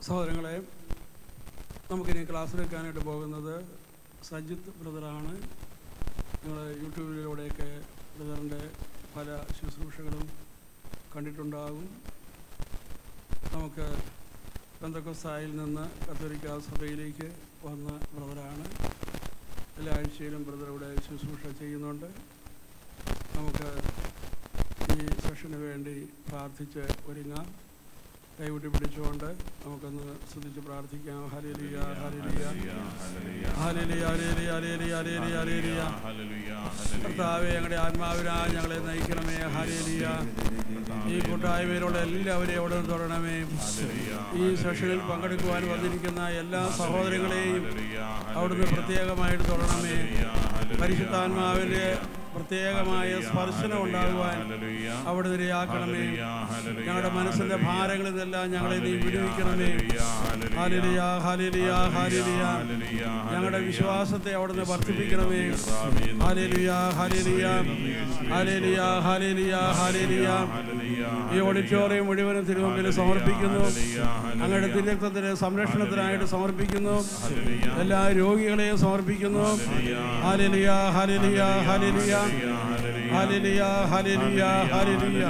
സഹോദരങ്ങളെ, നമുക്കിനി ക്ലാസ്സിലെടുക്കാനായിട്ട് പോകുന്നത് സജിത്ത് ബ്രദറാണ്. നിങ്ങൾ യൂട്യൂബിലൂടെയൊക്കെ ബ്രദറിൻ്റെ പല ശുശ്രൂഷകളും കണ്ടിട്ടുണ്ടാകും. നമുക്ക് പെന്തക്കോസ്തായിൽ നിന്ന് കത്തോലിക്ക സഭയിലേക്ക് വന്ന ബ്രദറാണ്. എല്ലാ ആഴ്ചയിലും ബ്രദർ ഇവിടെ ശുശ്രൂഷ ചെയ്യുന്നുണ്ട്. നമുക്ക് ഈ സെഷന് വേണ്ടി പ്രാർത്ഥിച്ച് ഒരുങ്ങാം. കൈവിട്ട് പിടിച്ചുകൊണ്ട് നമുക്കൊന്ന് സ്തുതിച്ച് പ്രാർത്ഥിക്കാം. Hallelujah, hallelujah, hallelujah, hallelujah, hallelujah, hallelujah. കർത്താവേ, ഞങ്ങളുടെ ആത്മാവിനാൽ ഞങ്ങളെ നയിക്കണമേ. ഹല്ലേലൂയ. ഈ കൂട്ടായ്മയിലുള്ള എല്ലാവരെയും അവിടെ നിന്ന് തൊടണമേ. ഈ സെഷനിൽ പങ്കെടുക്കുവാൻ വന്നിരിക്കുന്ന എല്ലാ സഹോദരങ്ങളെയും അവിടുന്ന് പ്രത്യേകമായിട്ട് തൊടണമേ. പരിശുദ്ധാത്മാവിൻ്റെ പ്രത്യേകമായ സ്പർശനം ഉണ്ടാകുവാൻ അവിടെ നിരയാക്കണമേ. ഞങ്ങളുടെ മനസ്സിന്റെ ഭാരങ്ങളിൽ നിന്നെല്ലാം ഞങ്ങളെ നീ വിടുവിക്കണമേ. Hallelujah, hallelujah, hallelujah. ഞങ്ങളുടെ വിശ്വാസത്തെ അവിടുന്ന് വർദ്ധിപ്പിക്കണമേ. Hallelujah, hallelujah, hallelujah, hallelujah, hallelujah. ഈ ഓഡിറ്റോറിയം മുഴുവനും തിരുമുമ്പിൽ സമർപ്പിക്കുന്നു. അങ്ങയുടെ തിരുരക്തത്തിന്റെ സംരക്ഷണത്തിനായിട്ട് സമർപ്പിക്കുന്നു. എല്ലാ രോഗികളെയും സമർപ്പിക്കുന്നു. Hallelujah, hallelujah, hallelujah, hallelujah, hallelujah, hallelujah.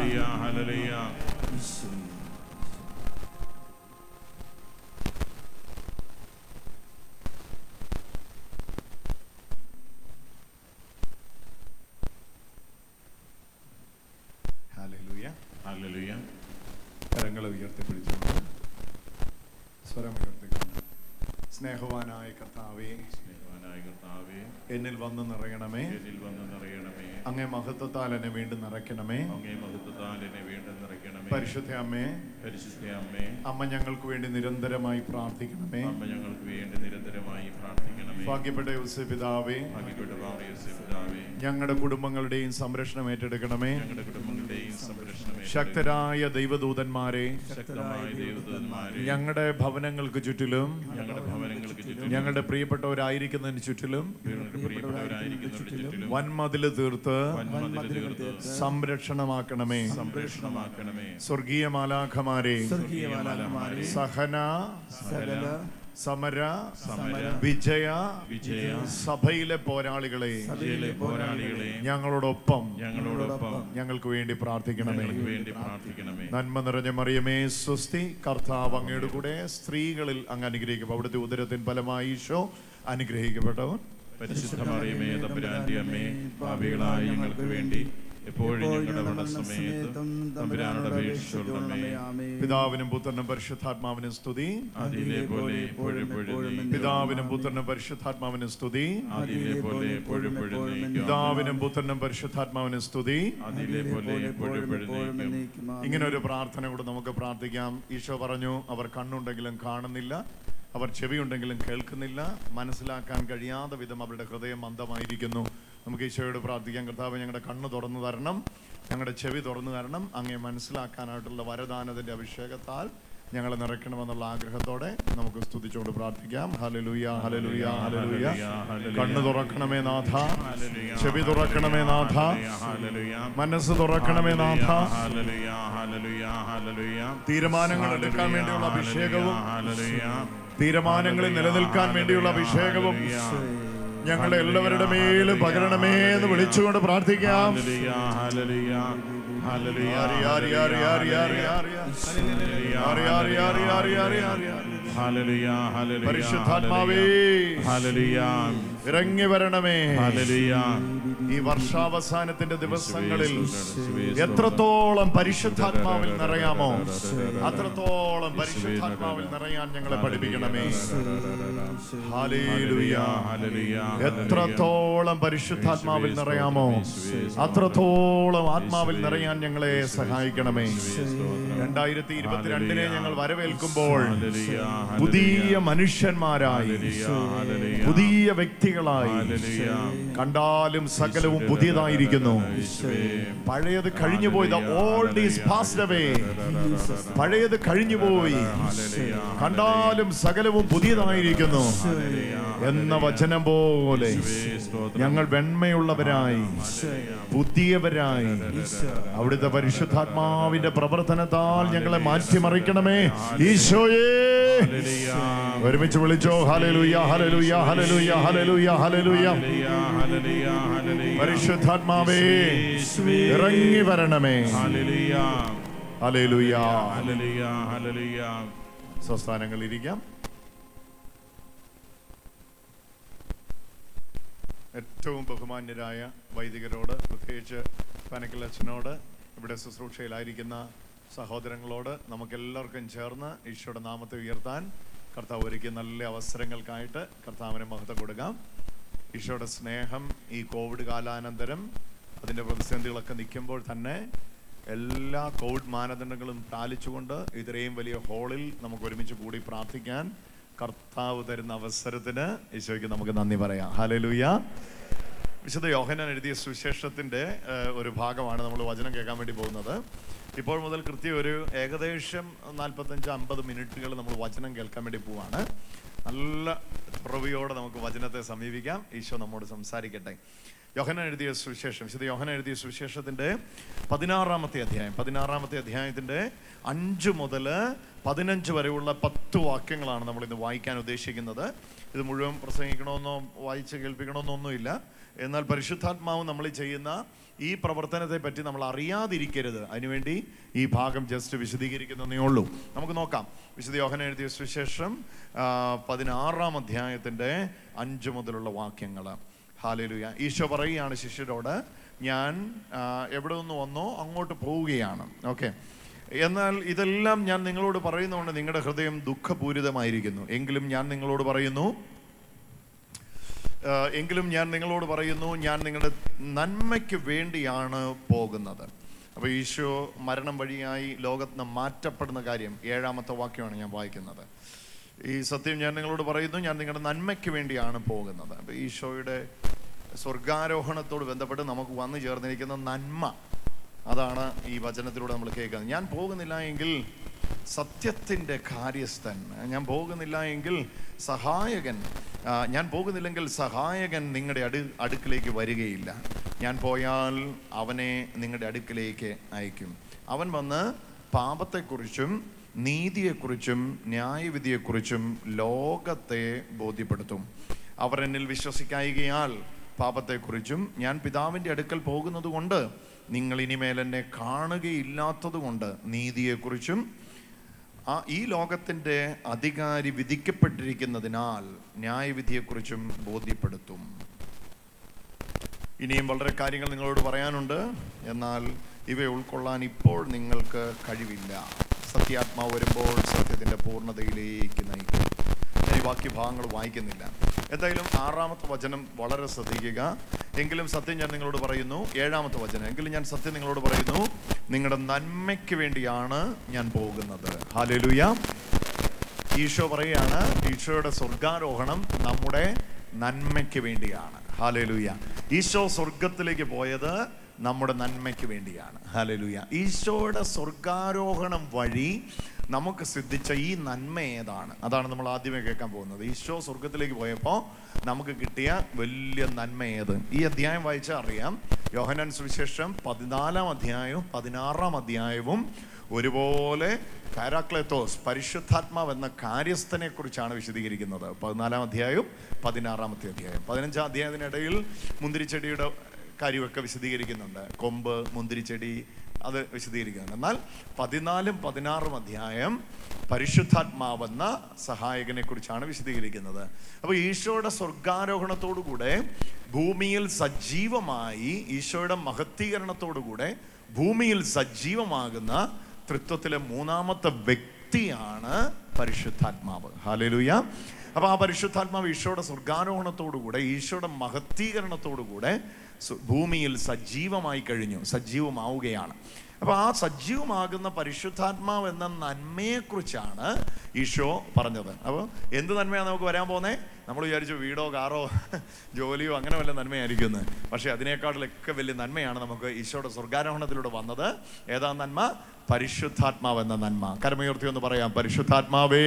Hallelujah. കരങ്ങളെ ഉയർത്തിപ്പിടിച്ചുകൊണ്ട് സ്വരം ഉയർത്തിക്കൊണ്ട് സ്നേഹവാനായ കർത്താവേ, എന്നിൽ വന്ന് നിറയണമേ. അങ്ങേ മഹത്വത്താൽ എന്നെ വീണ്ടും നിറയ്ക്കണമേ. പരിശുദ്ധ അമ്മേ, അമ്മ ഞങ്ങൾക്ക് വേണ്ടി നിരന്തരമായി പ്രാർത്ഥിക്കണമേ. ഭാഗ്യപ്പെട്ട യോസേഫ് പിതാവേ, ഞങ്ങളുടെ കുടുംബങ്ങളുടെയും സംരക്ഷണം ഏറ്റെടുക്കണമേ. ശക്തരായ ദൈവദൂതന്മാരെ ഞങ്ങളുടെ ഭവനങ്ങൾക്ക് ചുറ്റിലും, ഞങ്ങളുടെ പ്രിയപ്പെട്ടവരായിരിക്കുന്നതിന് ചുറ്റിലും വൻമതില് തീർത്ത് സംരക്ഷണമാക്കണമേ. സ്വർഗീയ മാലാഖമാരെ, സഹന, സമര, വിജയ സഭയിലെ പോരാളികളെ ഞങ്ങളോടൊപ്പം ഞങ്ങൾക്ക് വേണ്ടി പ്രാർത്ഥിക്കണമേ. നന്മ നിറഞ്ഞ മറിയമേ സ്വസ്തി, കർത്താവ് അങ്ങയുടെ കൂടെ സ്ത്രീകളിൽ അങ്ങ് അനുഗ്രഹിക്കും. അവിടുത്തെ ഉദരത്തിൻ ഫലമായി ഈശോ അനുഗ്രഹിക്കപ്പെട്ടവൻ. പരിശുദ്ധ മറിയമേ തമ്പുരാന്റെ അമ്മേ, പാപികളായ ഞങ്ങൾക്ക് വേണ്ടി എപ്പോഴും ഞങ്ങളുടെ മരണസമയത്തും തമ്പുരാനോട് അപേക്ഷിച്ചുകൊള്ളണമേ. പിതാവിനും പുത്രനും പരിശുദ്ധാത്മാവിനും സ്തുതി. അതിലേപോലെ എപ്പോഴും എപ്പോഴും. പിതാവിനും പുത്രനും പരിശുദ്ധാത്മാവിനും സ്തുതി. അതിലേപോലെ എപ്പോഴും എപ്പോഴും. പിതാവിനും പുത്രനും പരിശുദ്ധാത്മാവിനും സ്തുതി. അതിലേപോലെ എപ്പോഴും എപ്പോഴും. ഇങ്ങനെ ഒരു പ്രാർത്ഥന കൂടെ നമുക്ക് പ്രാർത്ഥിക്കാം. ഈശോ പറഞ്ഞു, അവർ കണ്ണുണ്ടെങ്കിലും കാണുന്നില്ല, അവർ ചെവിയുണ്ടെങ്കിലും കേൾക്കുന്നില്ല, മനസ്സിലാക്കാൻ കഴിയാത്ത വിധം അവരുടെ ഹൃദയം മന്ദമായിരിക്കുന്നു. നമുക്ക് ഈശോയോട് പ്രാർത്ഥിക്കാം. കർത്താവ്, ഞങ്ങളുടെ കണ്ണ് തുറന്നു തരണം, ഞങ്ങളുടെ ചെവി തുറന്നു തരണം. അങ്ങേ മനസ്സിലാക്കാനായിട്ടുള്ള വരദാനത്തിന്റെ അഭിഷേകത്താൽ ഞങ്ങളെ നിറയ്ക്കണമെന്നുള്ള ആഗ്രഹത്തോടെ നമുക്ക് സ്തുതിച്ചുകൊണ്ട് പ്രാർത്ഥിക്കാം. Hallelujah, hallelujah, hallelujah. കണ്ണ് തുറക്കണമേ നാഥ, ചെവി തുറക്കണമേ നാഥ, മനസ്സ് തുറക്കണമേ നാഥ. തീരുമാനങ്ങൾ എടുക്കാൻ വേണ്ടിയുള്ള അഭിഷേകവും, തീരുമാനങ്ങളിൽ നിലനിൽക്കാൻ വേണ്ടിയുള്ള അഭിഷേകവും ഞങ്ങളുടെ എല്ലാവരുടെ മേലും പകരണമേ എന്ന് വിളിച്ചുകൊണ്ട് പ്രാർത്ഥിക്കാം. പരിശുദ്ധാത്മാവേ ഇറങ്ങി വരണമേ. ഈ വർഷാവസാനത്തിന്റെ ദിവസങ്ങളിൽ എത്രത്തോളം പരിശുദ്ധാത്മാവിൽ നിറയാമോ അത്രത്തോളം പരിശുദ്ധാത്മാവിൽ നിറയാൻ ഞങ്ങളെ പഠിപ്പിക്കണമേ. ഹല്ലേലൂയ. എത്രത്തോളം പരിശുദ്ധാത്മാവിൽ നിറയാമോ അത്രത്തോളം ആത്മാവിൽ നിറയാൻ ഞങ്ങളെ സഹായിക്കണമേ. 2022 ഞങ്ങൾ വരവേൽക്കുമ്പോൾ പുതിയ മനുഷ്യന്മാരായി, പുതിയ വ്യക്തികളായി, കണ്ടാലും സകലവും പുതിയതായിരിക്കുന്നു. പഴയത് കഴിഞ്ഞുപോയി. The old is passed away. പഴയത് കഴിഞ്ഞുപോയി, കണ്ടാലും സകലവും പുതിയതായിരിക്കുന്നു എന്ന വചനം പോലെ ഞങ്ങൾ വെണ്മയുള്ളവരായി, പുതിയവരായി അവിടുത്തെ പരിശുദ്ധാത്മാവിന്റെ പ്രവർത്തനത്താൽ ഞങ്ങളെ മാറ്റിമറിക്കണമേ ഈശോയേ. ഒരുമിച്ച് വിളിച്ചോ. Hallelujah, hallelujah, hallelujah, hallelujah, hallelujah. പരിശുദ്ധാത്മാവേ ഇറങ്ങി വരണമേ. ഹല്ലേലൂയ, ഹല്ലേലൂയ, ഹല്ലേലൂയ. സ്വസ്ഥാനങ്ങളിൽ ഇരിക്കാം. ഏറ്റവും ബഹുമാന്യരായ വൈദികരോട്, പ്രത്യേകിച്ച് പനക്കൽ അച്ഛനോട്, ഇവിടെ ശുശ്രൂഷയിലായിരിക്കുന്ന സഹോദരങ്ങളോട്, നമുക്കെല്ലാവർക്കും ചേർന്ന് ഈശോയുടെ നാമത്തെ ഉയർത്താൻ കർത്താവ് ഒരുക്കിയ നല്ല അവസരങ്ങൾക്കായിട്ട് കർത്താവിന് മഹത്വം കൊടുക്കാം. ഈശോയുടെ സ്നേഹം ഈ കോവിഡ് കാലാനന്തരം അതിൻ്റെ പ്രതിസന്ധികളൊക്കെ നിൽക്കുമ്പോൾ തന്നെ എല്ലാ കോവിഡ് മാനദണ്ഡങ്ങളും പാലിച്ചുകൊണ്ട് ഇത്രയും വലിയ ഹോളിൽ നമുക്ക് ഒരുമിച്ച് കൂടി പ്രാർത്ഥിക്കാൻ കർത്താവ് തരുന്ന അവസരത്തിന് ഈശോയ്ക്ക് നമുക്ക് നന്ദി പറയാം. ഹല്ലേലൂയ. വിശുദ്ധ യോഹന്നാൻ എഴുതിയ സുവിശേഷത്തിൻ്റെ ഒരു ഭാഗമാണ് നമ്മൾ വചനം കേൾക്കാൻ വേണ്ടി പോകുന്നത്. ഇപ്പോൾ മുതൽ കൃത്യം ഒരു ഏകദേശം 45-50 മിനിറ്റുകൾ നമ്മൾ വചനം കേൾക്കാൻ വേണ്ടി പോവാണ്. നല്ല തുറവിയോടെ നമുക്ക് വചനത്തെ സമീപിക്കാം. ഈശോ നമ്മോട് സംസാരിക്കട്ടെ. യോഹന്നാൻ എഴുതിയ സുവിശേഷം, വിശുദ്ധ യോഹന്നാൻ എഴുതിയ സുവിശേഷത്തിൻ്റെ 16-ാമത്തെ അധ്യായത്തിൻ്റെ 5 മുതൽ 15 വരെയുള്ള 10 വാക്യങ്ങളാണ് നമ്മൾ ഇന്ന് വായിക്കാൻ ഉദ്ദേശിക്കുന്നത്. ഇത് മുഴുവൻ പ്രസംഗിക്കണമെന്നോ വായിച്ച് കേൾപ്പിക്കണമെന്നൊന്നുമില്ല. എന്നാൽ പരിശുദ്ധാത്മാവ് നമ്മൾ ചെയ്യുന്ന ഈ പ്രവർത്തനത്തെ പറ്റി നമ്മൾ അറിയാതിരിക്കരുത്. അതിനുവേണ്ടി ഈ ഭാഗം ജസ്റ്റ് വിശദീകരിക്കുന്നതേ ഉള്ളൂ. നമുക്ക് നോക്കാം. വിശുദ്ധ യോഹന്നാൻ എഴുതിയ സുവിശേഷം 16-ാം അധ്യായത്തിൻ്റെ 5 മുതലുള്ള വാക്യങ്ങൾ. ഹല്ലേലൂയ. ഈശോ പറയുകയാണ് ശിഷ്യരോട്, ഞാൻ എവിടെ നിന്ന് വന്നോ അങ്ങോട്ട് പോവുകയാണ്. ഓക്കെ. എന്നാൽ ഇതെല്ലാം ഞാൻ നിങ്ങളോട് പറയുന്നതുകൊണ്ട് നിങ്ങളുടെ ഹൃദയം ദുഃഖപൂരിതമായിരിക്കുന്നു. എങ്കിലും ഞാൻ നിങ്ങളോട് പറയുന്നു, ഞാൻ നിങ്ങളുടെ നന്മയ്ക്ക് വേണ്ടിയാണ് പോകുന്നത്. അപ്പോൾ ഈശോ മരണം വഴിയായി ലോകത്തിന് മാറ്റപ്പെടുന്ന കാര്യം 7-ാമത്തെ വാക്യമാണ് ഞാൻ വായിക്കുന്നത്. ഈ സത്യം ഞാൻ നിങ്ങളോട് പറയുന്നു, ഞാൻ നിങ്ങളുടെ നന്മയ്ക്ക് വേണ്ടിയാണ് പോകുന്നത്. അപ്പോൾ ഈശോയുടെ സ്വർഗാരോഹണത്തോട് ബന്ധപ്പെട്ട് നമുക്ക് വന്നു ചേർന്നിരിക്കുന്ന നന്മ, അതാണ് ഈ വചനത്തിലൂടെ നമ്മൾ കേൾക്കുന്നത്. ഞാൻ പോകുന്നില്ല എങ്കിൽ സത്യത്തിൻ്റെ കാര്യസ്ഥൻ, ഞാൻ പോകുന്നില്ല എങ്കിൽ സഹായകൻ നിങ്ങളുടെ അടുക്കിലേക്ക് വരികയില്ല. ഞാൻ പോയാൽ അവനെ നിങ്ങളുടെ അടുക്കിലേക്ക് അയക്കും. അവൻ വന്ന് പാപത്തെക്കുറിച്ചും നീതിയെക്കുറിച്ചും ന്യായവിധിയെക്കുറിച്ചും ലോകത്തെ ബോധ്യപ്പെടുത്തും. അവർ എന്നിൽ വിശ്വസിക്കായികയാൽ പാപത്തെക്കുറിച്ചും ഞാൻ പിതാവിൻ്റെ അടുക്കൽ പോകുന്നത് കൊണ്ട് നിങ്ങൾ ഇനിമേൽ എന്നെ കാണുകയില്ലാത്തത് കൊണ്ട് നീതിയെക്കുറിച്ചും ഈ ലോകത്തിൻ്റെ അധികാരി വിധിക്കപ്പെട്ടിരിക്കുന്നതിനാൽ ന്യായവിധിയെക്കുറിച്ചും ബോധ്യപ്പെടുത്തും. ഇനിയും വളരെ കാര്യങ്ങൾ നിങ്ങളോട് പറയാനുണ്ട്, എന്നാൽ ഇവയെ ഉൾക്കൊള്ളാൻ ഇപ്പോൾ നിങ്ങൾക്ക് കഴിവില്ല. സത്യാത്മാവ് വരുമ്പോൾ സത്യത്തിൻ്റെ പൂർണ്ണതയിലേക്ക് നയിക്കും. ഞാൻ ഈ വാക്യഭാഗങ്ങൾ വായിക്കുന്നില്ല. എന്തായാലും 6-ാമത്തെ വചനം വളരെ ശ്രദ്ധിക്കുക. എങ്കിലും സത്യം ഞാൻ നിങ്ങളോട് പറയുന്നു, 7-ാമത്തെ വചനം, എങ്കിലും ഞാൻ സത്യം നിങ്ങളോട് പറയുന്നു, നിങ്ങളുടെ നന്മയ്ക്ക് വേണ്ടിയാണ് ഞാൻ പോകുന്നത്. ഹല്ലേലൂയ. ഈശോ പറയുകയാണ്, ഈശോയുടെ സ്വർഗാരോഹണം നമ്മുടെ നന്മയ്ക്ക് വേണ്ടിയാണ്. ഹല്ലേലൂയ. ഈശോ സ്വർഗത്തിലേക്ക് പോയത് നമ്മുടെ നന്മയ്ക്ക് വേണ്ടിയാണ്. ഹല്ലേലൂയ. ഈശോയുടെ സ്വർഗാരോഹണം വഴി നമുക്ക് സിദ്ധിച്ച ഈ നന്മ ഏതാണ്? അതാണ് നമ്മൾ ആദ്യമേ കേൾക്കാൻ പോകുന്നത്. ഈശോ സ്വർഗത്തിലേക്ക് പോയപ്പോൾ നമുക്ക് കിട്ടിയ വലിയ നന്മ ഏത്? ഈ അധ്യായം വായിച്ചാൽ അറിയാം. യോഹന്നാൻ സുവിശേഷം 14-ാം അധ്യായവും 16-ാം അധ്യായവും ഒരുപോലെ പാരാക്ലേത്തോസ്, പരിശുദ്ധാത്മാവ് എന്ന കാര്യസ്ഥനെ കുറിച്ചാണ് വിശദീകരിക്കുന്നത്. 14-ാം അധ്യായവും 16-ാമത്തെ അധ്യായം. 15-ാം അധ്യായത്തിനിടയിൽ മുന്തിരിച്ചെടിയുടെ കാര്യമൊക്കെ വിശദീകരിക്കുന്നുണ്ട്. കൊമ്പ്, മുന്തിരിച്ചെടി, അത് വിശദീകരിക്കുന്നുണ്ട്. എന്നാൽ 14-ഉം 16-ഉം അധ്യായം പരിശുദ്ധാത്മാവെന്ന സഹായകനെ കുറിച്ചാണ് വിശദീകരിക്കുന്നത്. അപ്പോൾ ഈശോയുടെ സ്വർഗാരോഹണത്തോടുകൂടെ ഭൂമിയിൽ സജീവമായി, ഈശോയുടെ മഹത്വീകരണത്തോടുകൂടെ ഭൂമിയിൽ സജീവമാകുന്ന തൃത്വത്തിലെ 3-ാമത്തെ വ്യക്തിയാണ് പരിശുദ്ധാത്മാവ്. ഹല്ലേലൂയ. അപ്പോൾ ആ പരിശുദ്ധാത്മാവ് ഈശോയുടെ സ്വർഗാരോഹണത്തോടുകൂടെ, ഈശോയുടെ മഹത്വീകരണത്തോടുകൂടെ ഭൂമിയിൽ സജീവമായി കഴിഞ്ഞു, സജീവമാവുകയാണ്. അപ്പോൾ ആ സജീവമാകുന്ന പരിശുദ്ധാത്മാവ് എന്ന നന്മയെക്കുറിച്ചാണ് ഈശോ പറഞ്ഞത്. അപ്പോൾ എന്ത് നന്മയാണ് നമുക്ക് വരാൻ പോകുന്നത്? നമ്മൾ വിചാരിച്ചു വീടോ കാറോ ജോലിയോ അങ്ങനെ വല്ല നന്മയായിരിക്കുന്നത്. പക്ഷേ അതിനേക്കാളിലൊക്കെ വലിയ നന്മയാണ് നമുക്ക് ഈശോയുടെ സ്വർഗാരോഹണത്തിലൂടെ വന്നത്. ഏതാ നന്മ? പരിശുദ്ധാത്മാവ് എന്ന നന്മ. കരമുയർത്തി ഒന്ന് പറയാം, പരിശുദ്ധാത്മാവേ.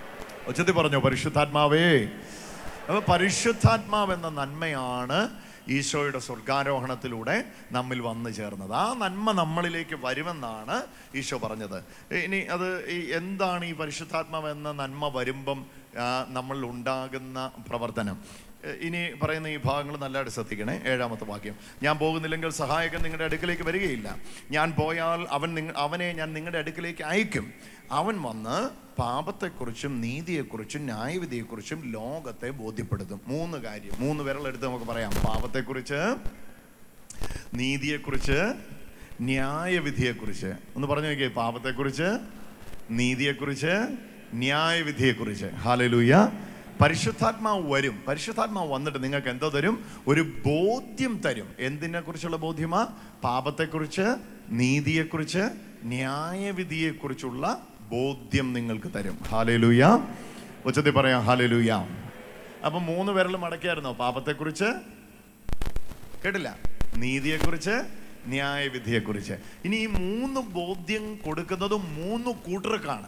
ഉച്ചത്തിൽ പറഞ്ഞോ, പരിശുദ്ധാത്മാവേ. അപ്പോൾ പരിശുദ്ധാത്മാവ് എന്ന നന്മയാണ് ഈശോയുടെ സ്വർഗാരോഹണത്തിലൂടെ നമ്മിൽ വന്നു ചേർന്നത്. ആ നന്മ നമ്മളിലേക്ക് വരുമെന്നാണ് ഈശോ പറഞ്ഞത്. ഇനി അത് എന്താണ് ഈ പരിശുദ്ധാത്മാവെന്ന നന്മ വരുമ്പം നമ്മളിൽ ഉണ്ടാകുന്ന പ്രവർത്തനം? ഇനി പറയുന്ന ഈ ഭാഗങ്ങൾ നല്ലതായിട്ട് ശ്രദ്ധിക്കണേ. 7-ാമത്തെ വാക്യം, ഞാൻ പോകുന്നില്ലെങ്കിൽ സഹായകൻ നിങ്ങളുടെ അടുക്കിലേക്ക് വരികയില്ല. ഞാൻ പോയാൽ അവനെ ഞാൻ നിങ്ങളുടെ അടുക്കിലേക്ക് അയക്കും. അവൻ വന്ന് പാപത്തെക്കുറിച്ചും നീതിയെക്കുറിച്ചും ന്യായവിധിയെക്കുറിച്ചും ലോകത്തെ ബോധ്യപ്പെടുത്തും. 3 കാര്യം, 3 വിരലെടുത്ത് നമുക്ക് പറയാം. പാപത്തെക്കുറിച്ച്, നീതിയെക്കുറിച്ച്, ന്യായവിധിയെക്കുറിച്ച്. ഒന്ന് പറഞ്ഞു നോക്കിയേ. പാപത്തെക്കുറിച്ച്, നീതിയെക്കുറിച്ച്, ന്യായവിധിയെക്കുറിച്ച്. ഹല്ലേലൂയ. പരിശുദ്ധാത്മാവ് വരും. പരിശുദ്ധാത്മാവ് വന്നിട്ട് നിങ്ങൾക്ക് എന്തോ തരും? ഒരു ബോധ്യം തരും. എന്തിനെ കുറിച്ചുള്ള ബോധ്യമാ? പാപത്തെക്കുറിച്ച്, നീതിയെക്കുറിച്ച്, ന്യായവിധിയെക്കുറിച്ചുള്ള ബോധ്യം നിങ്ങൾക്ക് തരും. ഹല്ലേലൂയ. ഉച്ചത്തിൽ പറയാം ഹല്ലേലൂയ. അപ്പം 3 വിരൽ മടക്കിയായിരുന്നോ? പാപത്തെക്കുറിച്ച്, കേട്ടില്ല, നീതിയെക്കുറിച്ച്, ന്യായവിധിയെക്കുറിച്ച്. ഇനി ഈ 3 ബോധ്യം കൊടുക്കുന്നതും 3 കൂട്ടർക്കാണ്.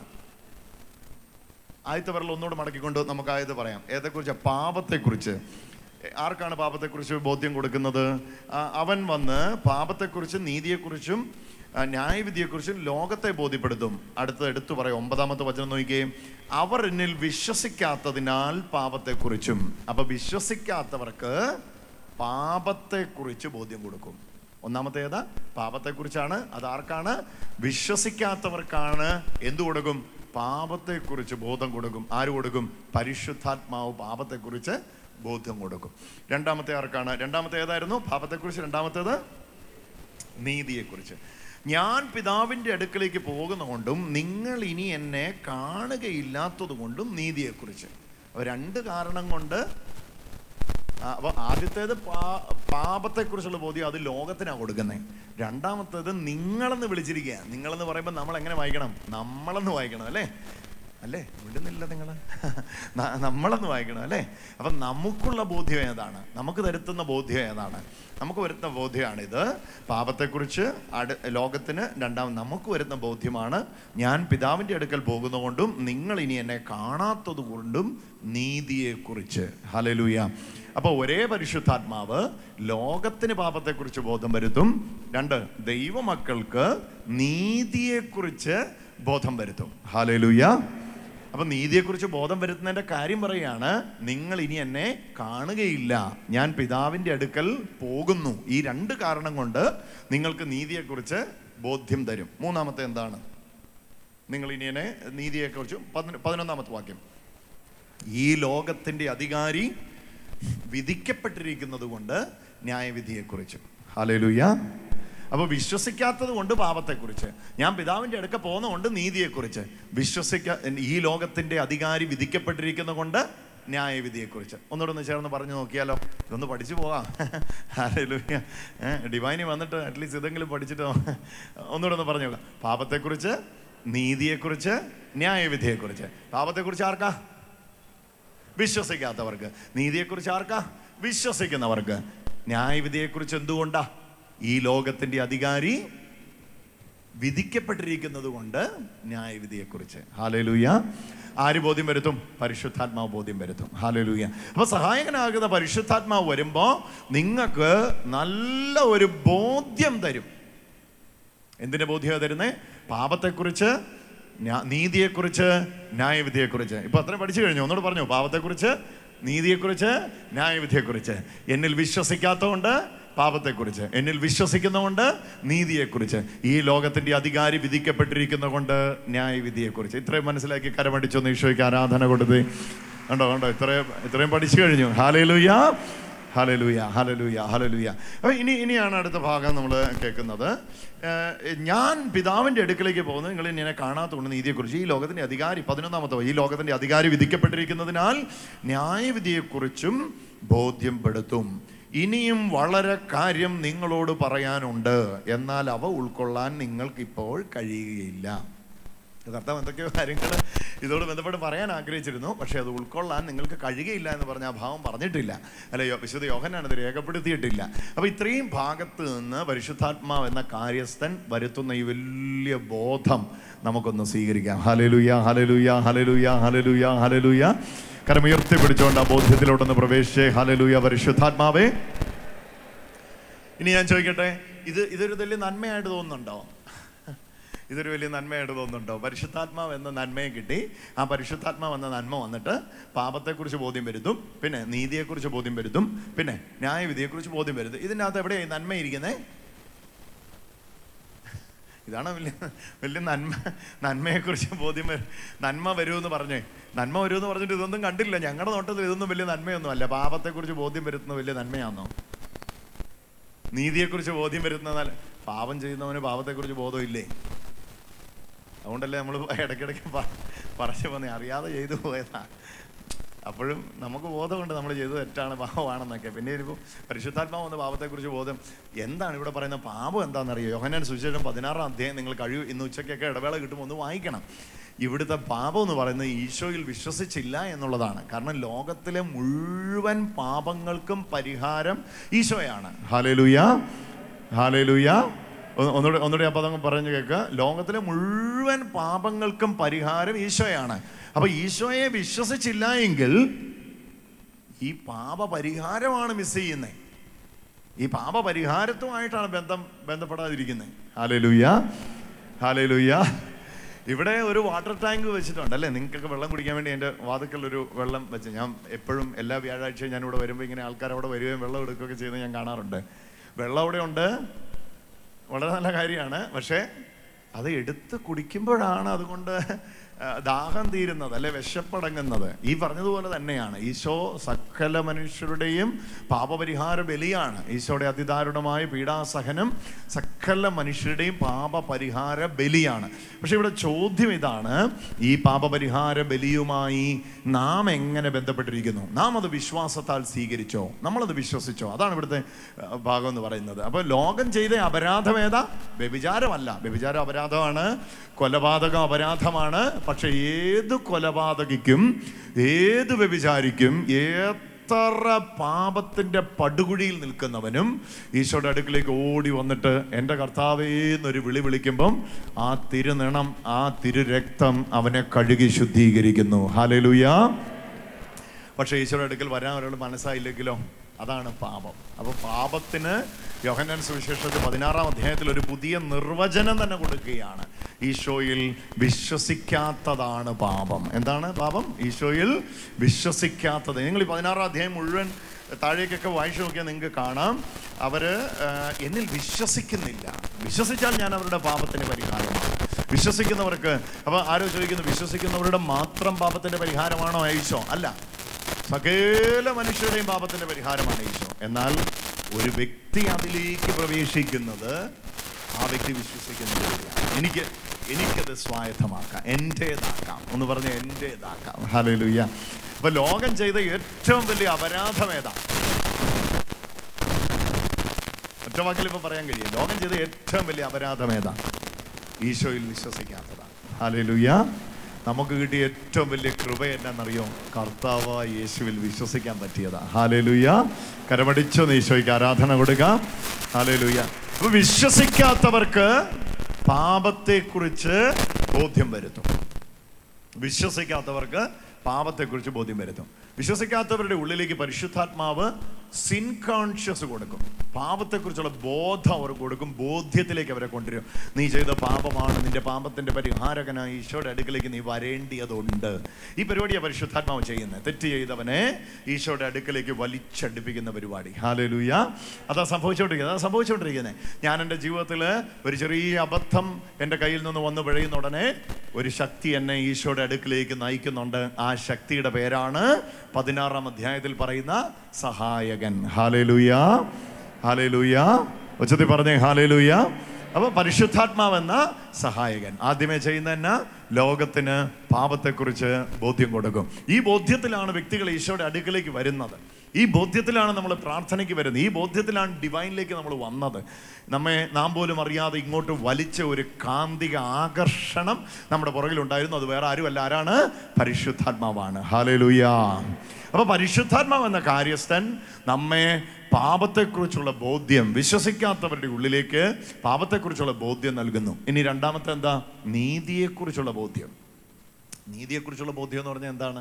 ആദ്യത്തെ വിരൽ ഒന്നുകൂടെ മടക്കിക്കൊണ്ട് നമുക്ക് ആയത് പറയാം. ഏതെക്കുറിച്ച്? പാപത്തെക്കുറിച്ച്. ആർക്കാണ് പാപത്തെക്കുറിച്ച് ബോധ്യം കൊടുക്കുന്നത്? അവൻ വന്ന് പാപത്തെക്കുറിച്ചും നീതിയെക്കുറിച്ചും ന്യായവിധിയെക്കുറിച്ചും ലോകത്തെ ബോധ്യപ്പെടുത്തും. എടുത്തു പറയാം. 9-ാമത്തെ വചനം നോക്കിയേ. അവർ എന്നിൽ വിശ്വസിക്കാത്തതിനാൽ പാപത്തെക്കുറിച്ചും. അപ്പൊ വിശ്വസിക്കാത്തവർക്ക് പാപത്തെക്കുറിച്ച് ബോധ്യം കൊടുക്കും. ഒന്നാമത്തെ ഏതാ? പാപത്തെക്കുറിച്ചാണ്. അത് ആർക്കാണ്? വിശ്വസിക്കാത്തവർക്കാണ് എന്തു കൊടുക്കും? പാപത്തെക്കുറിച്ച് ബോധം കൊടുക്കും. ആര് കൊടുക്കും? പരിശുദ്ധാത്മാവ് പാപത്തെക്കുറിച്ച് ബോധ്യം കൊടുക്കും. 2-ാമത്തെ ആർക്കാണ്? 2-ാമത്തെ ഏതായിരുന്നു? പാപത്തെക്കുറിച്ച്. 2-ാമത്തേത് നീതിയെക്കുറിച്ച്. ഞാൻ പിതാവിൻ്റെ അടുക്കലേക്ക് പോകുന്നതുകൊണ്ടും നിങ്ങൾ ഇനി എന്നെ കാണുകയില്ലാത്തത് കൊണ്ടും നീതിയെക്കുറിച്ച്. അപ്പോൾ 2 കാരണം കൊണ്ട്. അപ്പോൾ ആദ്യത്തേത് പാപത്തെക്കുറിച്ചുള്ള ബോധ്യം, അത് ലോകത്തിനാണ് കൊടുക്കുന്നത്. 2-ാമത്തേത് നിങ്ങളെന്ന് വിളിച്ചിരിക്കുക. നിങ്ങളെന്ന് പറയുമ്പോൾ നമ്മൾ എങ്ങനെ വായിക്കണം? നമ്മളെന്ന് വായിക്കണം അല്ലേ? വിടുന്നില്ല നിങ്ങൾ. നമ്മളെന്ന് വായിക്കണം അല്ലേ? അപ്പം നമുക്കുള്ള ബോധ്യം ഏതാണ്? നമുക്ക് തരുത്തുന്ന ബോധ്യം ഏതാണ്? നമുക്ക് വരുന്ന ബോധ്യമാണിത്. പാപത്തെക്കുറിച്ച് ലോകത്തിന്. 2-ാമത് നമുക്ക് വരുന്ന ബോധ്യമാണ് ഞാൻ പിതാവിൻ്റെ അടുക്കൽ പോകുന്നതുകൊണ്ടും നിങ്ങൾ ഇനി എന്നെ കാണാത്തത് കൊണ്ടും നീതിയെക്കുറിച്ച്. ഹല്ലേലൂയ. അപ്പോൾ ഒരേ പരിശുദ്ധാത്മാവ് ലോകത്തിന് പാപത്തെക്കുറിച്ച് ബോധം വരുത്തും. 2, ദൈവമക്കൾക്ക് നീതിയെക്കുറിച്ച് ബോധം വരുത്തും. ഹല്ലേലൂയ. അപ്പം നീതിയെക്കുറിച്ച് ബോധം വരുത്തുന്നതിൻ്റെ കാര്യം പറയുകയാണ്, നിങ്ങൾ ഇനി എന്നെ കാണുകയില്ല, ഞാൻ പിതാവിൻ്റെ അടുക്കൽ പോകുന്നു. ഈ 2 കാരണം കൊണ്ട് നിങ്ങൾക്ക് നീതിയെക്കുറിച്ച് ബോധ്യം തരും. 3-ാമത്തെ എന്താണ്? നിങ്ങൾ ഇനി എന്നെ നീതിയെക്കുറിച്ച്. 11-ാമത്തെ വാക്യം, ഈ ലോകത്തിൻ്റെ അധികാരി വിധിക്കപ്പെട്ടിരിക്കുന്നത് കൊണ്ട് ന്യായവിധിയെക്കുറിച്ച്. ഹല്ലേലൂയ. അപ്പോൾ വിശ്വസിക്കാത്തത് കൊണ്ട് പാപത്തെക്കുറിച്ച്, ഞാൻ പിതാവിൻ്റെ അടുക്ക പോകുന്നതുകൊണ്ട് നീതിയെക്കുറിച്ച്, ഈ ലോകത്തിൻ്റെ അധികാരി വിധിക്കപ്പെട്ടിരിക്കുന്നത് കൊണ്ട് ന്യായവിധിയെക്കുറിച്ച്. ഒന്നുകൂടെ ചേർന്ന് പറഞ്ഞു നോക്കിയാലോ? ഇതൊന്ന് പഠിച്ചു പോകാം. ഹല്ലേലൂയ. ഡിവൈനി വന്നിട്ട് അറ്റ്ലീസ്റ്റ് ഇതെങ്കിലും പഠിച്ചിട്ട് ഒന്നുകൂടെ ഒന്ന് പറഞ്ഞു നോക്കാം. പാപത്തെക്കുറിച്ച്, നീതിയെക്കുറിച്ച്, ന്യായവിധിയെക്കുറിച്ച്. പാപത്തെക്കുറിച്ച് ആർക്കാ? വിശ്വസിക്കാത്തവർക്ക്. നീതിയെക്കുറിച്ച് ആർക്കാ? വിശ്വസിക്കുന്നവർക്ക്. ന്യായവിധിയെക്കുറിച്ച് എന്തുകൊണ്ടാ? ഈ ലോകത്തിൻ്റെ അധികാരി വിധിക്കപ്പെട്ടിരിക്കുന്നത് കൊണ്ട് ന്യായവിധിയെക്കുറിച്ച്. ഹല്ലേലൂയ. ആര് ബോധ്യം വരുത്തും? പരിശുദ്ധാത്മാവ് ബോധ്യം വരുത്തും. ഹല്ലേലൂയ. അപ്പോൾ സഹായകനാകുന്ന പരിശുദ്ധാത്മാവ് വരുമ്പോൾ നിങ്ങൾക്ക് നല്ല ഒരു ബോധ്യം തരും. എന്തിൻ്റെ ബോധ്യമാണ് തരുന്നത്? പാപത്തെക്കുറിച്ച്, നീതിയെക്കുറിച്ച്, ന്യായവിധിയെക്കുറിച്ച്. ഇപ്പൊ അത്രയും പഠിച്ചു കഴിഞ്ഞു. ഒന്നുകൂടെ പറഞ്ഞു. പാപത്തെക്കുറിച്ച്, നീതിയെക്കുറിച്ച്, ന്യായവിധിയെക്കുറിച്ച്. എന്നിൽ വിശ്വസിക്കാത്തതുകൊണ്ട് പാപത്തെക്കുറിച്ച്, എന്നിൽ വിശ്വസിക്കുന്നതുകൊണ്ട് നീതിയെക്കുറിച്ച്, ഈ ലോകത്തിന്റെ അധികാരി വിധിക്കപ്പെട്ടിരിക്കുന്ന കൊണ്ട് ന്യായവിധിയെക്കുറിച്ച്. ഇത്രയും മനസ്സിലാക്കി കരമടിച്ചൊന്ന് ഈശോയ്ക്ക് ആരാധന കൊടുത്ത്. കണ്ടോ ഇത്രയും പഠിച്ചു കഴിഞ്ഞു. Hallelujah, hallelujah, hallelujah, hallelujah. അപ്പോൾ ഇനിയാണ് അടുത്ത ഭാഗം നമ്മൾ കേൾക്കുന്നത്. ഞാൻ പിതാവിൻ്റെ അടുക്കലേക്ക് പോകുന്നത് നിങ്ങൾ എന്നെ കാണാത്തതുകൊണ്ട് നീതിയെക്കുറിച്ച്. ഈ ലോകത്തിൻ്റെ അധികാരി, 11-ാമത്തെ, ഈ ലോകത്തിൻ്റെ അധികാരി വിധിക്കപ്പെട്ടിരിക്കുന്നതിനാൽ ന്യായവിധിയെക്കുറിച്ചും ബോധ്യപ്പെടുത്തും. ഇനിയും വളരെ കാര്യം നിങ്ങളോട് പറയാനുണ്ട്, എന്നാൽ അവ ഉൾക്കൊള്ളാൻ നിങ്ങൾക്കിപ്പോൾ കഴിയുകയില്ല. കർത്താവ് എന്തൊക്കെയോ കാര്യങ്ങൾ ഇതോട് ബന്ധപ്പെട്ട് പറയാൻ ആഗ്രഹിച്ചിരുന്നു, പക്ഷേ അത് ഉൾക്കൊള്ളാൻ നിങ്ങൾക്ക് കഴിയുകയില്ല എന്ന് പറഞ്ഞ ആ ഭാവം പറഞ്ഞിട്ടില്ല. അല്ലയോ, വിശുദ്ധ യോഹന്നാൻ അത് രേഖപ്പെടുത്തിയിട്ടില്ല. അപ്പോൾ ഇത്രയും ഭാഗത്ത് നിന്ന് പരിശുദ്ധാത്മാവ് എന്ന കാര്യസ്ഥൻ വരുത്തുന്ന ഈ വലിയ ബോധം നമുക്കൊന്ന് സ്വീകരിക്കാം. Hallelujah, hallelujah, hallelujah, hallelujah, hallelujah. കരമുയർത്തി പിടിച്ചുകൊണ്ട് ആ ബോധ്യത്തിലോട്ടൊന്ന് പ്രവേശിച്ചേ. ഹല്ലേലൂയ. പരിശുദ്ധാത്മാവേ, ഇനി ഞാൻ ചോദിക്കട്ടെ, ഇതൊരു വലിയ നന്മയായിട്ട് തോന്നുന്നുണ്ടോ? ഇതൊരു വലിയ നന്മയായിട്ട് തോന്നുന്നുണ്ടോ? പരിശുദ്ധാത്മാവ് എന്ന നന്മയെ കിട്ടി. ആ പരിശുദ്ധാത്മാവ് എന്ന നന്മ വന്നിട്ട് പാപത്തെക്കുറിച്ച് ബോധ്യം വരുത്തും, പിന്നെ നീതിയെക്കുറിച്ച് ബോധ്യം വരുത്തും, പിന്നെ ന്യായവിധിയെക്കുറിച്ച് ബോധ്യം വരുത്തും. ഇതിൻ്റെ അകത്ത് എവിടെയായി നന്മ ഇരിക്കുന്നത്? ഇതാണ് വലിയ നന്മയെക്കുറിച്ച് ബോധ്യം നന്മ വരുമെന്ന് പറഞ്ഞേ. നന്മ വരുമെന്ന് പറഞ്ഞിട്ട് ഇതൊന്നും കണ്ടില്ല. ഞങ്ങളുടെ നോട്ടത്തിൽ ഇതൊന്നും വലിയ നന്മയൊന്നും അല്ല. പാപത്തെക്കുറിച്ച് ബോധ്യം വരുത്തുന്ന വലിയ നന്മയാണോ? നീതിയെക്കുറിച്ച് ബോധ്യം വരുത്തുന്ന പാപം ചെയ്യുന്നവന് പാപത്തെക്കുറിച്ച് ബോധമില്ലേ? അതുകൊണ്ടല്ലേ നമ്മൾ ഇടയ്ക്കിടയ്ക്ക് പറഞ്ഞു പോന്നെ, അറിയാതെ ചെയ്തു പോയതാ. അപ്പോഴും നമുക്ക് ബോധമുണ്ട് നമ്മൾ ചെയ്തത് തെറ്റാണ്, പാപമാണെന്നൊക്കെ. പിന്നെ ഇപ്പോൾ പരിശുദ്ധാത്മാവ് വന്ന പാപത്തെക്കുറിച്ച് ബോധം. എന്താണ് ഇവിടെ പറയുന്ന പാപം? എന്താണെന്നറിയോ? യോഹന്നാൻ സുവിശേഷം 16-ാം അധ്യായം നിങ്ങൾ ഇന്ന് ഉച്ചയ്ക്കൊക്കെ ഇടവേള കിട്ടുമ്പോൾ ഒന്ന് വായിക്കണം. ഇവിടുത്തെ പാപം എന്ന് പറയുന്നത് ഈശോയിൽ വിശ്വസിച്ചില്ല എന്നുള്ളതാണ്. കാരണം ലോകത്തിലെ മുഴുവൻ പാപങ്ങൾക്കും പരിഹാരം ഈശോയാണ്. Hallelujah, hallelujah. ഒന്നുകൂടി ആ പദം പറഞ്ഞു കേൾക്കുക. ലോകത്തിലെ മുഴുവൻ പാപങ്ങൾക്കും പരിഹാരം ഈശോയാണ്. അപ്പൊ ഈശോയെ വിശ്വസിച്ചില്ല എങ്കിൽ ഈ പാപപരിഹാരമാണ് മിസ് ചെയ്യുന്നത്. ഈ പാപപരിഹാരത്തുമായിട്ടാണ് ബന്ധപ്പെടാതിരിക്കുന്നത്. ഹല്ലേലൂയ, ഹല്ലേലൂയ. ഇവിടെ ഒരു വാട്ടർ ടാങ്ക് വെച്ചിട്ടുണ്ട് അല്ലേ? നിങ്ങൾക്കൊക്കെ വെള്ളം കുടിക്കാൻ വേണ്ടി എൻ്റെ വാതിക്കലൊരു വെള്ളം വെച്ച്, ഞാൻ എപ്പോഴും എല്ലാ വ്യാഴാഴ്ചയും ഞാനിവിടെ വരുമ്പോൾ ഇങ്ങനെ ആൾക്കാർ അവിടെ വരികയും വെള്ളം എടുക്കുകയൊക്കെ ചെയ്യുന്നത് ഞാൻ കാണാറുണ്ട്. വെള്ളം അവിടെ ഉണ്ട്, വളരെ നല്ല കാര്യമാണ്. പക്ഷേ അത് എടുത്ത് കുടിക്കുമ്പോഴാണ് അതുകൊണ്ട് ദാഹം തീരുന്നത്, അല്ലെ വിശപ്പടങ്ങുന്നത്. ഈ പറഞ്ഞതുപോലെ തന്നെയാണ് ഈശോ സകല മനുഷ്യരുടെയും പാപപരിഹാര ബലിയാണ്. ഈശോയുടെ അതിദാരുണമായ പീഡാസഹനം സകല മനുഷ്യരുടെയും പാപപരിഹാര ബലിയാണ്. പക്ഷെ ഇവിടെ ചോദ്യം ഇതാണ്, ഈ പാപപരിഹാര ബലിയുമായി നാം എങ്ങനെ ബന്ധപ്പെട്ടിരിക്കുന്നു? നാം അത് വിശ്വാസത്താൽ സ്വീകരിച്ചോ? നമ്മളത് വിശ്വസിച്ചോ? അതാണ് ഇവിടുത്തെ ഭാഗം എന്ന് പറയുന്നത്. അപ്പോൾ ലോകം ചെയ്ത അപരാധം ഏതാ? വ്യഭിചാരമല്ല. വ്യഭിചാരം അപരാധമാണ്, കൊലപാതകം അപരാധമാണ്. പക്ഷെ ഏത് കൊലപാതകിക്കും ഏത് വ്യഭിചാരിക്കും എത്ര പാപത്തിന്റെ പടുകുഴിയിൽ നിൽക്കുന്നവനും ഈശോയുടെ അടുക്കിലേക്ക് ഓടി വന്നിട്ട് എൻ്റെ കർത്താവേ എന്നൊരു വിളി വിളിക്കുമ്പം ആ തിരുനിണം, ആ തിരുരക്തം അവനെ കഴുകി ശുദ്ധീകരിക്കുന്നു. ഹല്ലേലൂയ. പക്ഷെ ഈശോയുടെ അടുക്കൽ വരാൻ ഒരാൾ മനസ്സായില്ലെങ്കിലോ? അതാണ് പാപം. അപ്പോൾ പാപത്തിന് യോഹന്നാൻ സുവിശേഷത്തിൽ 16-ാം അധ്യായത്തിൽ ഒരു പുതിയ നിർവചനം തന്നെ കൊടുക്കുകയാണ്. ഈശോയിൽ വിശ്വസിക്കാത്തതാണ് പാപം. എന്താണ് പാപം? ഈശോയിൽ വിശ്വസിക്കാത്തത്. നിങ്ങൾ ഈ 16-ാം അധ്യായം മുഴുവൻ താഴേക്കൊക്കെ വായിച്ചു നോക്കിയാൽ നിങ്ങൾക്ക് കാണാം, അവര് എന്നിൽ വിശ്വസിക്കുന്നില്ല. വിശ്വസിച്ചാൽ ഞാൻ അവരുടെ പാപത്തിന് പരിഹാരമാണ്. വിശ്വസിക്കുന്നവർക്ക്, അപ്പൊ ആരോ ചോദിക്കുന്നു, വിശ്വസിക്കുന്നവരുടെ മാത്രം പാപത്തിന്റെ പരിഹാരമാണോ ഈശോ? അല്ല, സകല മനുഷ്യരുടെയും പാപത്തിന്റെ പരിഹാരമാണ് ഈശോ. എന്നാൽ ഒരു വ്യക്തി അതിലേക്ക് പ്രവേശിക്കുന്നത് ആ വ്യക്തി വിശ്വസിക്കുന്നത് എനിക്കത് സ്വായത്തമാക്കാം, എന്റേതാക്കാം. ഒന്ന് പറഞ്ഞ് എന്റേതാക്കാം. ഹല്ലേലൂയ. അപ്പൊ ലോകം ചെയ്ത ഏറ്റവും വലിയ അപരാധം ഏതാ? ഒറ്റ വാക്കിൽ ഇപ്പൊ പറയാൻ കഴിയും. ലോകം ചെയ്ത ഏറ്റവും വലിയ അപരാധം ഏതാ? ഈശോയിൽ വിശ്വസിക്കാത്തതാണ്. ഹല്ലേലൂയ. നമുക്ക് കിട്ടിയ ഏറ്റവും വലിയ കൃപ എന്നാന്നറിയോ? കർത്താവായ യേശുവിൽ വിശ്വസിക്കാൻ പറ്റിയതാ. ഹല്ലേലൂയ. കരമടിച്ചോ ഈശോയ്ക്ക് ആരാധന കൊടുക്കാം. ഹല്ലേലൂയ. അപ്പൊ വിശ്വസിക്കാത്തവർക്ക് പാപത്തെക്കുറിച്ച് ബോധ്യം വരുത്തും. വിശ്വസിക്കാത്തവർക്ക് പാപത്തെക്കുറിച്ച് ബോധ്യം വരുത്തും. വിശ്വസിക്കാത്തവരുടെ ഉള്ളിലേക്ക് പരിശുദ്ധാത്മാവ് സിൻ കോൺഷ്യസ് കൊടുക്കും. പാപത്തെക്കുറിച്ചുള്ള ബോധം അവർ കൊടുക്കും. ബോധ്യത്തിലേക്ക് അവരെ കൊണ്ടുവരും. നീ ചെയ്ത പാപമാണ്, നിന്റെ പാപത്തിന്റെ പരിഹാരകനായി ഈശോയുടെ അടുക്കലേക്ക് നീ വരേണ്ടിയതുണ്ട്. ഈ പരിപാടിയാണ് പരിശുദ്ധാത്മാവ് ചെയ്യുന്നത്. തെറ്റ് ചെയ്തവനെ ഈശോയുടെ അടുക്കലേക്ക് വലിച്ചടുപ്പിക്കുന്ന പരിപാടി. ഹല്ലേലൂയ. അതാ സംഭവിച്ചുകൊണ്ടിരിക്കുന്നത്. ഞാൻ എൻ്റെ ജീവിതത്തിൽ ഒരു ചെറിയ അബദ്ധം എൻ്റെ കയ്യിൽ നിന്ന് വന്ന് പിഴയുന്ന ഉടനെ ഒരു ശക്തി എന്നെ ഈശോയുടെ അടുക്കിലേക്ക് നയിക്കുന്നുണ്ട്. ആ ശക്തിയുടെ പേരാണ് 16-ാം അധ്യായത്തിൽ പറയുന്ന സഹായകൻ. Hallelujah, hallelujah. ഉച്ചത്തിൽ പറഞ്ഞേ ഹല്ലേലൂയ. അപ്പൊ പരിശുദ്ധാത്മാവെന്ന സഹായകൻ ആദ്യമേ ചെയ്യുന്ന ലോകത്തിന് പാപത്തെക്കുറിച്ച് ബോധ്യം കൊടുക്കും. ഈ ബോധ്യത്തിലാണ് വ്യക്തികൾ ഈശോയുടെ അടുക്കിലേക്ക് വരുന്നത്. ഈ ബോധ്യത്തിലാണ് നമ്മൾ പ്രാർത്ഥനയ്ക്ക് വരുന്നത്. ഈ ബോധ്യത്തിലാണ് ഡിവൈനിലേക്ക് നമ്മൾ വന്നത്. നാം പോലും അറിയാതെ ഇങ്ങോട്ട് വലിച്ച ഒരു കാന്തിക ആകർഷണം നമ്മുടെ പുറകിലുണ്ടായിരുന്നു. അത് വേറെ ആരുമല്ല, ആരാണ്? പരിശുദ്ധാത്മാവാണ്. ഹല്ലേലൂയ. അപ്പൊ പരിശുദ്ധാത്മാവ് എന്ന കാര്യസ്ഥൻ നമ്മെ പാപത്തെക്കുറിച്ചുള്ള ബോധ്യം, വിശ്വസിക്കാത്തവരുടെ ഉള്ളിലേക്ക് പാപത്തെക്കുറിച്ചുള്ള ബോധ്യം നൽകുന്നു. ഇനി രണ്ടാമത്തെ എന്താ? നീതിയെക്കുറിച്ചുള്ള ബോധ്യം. നീതിയെക്കുറിച്ചുള്ള ബോധ്യം എന്ന് പറഞ്ഞാൽ എന്താണ്?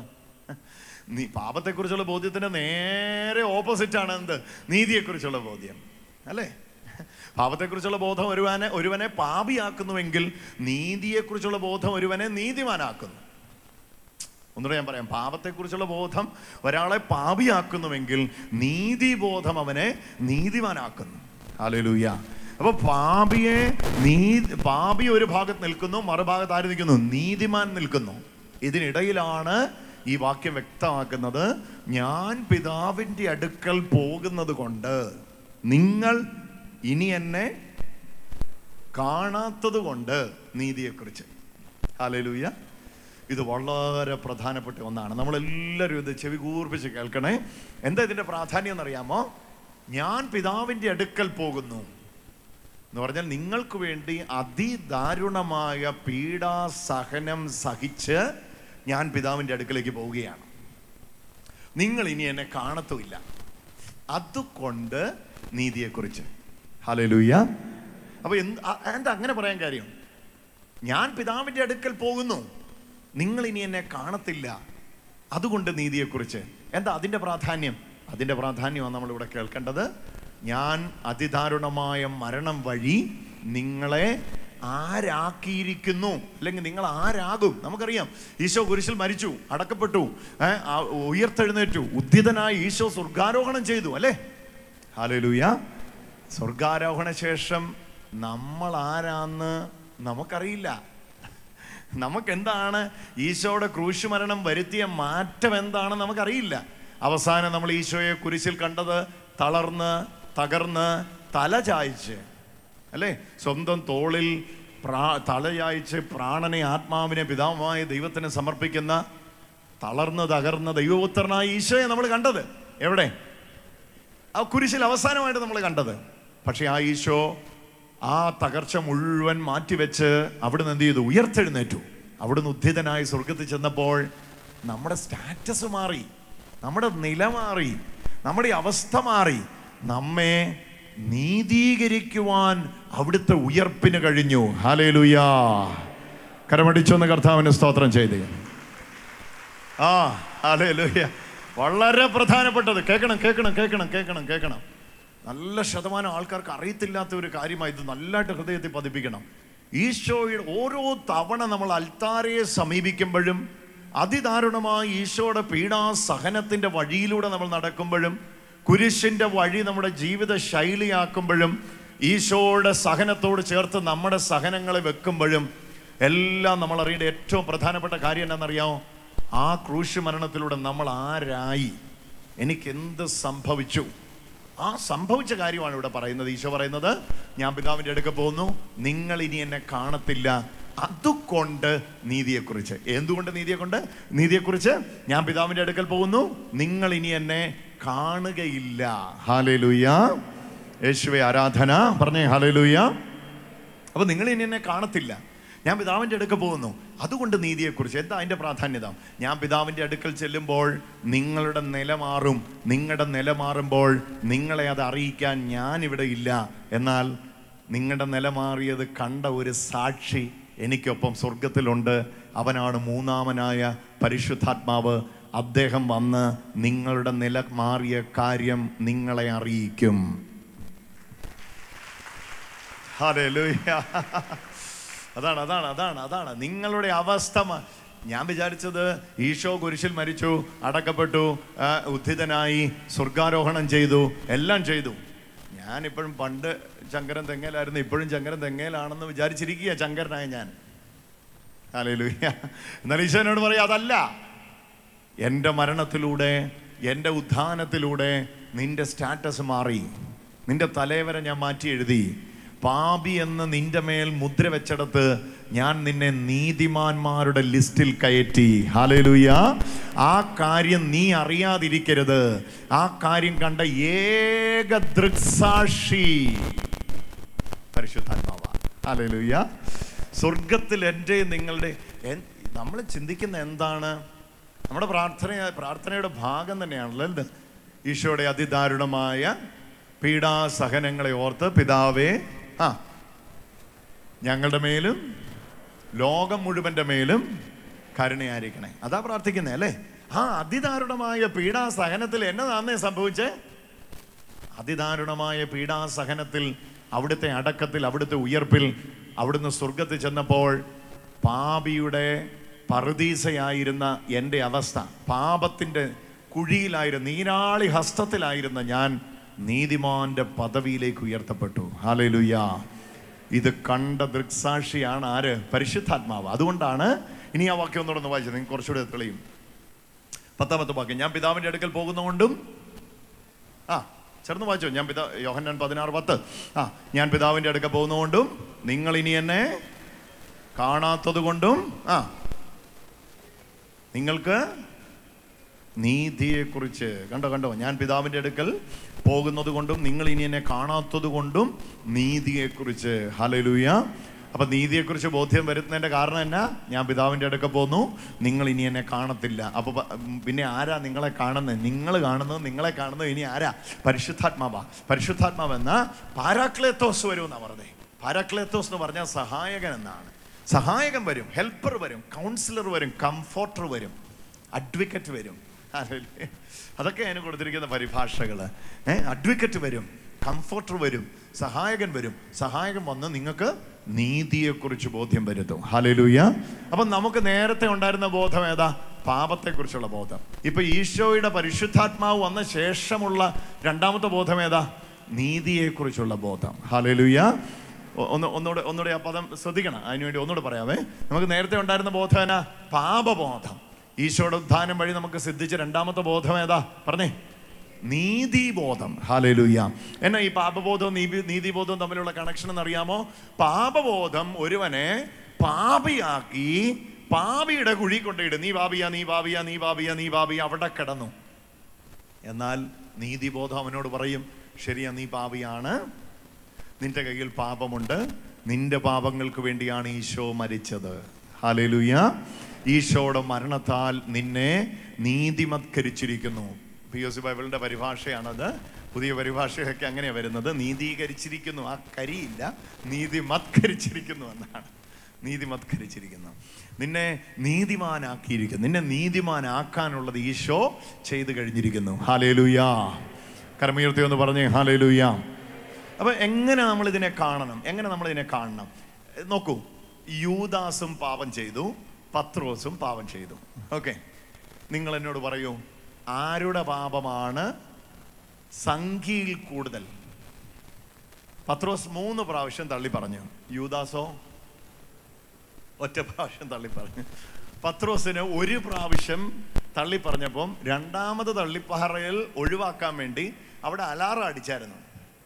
പാപത്തെക്കുറിച്ചുള്ള ബോധ്യത്തിന് നേരെ ഓപ്പോസിറ്റ് ആണ് എന്ത്? നീതിയെക്കുറിച്ചുള്ള ബോധ്യം, അല്ലേ? പാപത്തെക്കുറിച്ചുള്ള ബോധം ഒരുവനെ പാപിയാക്കുന്നുവെങ്കിൽ നീതിയെക്കുറിച്ചുള്ള ബോധം ഒരുവനെ നീതിമാനാക്കുന്നു. ഒന്നുകൂടെ ഞാൻ പറയാം, പാപത്തെക്കുറിച്ചുള്ള ബോധം ഒരാളെ പാപിയാക്കുന്നുവെങ്കിൽ നീതിബോധം അവനെ നീതിമാനാക്കുന്നു. ഹല്ലേലൂയ. അപ്പൊ പാപി ഒരു ഭാഗത്ത് നിൽക്കുന്നു, മറുഭാഗത്ത് ആര് നിൽക്കുന്നു? നീതിമാൻ നിൽക്കുന്നു. ഇതിനിടയിലാണ് ഈ വാക്യം വ്യക്തമാക്കുന്നത്, ഞാൻ പിതാവിൻ്റെ അടുക്കൽ പോകുന്നത് കൊണ്ട് നിങ്ങൾ ഇനി എന്നെ കാണാത്തത് കൊണ്ട് നീതിയെക്കുറിച്ച്. ഹല്ലേലൂയ. ഇത് വളരെ പ്രധാനപ്പെട്ട ഒന്നാണ്. നമ്മളെല്ലാവരും ഇത് ചെവി കൂർപ്പിച്ച് കേൾക്കണേ. എന്താ ഇതിൻ്റെ പ്രാധാന്യം എന്നറിയാമോ? ഞാൻ പിതാവിൻ്റെ അടുക്കൽ പോകുന്നു എന്ന് പറഞ്ഞാൽ നിങ്ങൾക്ക് വേണ്ടി അതിദാരുണമായ പീഡാസഹനം സഹിച്ച് ഞാൻ പിതാവിൻ്റെ അടുക്കലേക്ക് പോവുകയാണ്. നിങ്ങൾ ഇനി എന്നെ കാണത്തുമില്ല, അതുകൊണ്ട് നീതിയെക്കുറിച്ച്. ഹല്ലേലൂയ. അപ്പൊ എന്താ അങ്ങനെ പറയാൻ കാര്യം? ഞാൻ പിതാവിൻ്റെ അടുക്കൽ പോകുന്നു, നിങ്ങൾ ഇനി എന്നെ കാണത്തില്ല, അതുകൊണ്ട് നീതിയെക്കുറിച്ച്. എന്താ അതിൻ്റെ പ്രാധാന്യം? അതിൻ്റെ പ്രാധാന്യമാണ് നമ്മളിവിടെ കേൾക്കേണ്ടത്. ഞാൻ അതിദാരുണമായ മരണം വഴി നിങ്ങളെ ആരാക്കിയിരിക്കുന്നു, അല്ലെങ്കിൽ നിങ്ങൾ ആരാകും. നമുക്കറിയാം, ഈശോ കുരിശിൽ മരിച്ചു, അടക്കപ്പെട്ടു, ഉയർത്തെഴുന്നേറ്റു, ഉദ്ധിതനായി ഈശോ സ്വർഗാരോഹണം ചെയ്തു, അല്ലേ? ഹല്ലേലൂയ. സ്വർഗാരോഹണ ശേഷം നമ്മൾ ആരാന്ന് നമുക്കറിയില്ല. നമുക്കെന്താണ് ഈശോയുടെ ക്രൂശ് മരണം വരുത്തിയ മാറ്റം എന്താണെന്ന് നമുക്കറിയില്ല. അവസാനം നമ്മൾ ഈശോയെ കുരിശിൽ കണ്ടത് തളർന്ന് തകർന്ന് തല ചായ്ച്ച്, അല്ലേ? സ്വന്തം തോളിൽ തലയായിച്ച് പ്രാണനെ ആത്മാവിനെ പിതാവായ ദൈവത്തിന് സമർപ്പിക്കുന്ന തളർന്ന് തകർന്ന ദൈവപുത്രനായ ഈശോയെ നമ്മൾ കണ്ടത് എവിടെ? ആ കുരിശിൽ അവസാനമായിട്ട് നമ്മൾ കണ്ടത്. പക്ഷെ ആ ഈശോ ആ തകർച്ച മുഴുവൻ മാറ്റിവെച്ച് അവിടുന്ന് എന്ത് ചെയ്തു? ഉയർത്തെഴുന്നേറ്റു. അവിടുന്ന് ഉദ്ധിതനായി സ്വർഗത്തിൽ ചെന്നപ്പോൾ നമ്മുടെ സ്റ്റാറ്റസ് മാറി, നമ്മുടെ നില മാറി, നമ്മുടെ അവസ്ഥ മാറി. നമ്മെ നീതീകരിക്കുവാൻ അവിടുത്തെ ഉയർപ്പിന് കഴിഞ്ഞു. ഹല്ലേലൂയാ. കരമടിച്ചൊന്ന് കർത്താവിന് സ്തോത്രം ചെയ്ത്. ഹല്ലേലൂയ. വളരെ പ്രധാനപ്പെട്ടത്. കേൾക്കണം. നല്ല ശതമാനം ആൾക്കാർക്ക് അറിയത്തില്ലാത്ത ഒരു കാര്യമായി ഇത് നല്ലതായിട്ട് ഹൃദയത്തിൽ പതിപ്പിക്കണം. ഈശോയുടെ ഓരോ തവണ നമ്മൾ അൽത്താരയെ സമീപിക്കുമ്പോഴും അതിദാരുണമായ ഈശോയുടെ പീഡാസഹനത്തിൻ്റെ വഴിയിലൂടെ നമ്മൾ നടക്കുമ്പോഴും കുരിശിൻ്റെ വഴി നമ്മുടെ ജീവിത ശൈലിയാക്കുമ്പോഴും ഈശോയുടെ സഹനത്തോട് ചേർത്ത് നമ്മുടെ സഹനങ്ങളെ വെക്കുമ്പോഴും എല്ലാം നമ്മൾ അറിയേണ്ട ഏറ്റവും പ്രധാനപ്പെട്ട കാര്യം എന്താണെന്നറിയാമോ? ആ ക്രൂശ് മരണത്തിലൂടെ നമ്മൾ ആരായി, എനിക്കെന്ത് സംഭവിച്ചു, ആ സംഭവിച്ച കാര്യമാണ് ഇവിടെ പറയുന്നത്. ഈശോ പറയുന്നത്, ഞാൻ പിതാവിൻ്റെ അടുക്കൽ പോകുന്നു, നിങ്ങൾ ഇനി എന്നെ കാണത്തില്ല, അതുകൊണ്ട് നീതിയെക്കുറിച്ച്. എന്തുകൊണ്ട് നീതിയെക്കുറിച്ച്? ഞാൻ പിതാവിൻ്റെ അടുക്കൽ പോകുന്നു, നിങ്ങൾ ഇനി എന്നെ കാണുകയില്ല. ഹല്ലേലൂയ. യേശുവേ ആരാധന. പറഞ്ഞേ ഹല്ലേലൂയ. അപ്പൊ നിങ്ങൾ ഇനി എന്നെ കാണത്തില്ല, ഞാൻ പിതാവിൻ്റെ അടുക്കൽ പോകുന്നു, അതുകൊണ്ട് നീതിയെക്കുറിച്ച്. എന്താ അതിൻ്റെ പ്രാധാന്യത? ഞാൻ പിതാവിൻ്റെ അടുക്കൽ ചെല്ലുമ്പോൾ നിങ്ങളുടെ നില മാറും. നിങ്ങളുടെ നില മാറുമ്പോൾ നിങ്ങളെ അത് അറിയിക്കാൻ ഞാനിവിടെ ഇല്ല. എന്നാൽ നിങ്ങളുടെ നില മാറിയത് കണ്ട ഒരു സാക്ഷി എനിക്കൊപ്പം സ്വർഗത്തിലുണ്ട്. അവനാണ് മൂന്നാമനായ പരിശുദ്ധാത്മാവ്. അദ്ദേഹം വന്ന് നിങ്ങളുടെ നില മാറിയ കാര്യം നിങ്ങളെ അറിയിക്കും. ഹല്ലേലൂയ. അതാണ് നിങ്ങളുടെ അവസ്ഥ. ഞാൻ വിചാരിച്ചത് ഈശോ കുരിശിൽ മരിച്ചു, അടക്കപ്പെട്ടു, ഉദ്ധിതനായി സ്വർഗാരോഹണം ചെയ്തു, എല്ലാം ചെയ്തു. ഞാനിപ്പോഴും പണ്ട് ശങ്കരൻ തെങ്ങേലായിരുന്നു, ഇപ്പോഴും ശങ്കരൻ തെങ്ങേലാണെന്ന് വിചാരിച്ചിരിക്കുക ശങ്കരനായ ഞാൻ. ഹല്ലേലൂയ. എന്നാൽ ഈശോ എന്നോട് പറയാം, അതല്ല, എൻ്റെ മരണത്തിലൂടെ, എൻ്റെ ഉത്ഥാനത്തിലൂടെ നിന്റെ സ്റ്റാറ്റസ് മാറി, നിന്റെ തലവരെ ഞാൻ മാറ്റി എഴുതി. പാപി എന്ന് നിന്റെ മേൽ മുദ്ര വെച്ചെടുത്ത് ഞാൻ നിന്നെ നീതിമാന്മാരുടെ ലിസ്റ്റിൽ കയറ്റി. ഹല്ലേലൂയ. ആ കാര്യം നീ അറിയാതിരിക്കരുത്. ആ കാര്യം കണ്ട ഏക ദൃക്സാക്ഷി പരിശുദ്ധാത്മാവാ. ഹല്ലേലൂയ. സ്വർഗത്തിൽ എൻ്റെ നിങ്ങളുടെ നമ്മൾ ചിന്തിക്കുന്ന എന്താണ്? നമ്മുടെ പ്രാർത്ഥനയുടെ ഭാഗം തന്നെയാണല്ലോ ഇത്. ഈശോയുടെ അതിദാരുണമായ പീഡാസഹനങ്ങളെ ഓർത്ത് പിതാവേ, ഞങ്ങളുടെ മേലും ലോകം മുഴുവൻ്റെ മേലും കരുണയായിരിക്കണേ. അതാ പ്രാർത്ഥിക്കുന്നേ, അല്ലേ? അതിദാരുണമായ പീഡാസഹനത്തിൽ എന്നതാന്നേ സംഭവിച്ചേ? അതിദാരുണമായ പീഡാസഹനത്തിൽ അവിടുത്തെ അടക്കത്തിൽ, അവിടുത്തെ ഉയർപ്പിൽ, അവിടുന്ന് സ്വർഗത്തിൽ ചെന്നപ്പോൾ പാപിയുടെ പറുദീസയായിരുന്ന എൻ്റെ അവസ്ഥ, പാപത്തിൻ്റെ കുഴിയിലായിരുന്ന, നീരാളി ഹസ്തത്തിലായിരുന്ന ഞാൻ നീതിമാന്റെ പദവിയിലേക്ക് ഉയർത്തപ്പെട്ടു. ഹല്ലേലൂയ. ഇത് കണ്ട ദൃക്സാക്ഷിയാണ് ആര്? പരിശുദ്ധാത്മാവ്. അതുകൊണ്ടാണ് ഇനി ആ വാക്യം ഒന്നുകൂടെ വായിച്ചത്, നിങ്ങൾക്ക് കുറച്ചുകൂടെ തെളിയും. 10ാമത്തെ വാക്യം, ഞാൻ പിതാവിൻ്റെ അടുക്കൽ പോകുന്നതുകൊണ്ടും, ചേർന്ന് വായിച്ചോ, യോഹന്നാൻ 16:10. ഞാൻ പിതാവിൻ്റെ അടുക്കൽ പോകുന്നതുകൊണ്ടും നിങ്ങൾ ഇനി എന്നെ കാണാത്തത് കൊണ്ടും നിങ്ങൾക്ക് നീതിയെക്കുറിച്ച്, കണ്ടോ, ഞാൻ പിതാവിൻ്റെ അടുക്കൽ പോകുന്നത് കൊണ്ടും നിങ്ങൾ ഇനി എന്നെ കാണാത്തത് കൊണ്ടും നീതിയെക്കുറിച്ച്. ഹല്ലേലൂയ. അപ്പം നീതിയെക്കുറിച്ച് ബോധ്യം വരുത്തുന്നതിൻ്റെ കാരണം എന്നാ? ഞാൻ പിതാവിൻ്റെ അടുക്കൽ പോന്നു, നിങ്ങൾ ഇനി എന്നെ കാണത്തില്ല. അപ്പോൾ പിന്നെ ആരാ നിങ്ങളെ കാണുന്നത്? നിങ്ങൾ കാണുന്നത്, നിങ്ങളെ കാണുന്നത് ഇനി ആരാ? പരിശുദ്ധാത്മാവാ. പരിശുദ്ധാത്മാവ് എന്ന പാരാക്ലേത്തോസ് വരും എന്നാണ് പറഞ്ഞത്. പാരാക്ലേത്തോസ് എന്ന് പറഞ്ഞാൽ സഹായകൻ എന്നാണ്. സഹായകൻ വരും, ഹെൽപ്പർ വരും, കൗൺസിലർ വരും, കംഫോർട്ടർ വരും, അഡ്വക്കേറ്റ് വരും. അതൊക്കെ അതിന് കൊടുത്തിരിക്കുന്ന പരിഭാഷകൾ. അഡ്വക്കേറ്റ് വരും, കംഫോർട്ടർ വരും, സഹായകൻ വരും. സഹായകൻ വന്ന് നിങ്ങൾക്ക് നീതിയെക്കുറിച്ച് ബോധ്യം വരുത്തും. ഹല്ലേലൂയ. അപ്പം നമുക്ക് നേരത്തെ ഉണ്ടായിരുന്ന ബോധം ഏതാ? പാപത്തെക്കുറിച്ചുള്ള ബോധം. ഇപ്പൊ ഈശോയുടെ പരിശുദ്ധാത്മാവ് വന്ന ശേഷമുള്ള രണ്ടാമത്തെ ബോധം ഏതാ? നീതിയെക്കുറിച്ചുള്ള ബോധം. ഹല്ലേലൂയ. ഒന്നുകൂടെ ആ പദം ശ്രദ്ധിക്കണം, അതിനുവേണ്ടി ഒന്നുകൂടെ പറയാവേ. നമുക്ക് നേരത്തെ ഉണ്ടായിരുന്ന ബോധം എന്നാ? പാപബോധം. ഈശോയുടെ ഉദ്ധാനം വഴി നമുക്ക് സിദ്ധിച്ച രണ്ടാമത്തെ ബോധം ഏതാ? പറഞ്ഞേ, നീതിബോധം. ഹല്ലേലൂയ. എന്നാ ഈ പാപബോധവും നീതിബോധവും തമ്മിലുള്ള കണക്ഷൻ എന്നറിയാമോ? പാപബോധം ഒരുവനെ പാപിയാക്കി പാപിയുടെ കുഴി കൊണ്ടിടും. നീ പാപിയാ, നീ പാപിയാ, നീ പാപിയാ, നീ പാപിയാ, അവിടെ കിടന്നു. എന്നാൽ നീതിബോധം അവനോട് പറയും, ശരിയാ, നീ പാപിയാണ്, നിന്റെ കയ്യിൽ പാപമുണ്ട്, നിന്റെ പാപങ്ങൾക്ക് വേണ്ടിയാണ് ഈശോ മരിച്ചത്. ഹല്ലേലൂയ. ഈശോയുടെ മരണത്താൽ നിന്നെ നീതിമത്കരിച്ചിരിക്കുന്നു. POC ബൈബിളിൻ്റെ പരിഭാഷയാണത്. പുതിയ പരിഭാഷയൊക്കെ അങ്ങനെയാണ് വരുന്നത്. നീതീകരിച്ചിരിക്കുന്നു, ആ കരിയില്ല, നീതിമത്കരിച്ചിരിക്കുന്നു എന്നാണ്. നീതിമത്കരിച്ചിരിക്കുന്നു, നിന്നെ നീതിമാനാക്കിയിരിക്കുന്നു. നിന്നെ നീതിമാനാക്കാനുള്ളത് ഈശോ ചെയ്തു കഴിഞ്ഞിരിക്കുന്നു. ഹല്ലേലൂയ. കരമുയർത്തി ഒന്ന് പറഞ്ഞേ ഹല്ലേലൂയ. അപ്പം എങ്ങനെ നമ്മളിതിനെ കാണണം? എങ്ങനെ നമ്മളിതിനെ കാണണം? നോക്കൂ, യൂദാസും പാപം ചെയ്തു, പത്രോസും പാപം ചെയ്തു. ഓക്കെ, നിങ്ങൾ എന്നോട് പറയൂ, ആരുടെ പാപമാണ് സംഖ്യയിൽ കൂടുതൽ? പത്രോസ് 3 പ്രാവശ്യം തള്ളി പറഞ്ഞു, യൂദാസോ ഒറ്റ പ്രാവശ്യം തള്ളി പറഞ്ഞു. പത്രോസിന് 1 പ്രാവശ്യം തള്ളി പറഞ്ഞപ്പം രണ്ടാമത് തള്ളിപ്പറയൽ ഒഴിവാക്കാൻ വേണ്ടി അവിടെ അലാറം അടിച്ചായിരുന്നു.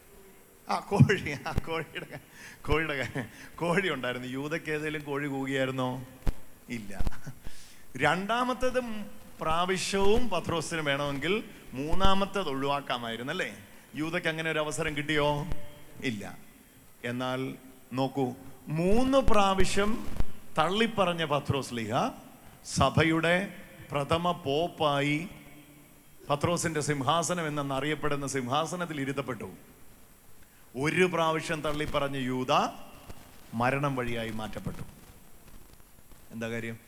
കോഴി ഉണ്ടായിരുന്നു. യൂദയ്ക്ക് ഏതെങ്കിലും കോഴി കൂകിയായിരുന്നോ? ഇല്ല. രണ്ടാമത്തേത് പ്രാവശ്യവും പത്രോസിന് വേണമെങ്കിൽ മൂന്നാമത്തേത് ഒഴിവാക്കാമായിരുന്നു അല്ലേ? യൂദയ്ക്ക് അങ്ങനെ ഒരു അവസരം കിട്ടിയോ? ഇല്ല. എന്നാൽ നോക്കൂ, 3 പ്രാവശ്യം തള്ളിപ്പറഞ്ഞ പത്രോസ്ലീഹ സഭയുടെ പ്രഥമ പോപ്പായി പത്രോസിന്റെ സിംഹാസനം എന്നറിയപ്പെടുന്ന സിംഹാസനത്തിൽ ഇരുത്തപ്പെട്ടു. 1 പ്രാവശ്യം തള്ളിപ്പറഞ്ഞ യൂദ മരണം വഴിയായി മാറ്റപ്പെട്ടു. എന്താ കാര്യം?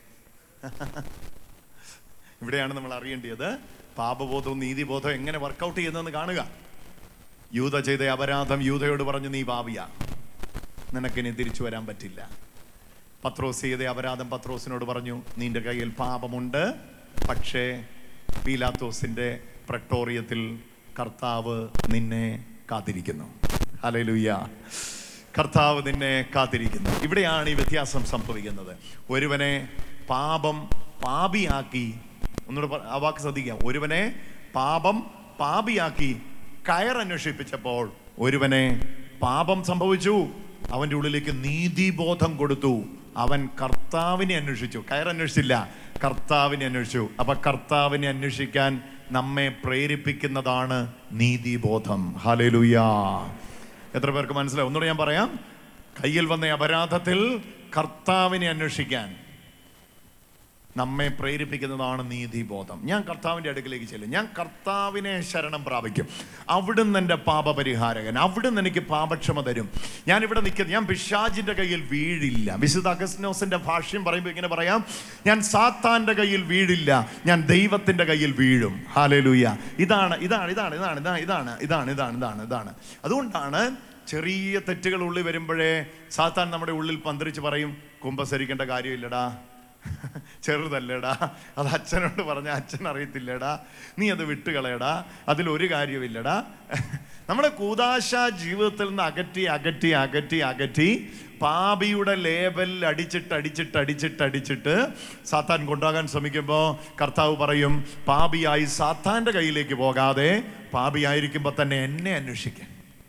ഇവിടെയാണ് നമ്മൾ അറിയേണ്ടത്. പാപബോധവും നീതിബോധവും എങ്ങനെ വർക്കൗട്ട് ചെയ്യുന്നതെന്ന് കാണുക. യൂദ ചെയ്ത അപരാധം യൂദയോട് പറഞ്ഞു, നീ പാപിയാ, നിനക്കിനി തിരിച്ചു വരാൻ പറ്റില്ല. പത്രോസ് ചെയ്ത അപരാധം പത്രോസിനോട് പറഞ്ഞു, നിന്റെ കയ്യിൽ പാപമുണ്ട്, പക്ഷേ പീലാത്തോസിന്റെ പ്രക്ടോറിയത്തിൽ കർത്താവ് നിന്നെ കാത്തിരിക്കുന്നു. ഹല്ലേലൂയ. കർത്താവ് നിന്നെ കാത്തിരിക്കുന്നു. ഇവിടെയാണ് ഈ വ്യത്യാസം സംഭവിക്കുന്നത്. ഒരുവനെ പാപം പാപിയാക്കി, ഒന്നുകൂടെ ആ വാക്ക് ശ്രദ്ധിക്കാം, ഒരുവനെ പാപം പാപിയാക്കി കയറന്വേഷിപ്പിച്ചപ്പോൾ ഒരുവനെ പാപം സംഭവിച്ചു, അവൻ്റെ ഉള്ളിലേക്ക് നീതിബോധം കൊടുത്തു. അവൻ കർത്താവിനെ അന്വേഷിച്ചു, കയറന്വേഷിച്ചില്ല, കർത്താവിനെ അന്വേഷിച്ചു. അപ്പൊ കർത്താവിനെ അന്വേഷിക്കാൻ നമ്മെ പ്രേരിപ്പിക്കുന്നതാണ് നീതിബോധം. ഹല്ലേലൂയ. എത്ര പേർക്ക് മനസ്സിലാവും? ഒന്നുകൂടെ ഞാൻ പറയാം. കയ്യിൽ വന്ന അപരാധത്തിൽ കർത്താവിനെ അന്വേഷിക്കാൻ നമ്മെ പ്രേരിപ്പിക്കുന്നതാണ് നീതിബോധം. ഞാൻ കർത്താവിൻ്റെ അടുക്കിലേക്ക് ചെല്ലും, ഞാൻ കർത്താവിനെ ശരണം പ്രാപിക്കും. അവിടുന്ന് എൻ്റെ പാപപരിഹാരകൻ, അവിടുന്ന് എനിക്ക് പാപക്ഷമ തരും. ഞാൻ ഇവിടെ നിൽക്കുന്നത്, ഞാൻ പിശാചിൻ്റെ കയ്യിൽ വീഴില്ല. വിശുദ്ധ അഗസ്തീനോസിന്റെ ഭാഷ്യം പറയുമ്പോൾ ഇങ്ങനെ പറയാം, ഞാൻ സാത്താൻ്റെ കയ്യിൽ വീഴില്ല, ഞാൻ ദൈവത്തിൻ്റെ കയ്യിൽ വീഴും. ഹല്ലേലൂയ. ഇതാണ്. അതുകൊണ്ടാണ് ചെറിയ തെറ്റുകൾ ഉള്ളിൽ വരുമ്പോഴേ സാത്താൻ നമ്മുടെ ഉള്ളിൽ പന്തറിച്ച് പറയും, കുമ്പസരിക്കേണ്ട കാര്യമില്ലടാ, ചെറുതല്ലേടാ, അത് അച്ഛനോട് പറഞ്ഞ അച്ഛൻ അറിയത്തില്ലേടാ, നീ അത് വിട്ടുകളയടാ, അതിലൊരു കാര്യമില്ലടാ. നമ്മുടെ കൂദാശ ജീവിതത്തിൽ നിന്ന് അകറ്റി അകറ്റി അകറ്റി അകറ്റി പാപിയുടെ ലേബൽ അടിച്ചിട്ട് സാത്താൻ കൊണ്ടുപോകാൻ ശ്രമിക്കുമ്പോൾ കർത്താവ് പറയും, പാപിയായി സാത്താൻ്റെ കയ്യിലേക്ക് പോകാതെ പാപിയായിരിക്കുമ്പോൾ തന്നെ എന്നെ അന്വേഷിക്കുക,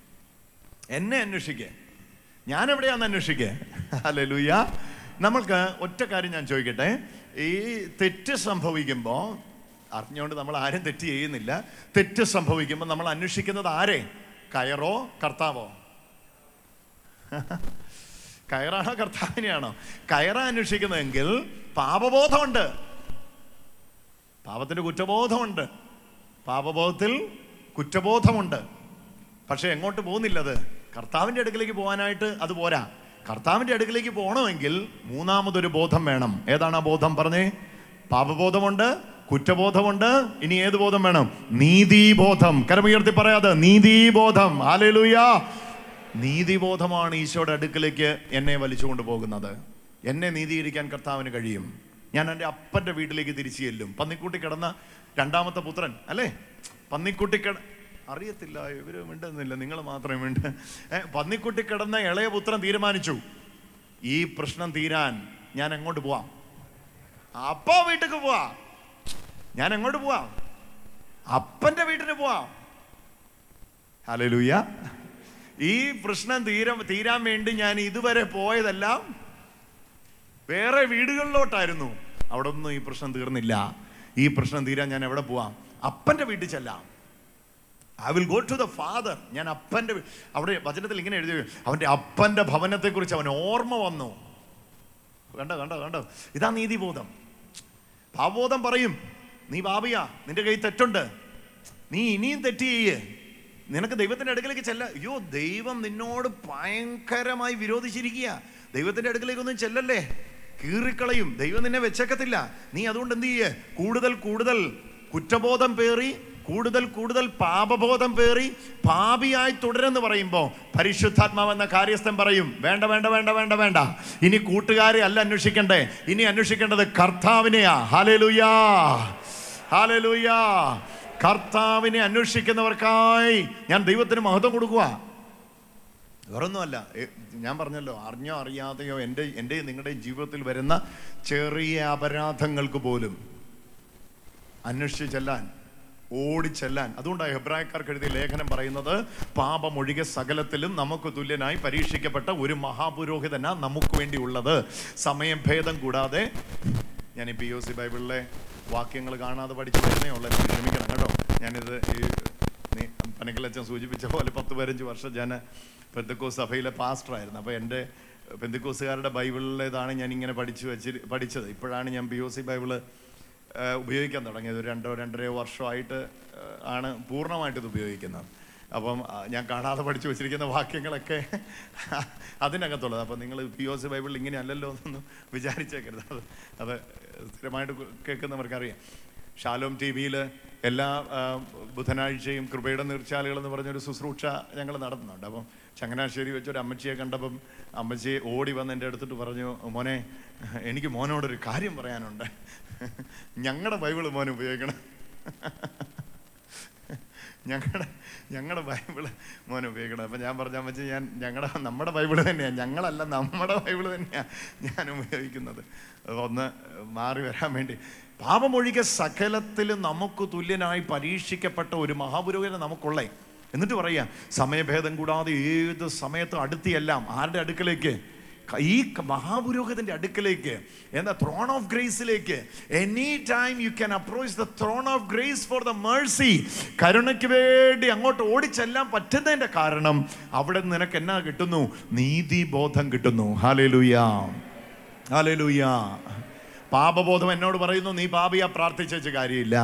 ഞാൻ എവിടെയാണെന്ന് അന്വേഷിക്കുക. ഹല്ലേലൂയ. നമ്മൾക്ക് ഒറ്റ കാര്യം ഞാൻ ചോദിക്കട്ടെ, ഈ തെറ്റ് സംഭവിക്കുമ്പോൾ, അറിഞ്ഞുകൊണ്ട് നമ്മൾ ആരും തെറ്റ് ചെയ്യുന്നില്ല, തെറ്റ് സംഭവിക്കുമ്പോൾ നമ്മൾ അന്വേഷിക്കുന്നത് ആരെ? കയറോ കർത്താവോ? കയറാണോ കർത്താവിനെയാണോ? കയറാ അന്വേഷിക്കുന്നതെങ്കിൽ പാപബോധമുണ്ട്, പാപത്തിന്റെ കുറ്റബോധമുണ്ട്, പാപബോധത്തിൽ കുറ്റബോധമുണ്ട്. പക്ഷെ എങ്ങോട്ട് പോകുന്നില്ലത്? കർത്താവിൻ്റെ അടുക്കിലേക്ക് പോകാനായിട്ട് അത് പോരാ. കർത്താവിൻ്റെ അടുക്കിലേക്ക് പോകണമെങ്കിൽ മൂന്നാമതൊരു ബോധം വേണം. ഏതാണ് ആ ബോധം? പറഞ്ഞേ. പാപബോധമുണ്ട്, കുറ്റബോധമുണ്ട്, ഇനി ഏത് ബോധം വേണം? നീതിബോധം. കരമുയർത്തി പറയാതെ നീതിബോധം. ഹല്ലേലൂയ. നീതിബോധമാണ് ഈശോയുടെ അടുക്കിലേക്ക് എന്നെ വലിച്ചുകൊണ്ട് പോകുന്നത്. എന്നെ നീതീകരിക്കാൻ കർത്താവിന് കഴിയും. ഞാൻ എൻ്റെ അപ്പൻ്റെ വീട്ടിലേക്ക് തിരിച്ചു ചെല്ലും. പന്നിക്കുട്ടി കിടന്ന രണ്ടാമത്തെ പുത്രൻ അല്ലേ? പന്നിക്കുട്ടി അറിയത്തില്ല, ഇവര് മിണ്ടുന്നില്ല, നിങ്ങൾ മാത്രമേ മിണ്ട. പന്നിക്കുട്ടി കിടന്ന ഇളയ പുത്രൻ തീരുമാനിച്ചു, ഈ പ്രശ്നം തീരാൻ ഞാൻ എങ്ങോട്ട് പോവാം? അപ്പ വീട്ടിലേക്ക് പോവാ. ഞാൻ എങ്ങോട്ട് പോവാം? അപ്പൻ്റെ വീട്ടിന് പോവാം. ഹല്ലേലൂയ. ഈ പ്രശ്നം തീരാൻ വേണ്ടി ഞാൻ ഇതുവരെ പോയതെല്ലാം വേറെ വീടുകളിലോട്ടായിരുന്നു. അവിടെ ഒന്നും ഈ പ്രശ്നം തീർന്നില്ല. ഈ പ്രശ്നം തീരാൻ ഞാൻ എവിടെ പോവാം? അപ്പൻ്റെ വീട്ടിൽ ചെല്ലാം. I will go to the father. ഞാൻ അപ്പൻ്റെ അവിടെ വചനത്തിൽ ഇങ്ങനെ എഴുതി, അവൻ്റെ അപ്പൻ്റെ ഭവനത്തെക്കുറിച്ച് അവന് ഓർമ്മ വന്നു. കണ്ടോ ഇതാ നീതിബോധം. പാപബോധം പറയും, നീ പാപിയാ, നിന്റെ കയ്യിൽ തെറ്റുണ്ട്, നീ ഇനിയും തെറ്റ് ചെയ്യേ, നിനക്ക് ദൈവത്തിൻ്റെ അടുക്കലേക്ക് ചെല്ല. അയ്യോ, ദൈവം നിന്നോട് ഭയങ്കരമായി വിരോധിച്ചിരിക്കുക, ദൈവത്തിൻ്റെ അടുക്കലേക്കൊന്നും ചെല്ലല്ലേ, കീറിക്കളയും, ദൈവം നിന്നെ വെച്ചേക്കത്തില്ല. നീ അതുകൊണ്ട് എന്ത് ചെയ്യേ? കൂടുതൽ കൂടുതൽ കുറ്റബോധം പേറി, കൂടുതൽ പാപബോധം പേറി പാപിയായി തുടരെന്ന് പറയുമ്പോൾ പരിശുദ്ധാത്മാവ് എന്ന കാര്യസ്ഥൻ പറയും, വേണ്ട വേണ്ട വേണ്ട വേണ്ട വേണ്ട, ഇനി കൂട്ടുകാരെ അല്ല അന്വേഷിക്കണ്ടേ, ഇനി അന്വേഷിക്കേണ്ടത് കർത്താവിനെയാ. ഹല്ലേലൂയാ, ഹല്ലേലൂയാ. കർത്താവിനെ അന്വേഷിക്കുന്നവർക്കായി ഞാൻ ദൈവത്തിന് മഹത്വം കൊടുക്കുക. വേറൊന്നുമല്ല, ഞാൻ പറഞ്ഞല്ലോ, അറിഞ്ഞോ അറിയാതെയോ എൻ്റെ നിങ്ങളുടെ ജീവിതത്തിൽ വരുന്ന ചെറിയ അപരാധങ്ങൾക്ക് പോലും അന്വേഷിച്ച് ചെല്ലാൻ, ഓടിച്ചെല്ലാൻ. അതുകൊണ്ടാണ് ഹെബ്രായക്കാർക്ക് എഴുതിയ ലേഖനം പറയുന്നത്, പാപമൊഴികെ സകലത്തിലും നമുക്ക് തുല്യനായി പരീക്ഷിക്കപ്പെട്ട ഒരു മഹാപുരോഹിതനാ നമുക്ക് വേണ്ടി ഉള്ളത്, സമയം ഭേദം കൂടാതെ. ഞാൻ ഈ POC ബൈബിളിലെ വാക്യങ്ങൾ കാണാതെ പഠിച്ചു വരുന്നേ ഉള്ളൂ, എനിക്ക് ക്ഷമിക്കണം കേട്ടോ. ഞാനിത് ഈ പനക്കലച്ചൻ സൂചിപ്പിച്ച പോലെ 10-15 വർഷം ഞാൻ പെന്തക്കോസ്ത് സഭയിലെ പാസ്റ്ററായിരുന്നു. അപ്പോൾ എൻ്റെ പെന്തക്കോസ്തുകാരുടെ ബൈബിളിലേതാണ് ഞാനിങ്ങനെ പഠിച്ചത്. ഇപ്പോഴാണ് ഞാൻ POC ബൈബിള് ഉപയോഗിക്കാൻ തുടങ്ങിയത്. 2-2.5 വർഷമായിട്ട് ആണ് പൂർണ്ണമായിട്ട് ഇത് ഉപയോഗിക്കുന്നത്. അപ്പം ഞാൻ കാണാതെ പഠിച്ചു വെച്ചിരിക്കുന്ന വാക്യങ്ങളൊക്കെ അതിനകത്തുള്ളത്. അപ്പം നിങ്ങൾ POC ബൈബിളിൽ ഇങ്ങനെ അല്ലല്ലോ എന്നൊന്നും വിചാരിച്ചേക്കരുത്. അത് സ്ഥിരമായിട്ട് കേൾക്കുന്നവർക്കറിയാം. ഷാലോം TV-യിൽ എല്ലാ ബുധനാഴ്ചയും കൃപയുടെ നീർച്ചാലുകൾ എന്ന് പറഞ്ഞൊരു ശുശ്രൂഷ ഞങ്ങൾ നടത്തുന്നുണ്ട്. അപ്പം ചങ്ങനാശ്ശേരി വെച്ചൊരു അമ്മച്ചിയെ കണ്ടപ്പം അമ്മച്ചിയെ ഓടി വന്ന് എൻ്റെ അടുത്തിട്ട് പറഞ്ഞു, മോനെ, എനിക്ക് മോനോടൊരു കാര്യം പറയാനുണ്ട്, ഞങ്ങളുടെ ബൈബിള് മോൻ ഉപയോഗിക്കണം, ഞങ്ങളുടെ ബൈബിള് മോൻ ഉപയോഗിക്കണം. അപ്പം ഞാൻ പറഞ്ഞു, അമ്മച്ചി, നമ്മുടെ ബൈബിള് തന്നെയാണ്, ഞങ്ങളല്ല, നമ്മുടെ ബൈബിള് തന്നെയാണ് ഞാൻ ഉപയോഗിക്കുന്നത്. ഒന്ന് മാറി വരാൻ വേണ്ടി. പാപമൊഴികെ സകലത്തിലും നമുക്ക് തുല്യനായി പരീക്ഷിക്കപ്പെട്ട ഒരു മഹാപുരോഹിതൻ നമുക്കുള്ളേ. എന്നിട്ട് പറയാ, സമയഭേദം കൂടാതെ ഏത് സമയത്തും അടുത്തിയെല്ലാം ആരുടെ അടുക്കലേക്ക്? ഈ മഹാപുരോഹിതന്റെ അടുക്കലേക്ക്, എന്താ, ത്രോൺ ഓഫ് ഗ്രേസിലേക്ക്. Any time you can approach the throne of grace for the mercy. കരുണയ്ക്ക് വേണ്ടി അങ്ങോട്ട് ഓടിച്ചെല്ലാൻ പറ്റുന്നതിന്റെ കാരണം അവിടെ നിനക്ക് എന്നാ കിട്ടുന്നു? നീതിബോധം കിട്ടുന്നു. ഹല്ലേലൂയാ, ഹല്ലേലൂയാ. പാപബോധം എന്നോട് പറയുന്നു, നീ പാപിയാ, പ്രാർത്ഥിച്ചു കാര്യമില്ല.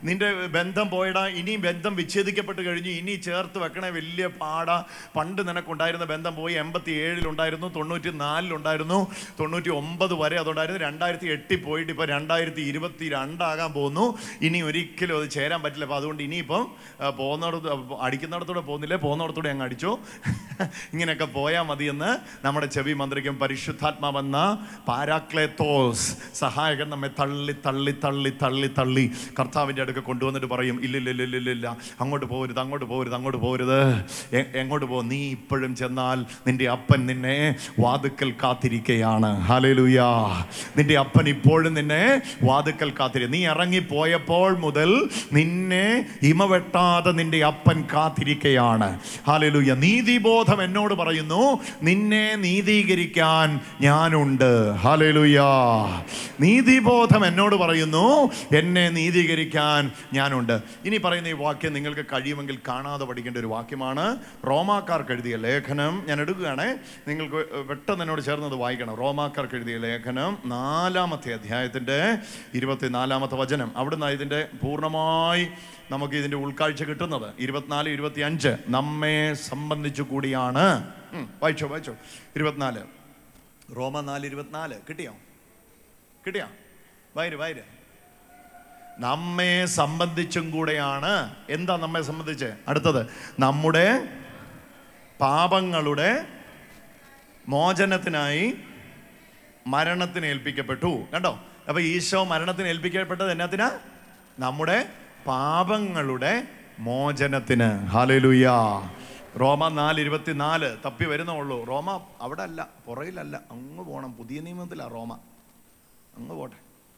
നിന്റെ ബന്ധം പോയടാ, ഇനിയും ബന്ധം വിച്ഛേദിക്കപ്പെട്ട് കഴിഞ്ഞു, ഇനി ചേർത്ത് വെക്കണേ വലിയ പാടാ. പണ്ട് നിനക്കുണ്ടായിരുന്ന ബന്ധം പോയി. 87-ലുണ്ടായിരുന്നു, 94-ലുണ്ടായിരുന്നു, 99 വരെ അതുണ്ടായിരുന്നു, 2008 പോയിട്ട് ഇപ്പോൾ 2022 ആകാൻ പോകുന്നു. ഇനി ഒരിക്കലും അത് ചേരാൻ പറ്റില്ല. അപ്പോൾ അതുകൊണ്ട് ഇനിയിപ്പം അടിക്കുന്നിടത്തൂടെ പോകുന്നില്ലേ, പോകുന്നിടത്തൂടെ അങ്ങ് അടിച്ചു. ഇങ്ങനെയൊക്കെ പോയാൽ മതിയെന്ന് നമ്മുടെ ചെവി മന്ത്രിക്കും. പരിശുദ്ധാത്മാവെന്ന പാരാക്ലേത്തോസ് സഹായകൻ നമ്മെ തള്ളി തള്ളി തള്ളി തള്ളി തള്ളി കർത്താവിൻ്റെ അടുക്ക് കൊണ്ടുവന്നിട്ട് പറയും, ഇല്ലില്ലില്ലില്ല, അങ്ങോട്ട് പോകരുത്, അങ്ങോട്ട് പോകരുത്, അങ്ങോട്ട് പോകരുത്. എങ്ങോട്ട് പോകും? നീ ഇപ്പോഴും ചെന്നാൽ നിന്റെ അപ്പൻ നിന്നെ വാതുക്കൽ കാത്തിരിക്കുകയാണ്. ഹല്ലേലൂയാ. നിന്റെ അപ്പൻ ഇപ്പോഴും നിന്നെ വാതുക്കൽ കാത്തിരിക്കുക. നീ ഇറങ്ങിപ്പോയപ്പോൾ മുതൽ നിന്നെ ഇമവെട്ടാതെ നിന്റെ അപ്പൻ കാത്തിരിക്കുകയാണ്. ഹല്ലേലൂയ. നീതിബോധം എന്നോട് പറയുന്നു, നിന്നെ നീതീകരിക്കാൻ ഞാനുണ്ട്. ഹല്ലേലൂയാ. നീതിബോധം എന്നോട് പറയുന്നു, എന്നെ നീതീകരിക്കാൻ ഞാനുണ്ട്. ഇനി പറയുന്ന ഈ വാക്യം നിങ്ങൾക്ക് കഴിയുമെങ്കിൽ കാണാതെ പഠിക്കേണ്ട ഒരു വാക്യമാണ്. റോമാക്കാർക്ക് എഴുതിയ ലേഖനം ഞാൻ എടുക്കുകയാണ്, നിങ്ങൾക്ക് പെട്ടെന്ന് എന്നോട് ചേർന്നത് വായിക്കണം. റോമാക്കാർക്ക് എഴുതിയ ലേഖനം 4-ാമത്തെ അധ്യായത്തിൻ്റെ 24-ാമത്തെ വചനം. അവിടുന്ന് ഇതിൻ്റെ പൂർണ്ണമായി നമുക്ക് ഇതിൻ്റെ ഉൾക്കാഴ്ച കിട്ടുന്നത്. 24-25 നമ്മെ സംബന്ധിച്ചു കൂടിയാണ്. വായിച്ചോ 24, റോമ 4:24. കിട്ടിയോ? വയറ് നമ്മെ സംബന്ധിച്ചും കൂടെയാണ്. എന്താ നമ്മെ സംബന്ധിച്ച്? അടുത്തത്, നമ്മുടെ പാപങ്ങളുടെ മോചനത്തിനായി മരണത്തിന് ഏൽപ്പിക്കപ്പെട്ടു. കണ്ടോ? അപ്പൊ ഈശോ മരണത്തിന് ഏൽപ്പിക്കപ്പെട്ടത് എന്നാത്തിനാ? നമ്മുടെ പാപങ്ങളുടെ മോചനത്തിന്. ഹല്ലേലൂയാ. റോമ 4:24 തപ്പി വരുന്നുള്ളൂ. റോമ അവിടെ അല്ല, പുറയിലല്ല, അങ്ങ് പോകണം. പുതിയ നിയമത്തിലാ റോമ. അങ്ങ് പോട്ടെ.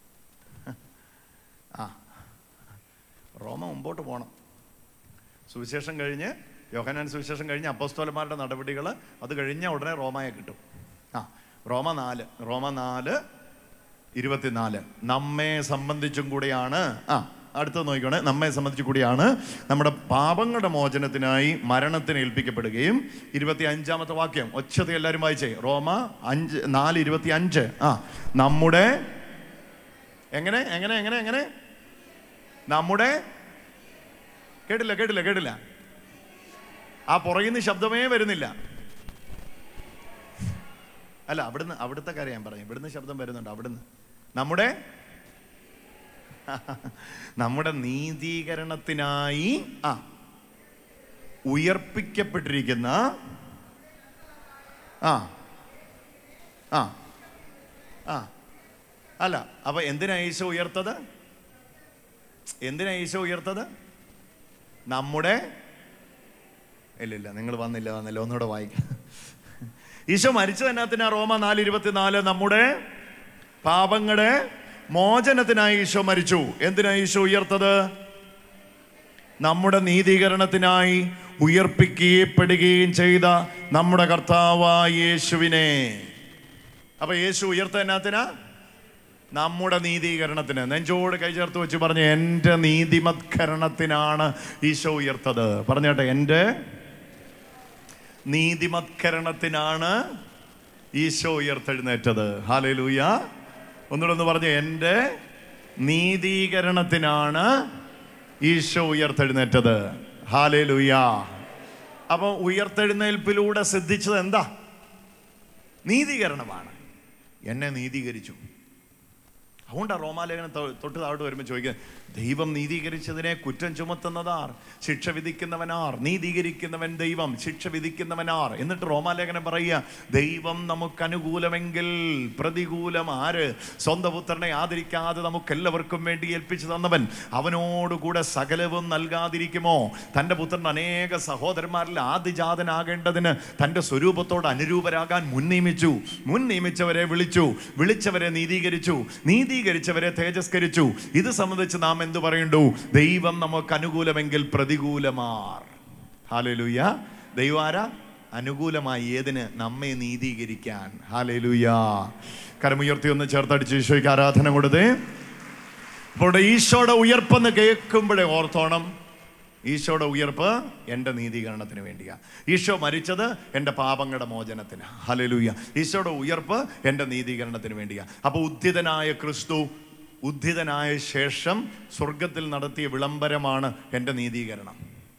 റോമ മുമ്പോട്ട് പോകണം. സുവിശേഷം കഴിഞ്ഞ്, യോഹന്നാൻ സുവിശേഷം കഴിഞ്ഞ് അപ്പോസ്തലന്മാരുടെ നടപടികൾ, അത് കഴിഞ്ഞ ഉടനെ റോമയെ കിട്ടും. റോമ 4:24 നമ്മെ സംബന്ധിച്ചും കൂടിയാണ്. അടുത്തത് നോക്കിക്കോണേ. നമ്മെ സംബന്ധിച്ചു കൂടിയാണ് നമ്മുടെ പാപങ്ങളുടെ മോചനത്തിനായി മരണത്തിന് ഏൽപ്പിക്കപ്പെടുകയും. 25-ാമത്തെ വാക്യം ഒച്ചത്തെ എല്ലാവരും വായിച്ചേ. റോമ 4:25. നമ്മുടെ എങ്ങനെ നമ്മുടെ കേട്ടില്ല. ആ പുറകിന്ന് ശബ്ദമേ വരുന്നില്ല. അല്ല, അവിടുത്തെ കാര്യം ഞാൻ പറഞ്ഞു. ഇവിടുന്ന് ശബ്ദം വരുന്നുണ്ട്. അവിടുന്ന് നമ്മുടെ നീതീകരണത്തിനായി ഉയർപ്പിക്കപ്പെട്ടിരിക്കുന്ന അല്ല, അപ്പൊ എന്തിനാ ഈശോ ഉയർത്തത്? നമ്മുടെ ഇല്ല, നിങ്ങൾ വന്നില്ല. ഒന്നുകൂടെ വായിക്കാം. ഈശോ മരിച്ചത് എന്നാത്തിനാ? റോമ 4:24 നമ്മുടെ പാപങ്ങളുടെ മോചനത്തിനായി ഈശോ മരിച്ചു. എന്തിനാ ഈശോ ഉയർത്തത്? നമ്മുടെ നീതീകരണത്തിനായി ഉയർപ്പിക്കപ്പെടുകയും ചെയ്ത നമ്മുടെ കർത്താവായ യേശുവിനെ. അപ്പൊ യേശു ഉയർത്ത എന്നാത്തിനാ? നമ്മുടെ നീതീകരണത്തിന്. നെഞ്ചോട് കൈ ചേർത്ത് വെച്ച് പറഞ്ഞു, എൻ്റെ നീതിമത്കരണത്തിനാണ് ഈശോ ഉയർത്തത്. പറഞ്ഞേട്ടെ, എൻ്റെ നീതിമത്കരണത്തിനാണ് ഈശോ ഉയർത്തെഴുന്നേറ്റത്. ഹല്ലേലൂയ. ഒന്നുകൂടെ പറഞ്ഞു, എൻ്റെ നീതീകരണത്തിനാണ് ഈശോ ഉയർത്തെഴുന്നേറ്റത്. ഹല്ലേലൂയ. അപ്പോൾ ഉയർത്തെഴുന്നേൽപ്പിലൂടെ സിദ്ധിച്ചത് എന്താ? നീതീകരണമാണ്. എന്നെ നീതീകരിച്ചു. അതുകൊണ്ടാണ് റോമാലേഖനം തൊട്ട് താഴോട്ട് വരുമ്പോൾ ചോദിക്കുന്നത്, ദൈവം നീതീകരിച്ചതിനെ കുറ്റം ചുമത്തുന്നതാർ, ശിക്ഷ വിധിക്കുന്നവനാർ? നീതീകരിക്കുന്നവൻ ദൈവം, ശിക്ഷ വിധിക്കുന്നവനാർ. എന്നിട്ട് റോമാലേഖനം പറയുക, ദൈവം നമുക്ക് അനുകൂലമെങ്കിൽ പ്രതികൂലം ആര്? സ്വന്തം പുത്രനെ ആദരിക്കാതെ നമുക്കെല്ലാവർക്കും വേണ്ടി ഏൽപ്പിച്ചു തന്നവൻ അവനോടുകൂടെ സകലവും നൽകാതിരിക്കുമോ? തൻ്റെ പുത്രൻ അനേക സഹോദരന്മാരിൽ ആദിജാതനാകേണ്ടതിന് തൻ്റെ സ്വരൂപത്തോട് അനുരൂപരാകാൻ മുൻ നിയമിച്ചവരെ വിളിച്ചവരെ നീതീകരിച്ചവരെ തേജസ്കരിച്ചു. ഇത് സംബന്ധിച്ച് നാം എന്ത് പറയണ്ടു? ദൈവം നമുക്ക് അനുകൂലമെങ്കിൽ പ്രതികൂലമാർ. ഹല്ലേലൂയ. ദൈവം ആരാ? അനുകൂലമായി. ഏതിന്? നമ്മെ നീതീകരിക്കാൻ. ഹല്ലേലൂയ. കരമുയർത്തി ഒന്ന് ചേർത്തടിച്ച് ഈശോയ്ക്ക് ആരാധന കൊടുത്തേ. അപ്പോൾ ഈശോയുടെ ഉയർപ്പെന്ന് കേൾക്കുമ്പോഴേ ഓർത്തോണം, ഈശോയുടെ ഉയർപ്പ് എൻ്റെ നീതീകരണത്തിന് വേണ്ടിയാണ്. ഈശോ മരിച്ചത് എൻ്റെ പാപങ്ങളുടെ മോചനത്തിന്. ഹല്ലേലൂയ. ഈശോയുടെ ഉയർപ്പ് എൻ്റെ നീതീകരണത്തിന് വേണ്ടിയാണ്. അപ്പോൾ ഉദ്ധിതനായ ക്രിസ്തു ഉദ്ധിതനായ ശേഷം സ്വർഗത്തിൽ നടത്തിയ വിളംബരമാണ് എൻ്റെ നീതീകരണം.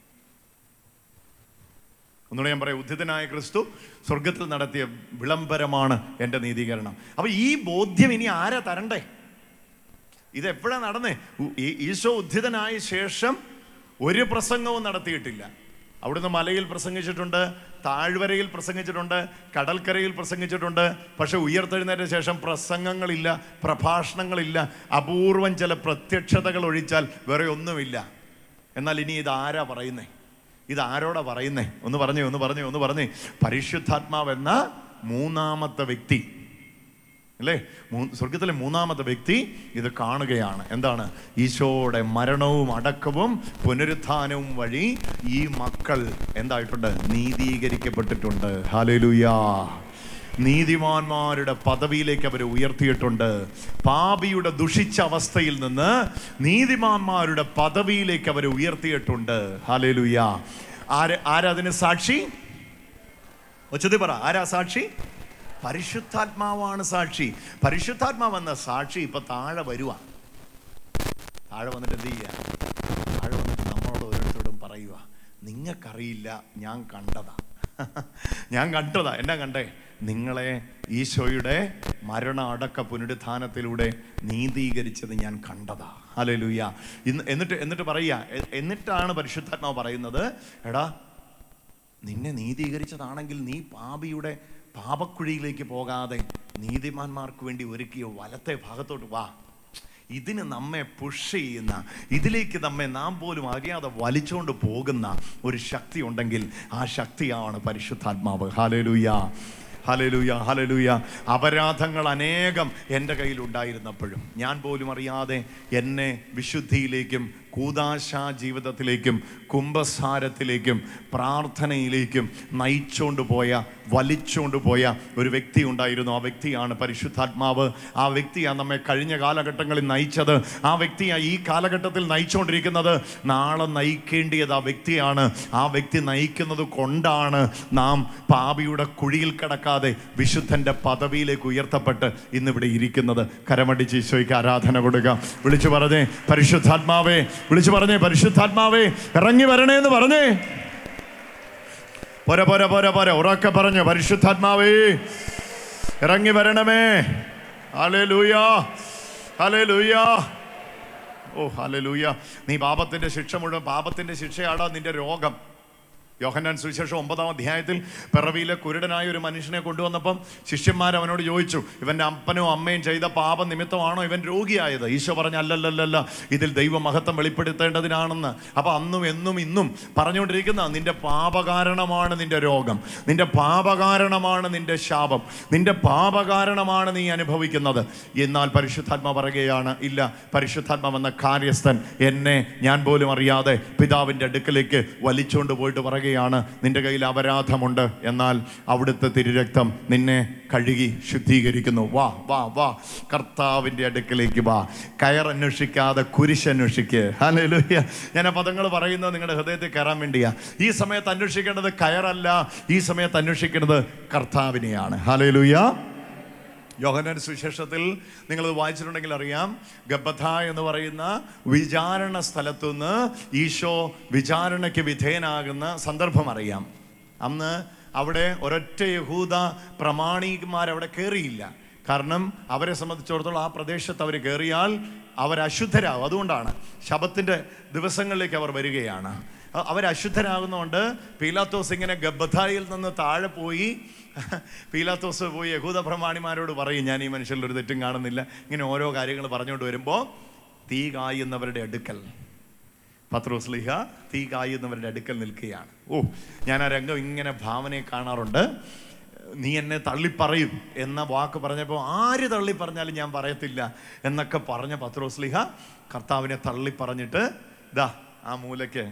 ഒന്നുകൂടെ ഞാൻ പറയാം, ഉദ്ധിതനായ ക്രിസ്തു സ്വർഗത്തിൽ നടത്തിയ വിളംബരമാണ് എൻ്റെ നീതീകരണം. അപ്പൊ ഈ ബോധ്യം ഇനി ആരാ തരണ്ടേ? ഇതെപ്പോഴാണ് നടന്നേ? ഈശോ ഉദ്ധിതനായ ശേഷം ഒരു പ്രസംഗവും നടത്തിയിട്ടില്ല. അവിടുന്ന് മലയിൽ പ്രസംഗിച്ചിട്ടുണ്ട്, താഴ്വരയിൽ പ്രസംഗിച്ചിട്ടുണ്ട്, കടൽക്കരയിൽ പ്രസംഗിച്ചിട്ടുണ്ട്. പക്ഷെ ഉയർത്തെഴുന്നേറ്റ ശേഷം പ്രസംഗങ്ങളില്ല, പ്രഭാഷണങ്ങളില്ല, അപൂർവം ചില പ്രത്യക്ഷതകൾ ഒഴിച്ചാൽ വേറെ ഒന്നുമില്ല. എന്നാൽ ഇനി ഇതാരാ പറയുന്നേ? ഇതാരോടാ പറയുന്നേ? ഒന്ന് പറഞ്ഞേ. പരിശുദ്ധാത്മാവെന്ന മൂന്നാമത്തെ വ്യക്തി അല്ലേ? സ്വർഗത്തിലെ മൂന്നാമത്തെ വ്യക്തി ഇത് കാണുകയാണ്. എന്താണ്? ഈശോയുടെ മരണവും അടക്കവും പുനരുത്ഥാനവും വഴി ഈ മക്കൾ എന്തായിട്ടുണ്ട്? നീതീകരിക്കപ്പെട്ടിട്ടുണ്ട്. ഹല്ലേലൂയ. നീതിമാന്മാരുടെ പദവിയിലേക്ക് അവരെ ഉയർത്തിയിട്ടുണ്ട്. പാപിയുടെ ദുഷിച്ച അവസ്ഥയിൽ നിന്ന് നീതിമാന്മാരുടെ പദവിയിലേക്ക് അവരെ ഉയർത്തിയിട്ടുണ്ട്. ഹല്ലേലൂയ. ആരതിന് സാക്ഷി? ഒച്ചതി പറ, ആരാ സാക്ഷി? പരിശുദ്ധാത്മാവാണ് സാക്ഷി. പരിശുദ്ധാത്മാവെന്ന സാക്ഷി ഇപ്പൊ താഴെ വരുവാ. താഴെ വന്നിട്ട് എന്ത് ചെയ്യുക? താഴെ വന്നിട്ട് നമ്മളോട് ഓരോരുത്തരോടും പറയുക, നിങ്ങൾക്കറിയില്ല, ഞാൻ കണ്ടതാ. എന്നാ കണ്ടേ? നിങ്ങളെ ഈശോയുടെ മരണ അടക്ക പുനരുത്ഥാനത്തിലൂടെ നീതീകരിച്ചത് ഞാൻ കണ്ടതാ. ഹല്ലേലൂയ. എന്നിട്ട് പറയുക, എന്നിട്ടാണ് പരിശുദ്ധാത്മാവ് പറയുന്നത്, എടാ നിന്നെ നീതീകരിച്ചതാണെങ്കിൽ നീ പാപിയുടെ പാപക്കുഴിയിലേക്ക് പോകാതെ നീതിമാന്മാർക്ക് വേണ്ടി ഒരുക്കിയ വലത്തെ ഭാഗത്തോട്ട് വാ. ഇതിന് നമ്മെ പുഷ് ചെയ്യുന്ന, ഇതിലേക്ക് നമ്മെ നാം പോലും അറിയാതെ വലിച്ചുകൊണ്ട് പോകുന്ന ഒരു ശക്തി ഉണ്ടെങ്കിൽ ആ ശക്തിയാണ് പരിശുദ്ധാത്മാവ്. Hallelujah, hallelujah, hallelujah. അപരാധങ്ങൾ അനേകം എൻ്റെ കയ്യിലുണ്ടായിരുന്നപ്പോഴും ഞാൻ പോലും അറിയാതെ എന്നെ വിശുദ്ധിയിലേക്കും കൂദാശാ ജീവിതത്തിലേക്കും കുംഭസാരത്തിലേക്കും പ്രാർത്ഥനയിലേക്കും വലിച്ചുകൊണ്ട് പോയ ഒരു വ്യക്തി ഉണ്ടായിരുന്നു. ആ വ്യക്തിയാണ് പരിശുദ്ധാത്മാവ്. ആ വ്യക്തിയാണ് നമ്മെ കഴിഞ്ഞ കാലഘട്ടങ്ങളിൽ നയിച്ചത്. ആ വ്യക്തിയാണ് ഈ കാലഘട്ടത്തിൽ നയിച്ചുകൊണ്ടിരിക്കുന്നത്. നാളെ നയിക്കേണ്ടിയത് ആ വ്യക്തിയാണ്. ആ വ്യക്തി നയിക്കുന്നത് കൊണ്ടാണ് നാം പാപിയുടെ കുഴിയിൽ കിടക്കാതെ വിശുദ്ധന്റെ പദവിയിലേക്ക് ഉയർത്തപ്പെട്ട് ഇന്നിവിടെ ഇരിക്കുന്നത്. കരമടിച്ച് ഈശോയ്ക്ക് ആരാധന കൊടുക്കാം. വിളിച്ചു പറഞ്ഞേ, പരിശുദ്ധാത്മാവേ. വിളിച്ചു പറഞ്ഞേ, പരിശുദ്ധാത്മാവേ ഇറങ്ങി വരണേന്ന് പറഞ്ഞേ. പോര ഉറക്കെ പറഞ്ഞു, പരിശുദ്ധാത്മാവേ ഇറങ്ങി വരണമേ. ഹല്ലേലൂയ, ഹല്ലേലൂയ. ഓ ഹല്ലേലൂയ. നീ പാപത്തിന്റെ ശിക്ഷ മുഴുവൻ, പാപത്തിന്റെ ശിക്ഷയാടാ നിന്റെ രോഗം. യോഹന്നാൻ സുവിശേഷം 9-ാം അധ്യായത്തിൽ പിറവിയിലെ കുരുടനായ ഒരു മനുഷ്യനെ കൊണ്ടുവന്നപ്പം ശിഷ്യന്മാർ അവനോട് ചോദിച്ചു, ഇവന്റെ അപ്പനും അമ്മയും ചെയ്ത പാപ നിമിത്തമാണോ ഇവൻ രോഗിയായത്? ഈശോ പറഞ്ഞ അല്ലല്ലല്ല, ഇതിൽ ദൈവമഹത്വം വെളിപ്പെടുത്തേണ്ടതിനാണെന്ന്. അപ്പൊ അന്നും എന്നും ഇന്നും പറഞ്ഞുകൊണ്ടിരിക്കുന്ന, നിന്റെ പാപകാരണമാണ് നിന്റെ രോഗം, നിന്റെ പാപകാരണമാണ് നിന്റെ ശാപം, നിന്റെ പാപകാരണമാണ് നീ അനുഭവിക്കുന്നത്. എന്നാൽ പരിശുദ്ധാത്മ പറയുകയാണ്, ഇല്ല, പരിശുദ്ധാത്മാവെന്ന കാര്യസ്ഥൻ എന്നെ ഞാൻ പോലും അറിയാതെ പിതാവിന്റെ അടുക്കലേക്ക് വലിച്ചുകൊണ്ട് പോയിട്ട് പറയുക, നിന്റെ കയ്യിൽ അപരാധമുണ്ട്, എന്നാൽ അവിടുത്തെ തിരുരക്തം നിന്നെ കഴുകി ശുദ്ധീകരിക്കുന്നു. വാ വാ വാ, കർത്താവിന്റെ അടുക്കലേക്ക് വാ. കയറന്വേഷിക്കാതെ കുരിശന്വേഷിക്ക്. ഹല്ലേലൂയ. ഞാൻ ആ പദങ്ങൾ പറയുന്നത് നിങ്ങളുടെ ഹൃദയത്തിൽ കയറാൻ വേണ്ടിയാ. ഈ സമയത്ത് അന്വേഷിക്കേണ്ടത് കയറല്ല, ഈ സമയത്ത് അന്വേഷിക്കേണ്ടത് കർത്താവിനെയാണ്. ഹല്ലേലൂയ. യോഹന്നാൻ സുവിശേഷത്തിൽ നിങ്ങളത് വായിച്ചിട്ടുണ്ടെങ്കിൽ അറിയാം, ഗബ്ബഥ എന്ന് പറയുന്ന വിചാരണ സ്ഥലത്തുനിന്ന് ഈശോ വിചാരണയ്ക്ക് വിധേയനാകുന്ന സന്ദർഭം അറിയാം. അന്ന് അവിടെ ഒരൊറ്റ യഹൂദ പ്രമാണികന്മാരവിടെ കയറിയില്ല. കാരണം അവരെ സംബന്ധിച്ചിടത്തോളം ആ പ്രദേശത്ത് അവർ കയറിയാൽ അവരശുദ്ധരാകും. അതുകൊണ്ടാണ് ശബത്തിന്റെ ദിവസങ്ങളിലേക്ക് അവർ വരികയാണ്. അവരശുദ്ധരാകുന്നതുകൊണ്ട് പീലാത്തോസ് ഇങ്ങനെ ഗബ്ബഥായിൽ നിന്ന് താഴെ പോയി, പീലാത്തോസ് പോയി യഹൂദ പ്രമാണിമാരോട് പറയും, ഞാൻ ഈ മനുഷ്യരിൽ ഒരു തെറ്റും കാണുന്നില്ല. ഇങ്ങനെ ഓരോ കാര്യങ്ങൾ പറഞ്ഞുകൊണ്ട് വരുമ്പോൾ തീ കായുന്നവരുടെ അടുക്കൽ പത്രോസ്ലീഹ തീ കായുന്നവരുടെ അടുക്കൽ നിൽക്കുകയാണ്. ഓ, ഞാൻ ആ രംഗം ഇങ്ങനെ ഭാവനയെ കാണാറുണ്ട്. നീ എന്നെ തള്ളിപ്പറയും എന്ന വാക്ക് പറഞ്ഞപ്പോൾ, ആര് തള്ളി പറഞ്ഞാലും ഞാൻ പറയത്തില്ല എന്നൊക്കെ പറഞ്ഞ പത്രോസ്ലീഹ കർത്താവിനെ തള്ളിപ്പറഞ്ഞിട്ട് ദാ ആ മൂലയ്ക്ക്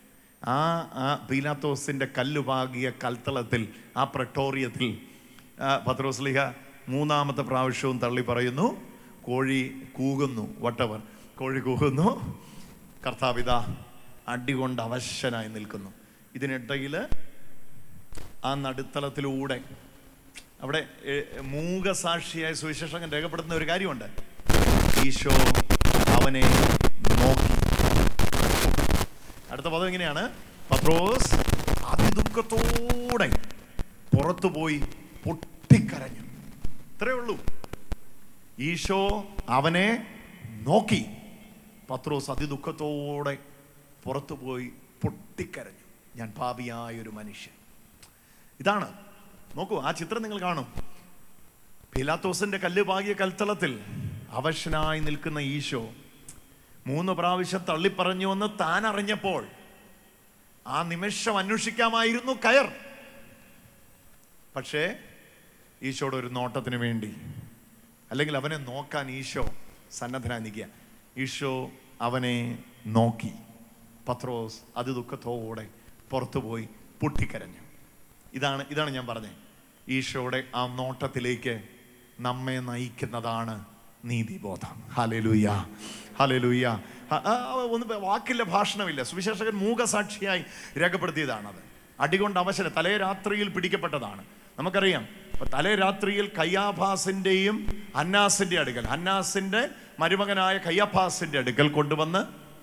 ആ പീലാത്തോസിന്റെ കല്ലുപാകിയ കൽത്തളത്തിൽ, ആ പ്രട്ടോറിയത്തിൽ പത്രോസ്ലീഹ മൂന്നാമത്തെ പ്രാവശ്യവും തള്ളി പറയുന്നു. കോഴി കൂകുന്നു, വട്ടവർ കോഴി കൂകുന്നു. കർത്താവിതാ അടികൊണ്ട് അവശനായി നിൽക്കുന്നു. ഇതിനിടയിൽ ആ നടുത്തളത്തിലൂടെ അവിടെ മൂകസാക്ഷിയായ സുവിശേഷകൻ രേഖപ്പെടുത്തുന്ന ഒരു കാര്യമുണ്ട്. ഈശോ അവനെ നോക്കി. അടുത്ത പദം എങ്ങനെയാണ്? പത്രോസ് അതിദുഃഖത്തോടെ പുറത്തു പോയി പൊട്ടിക്കരഞ്ഞു. ഇത്രയേ ഉള്ളൂ. ഈശോ അവനെ നോക്കി. പത്രോസ് അതിദുഃഖത്തോടെ പുറത്തു പോയി പൊട്ടിക്കരഞ്ഞു. ഞാൻ പാപിയായൊരു മനുഷ്യൻ. ഇതാണ്, നോക്കൂ, ആ ചിത്രം നിങ്ങൾ കാണും. പീലാത്തോസിന്റെ കല്ല് പാകിയ കൽത്തളത്തിൽ അവശനായി നിൽക്കുന്ന ഈശോ 3 പ്രാവശ്യം തള്ളിപ്പറഞ്ഞുവെന്ന് താൻ അറിഞ്ഞപ്പോൾ ആ നിമിഷം അന്വേഷിക്കാമായിരുന്നു കയർ. പക്ഷേ ഈശോയുടെ ഒരു നോട്ടത്തിന് വേണ്ടി, അല്ലെങ്കിൽ അവനെ നോക്കാൻ ഈശോ സന്നദ്ധനായി നിൽക്കുക. ഈശോ അവനെ നോക്കി. പത്രോസ് അതിദുഃഖത്തോടെ പുറത്തുപോയി പൊട്ടിക്കരഞ്ഞു. ഇതാണ് ഞാൻ പറഞ്ഞത്. ഈശോയുടെ ആ നോട്ടത്തിലേക്ക് നമ്മെ നയിക്കുന്നതാണ് നീതിബോധം. Hallelujah, hallelujah. ഒന്ന് വാക്കില്ല, ഭാഷണമില്ല. സുവിശേഷകൻ മൂകസാക്ഷിയായി രേഖപ്പെടുത്തിയതാണത്. അടികൊണ്ട് അവശന തലേ രാത്രിയിൽ പിടിക്കപ്പെട്ടതാണ്. നമുക്കറിയാം, തലേ രാത്രിയിൽ കയ്യാഫാസിൻ്റെയും ഹന്നാസിൻ്റെ അടുക്കൽ, ഹന്നാസിൻ്റെ മരുമകനായ കയ്യാഫാസിൻ്റെ അടുക്കൽ കൊണ്ടുവന്ന്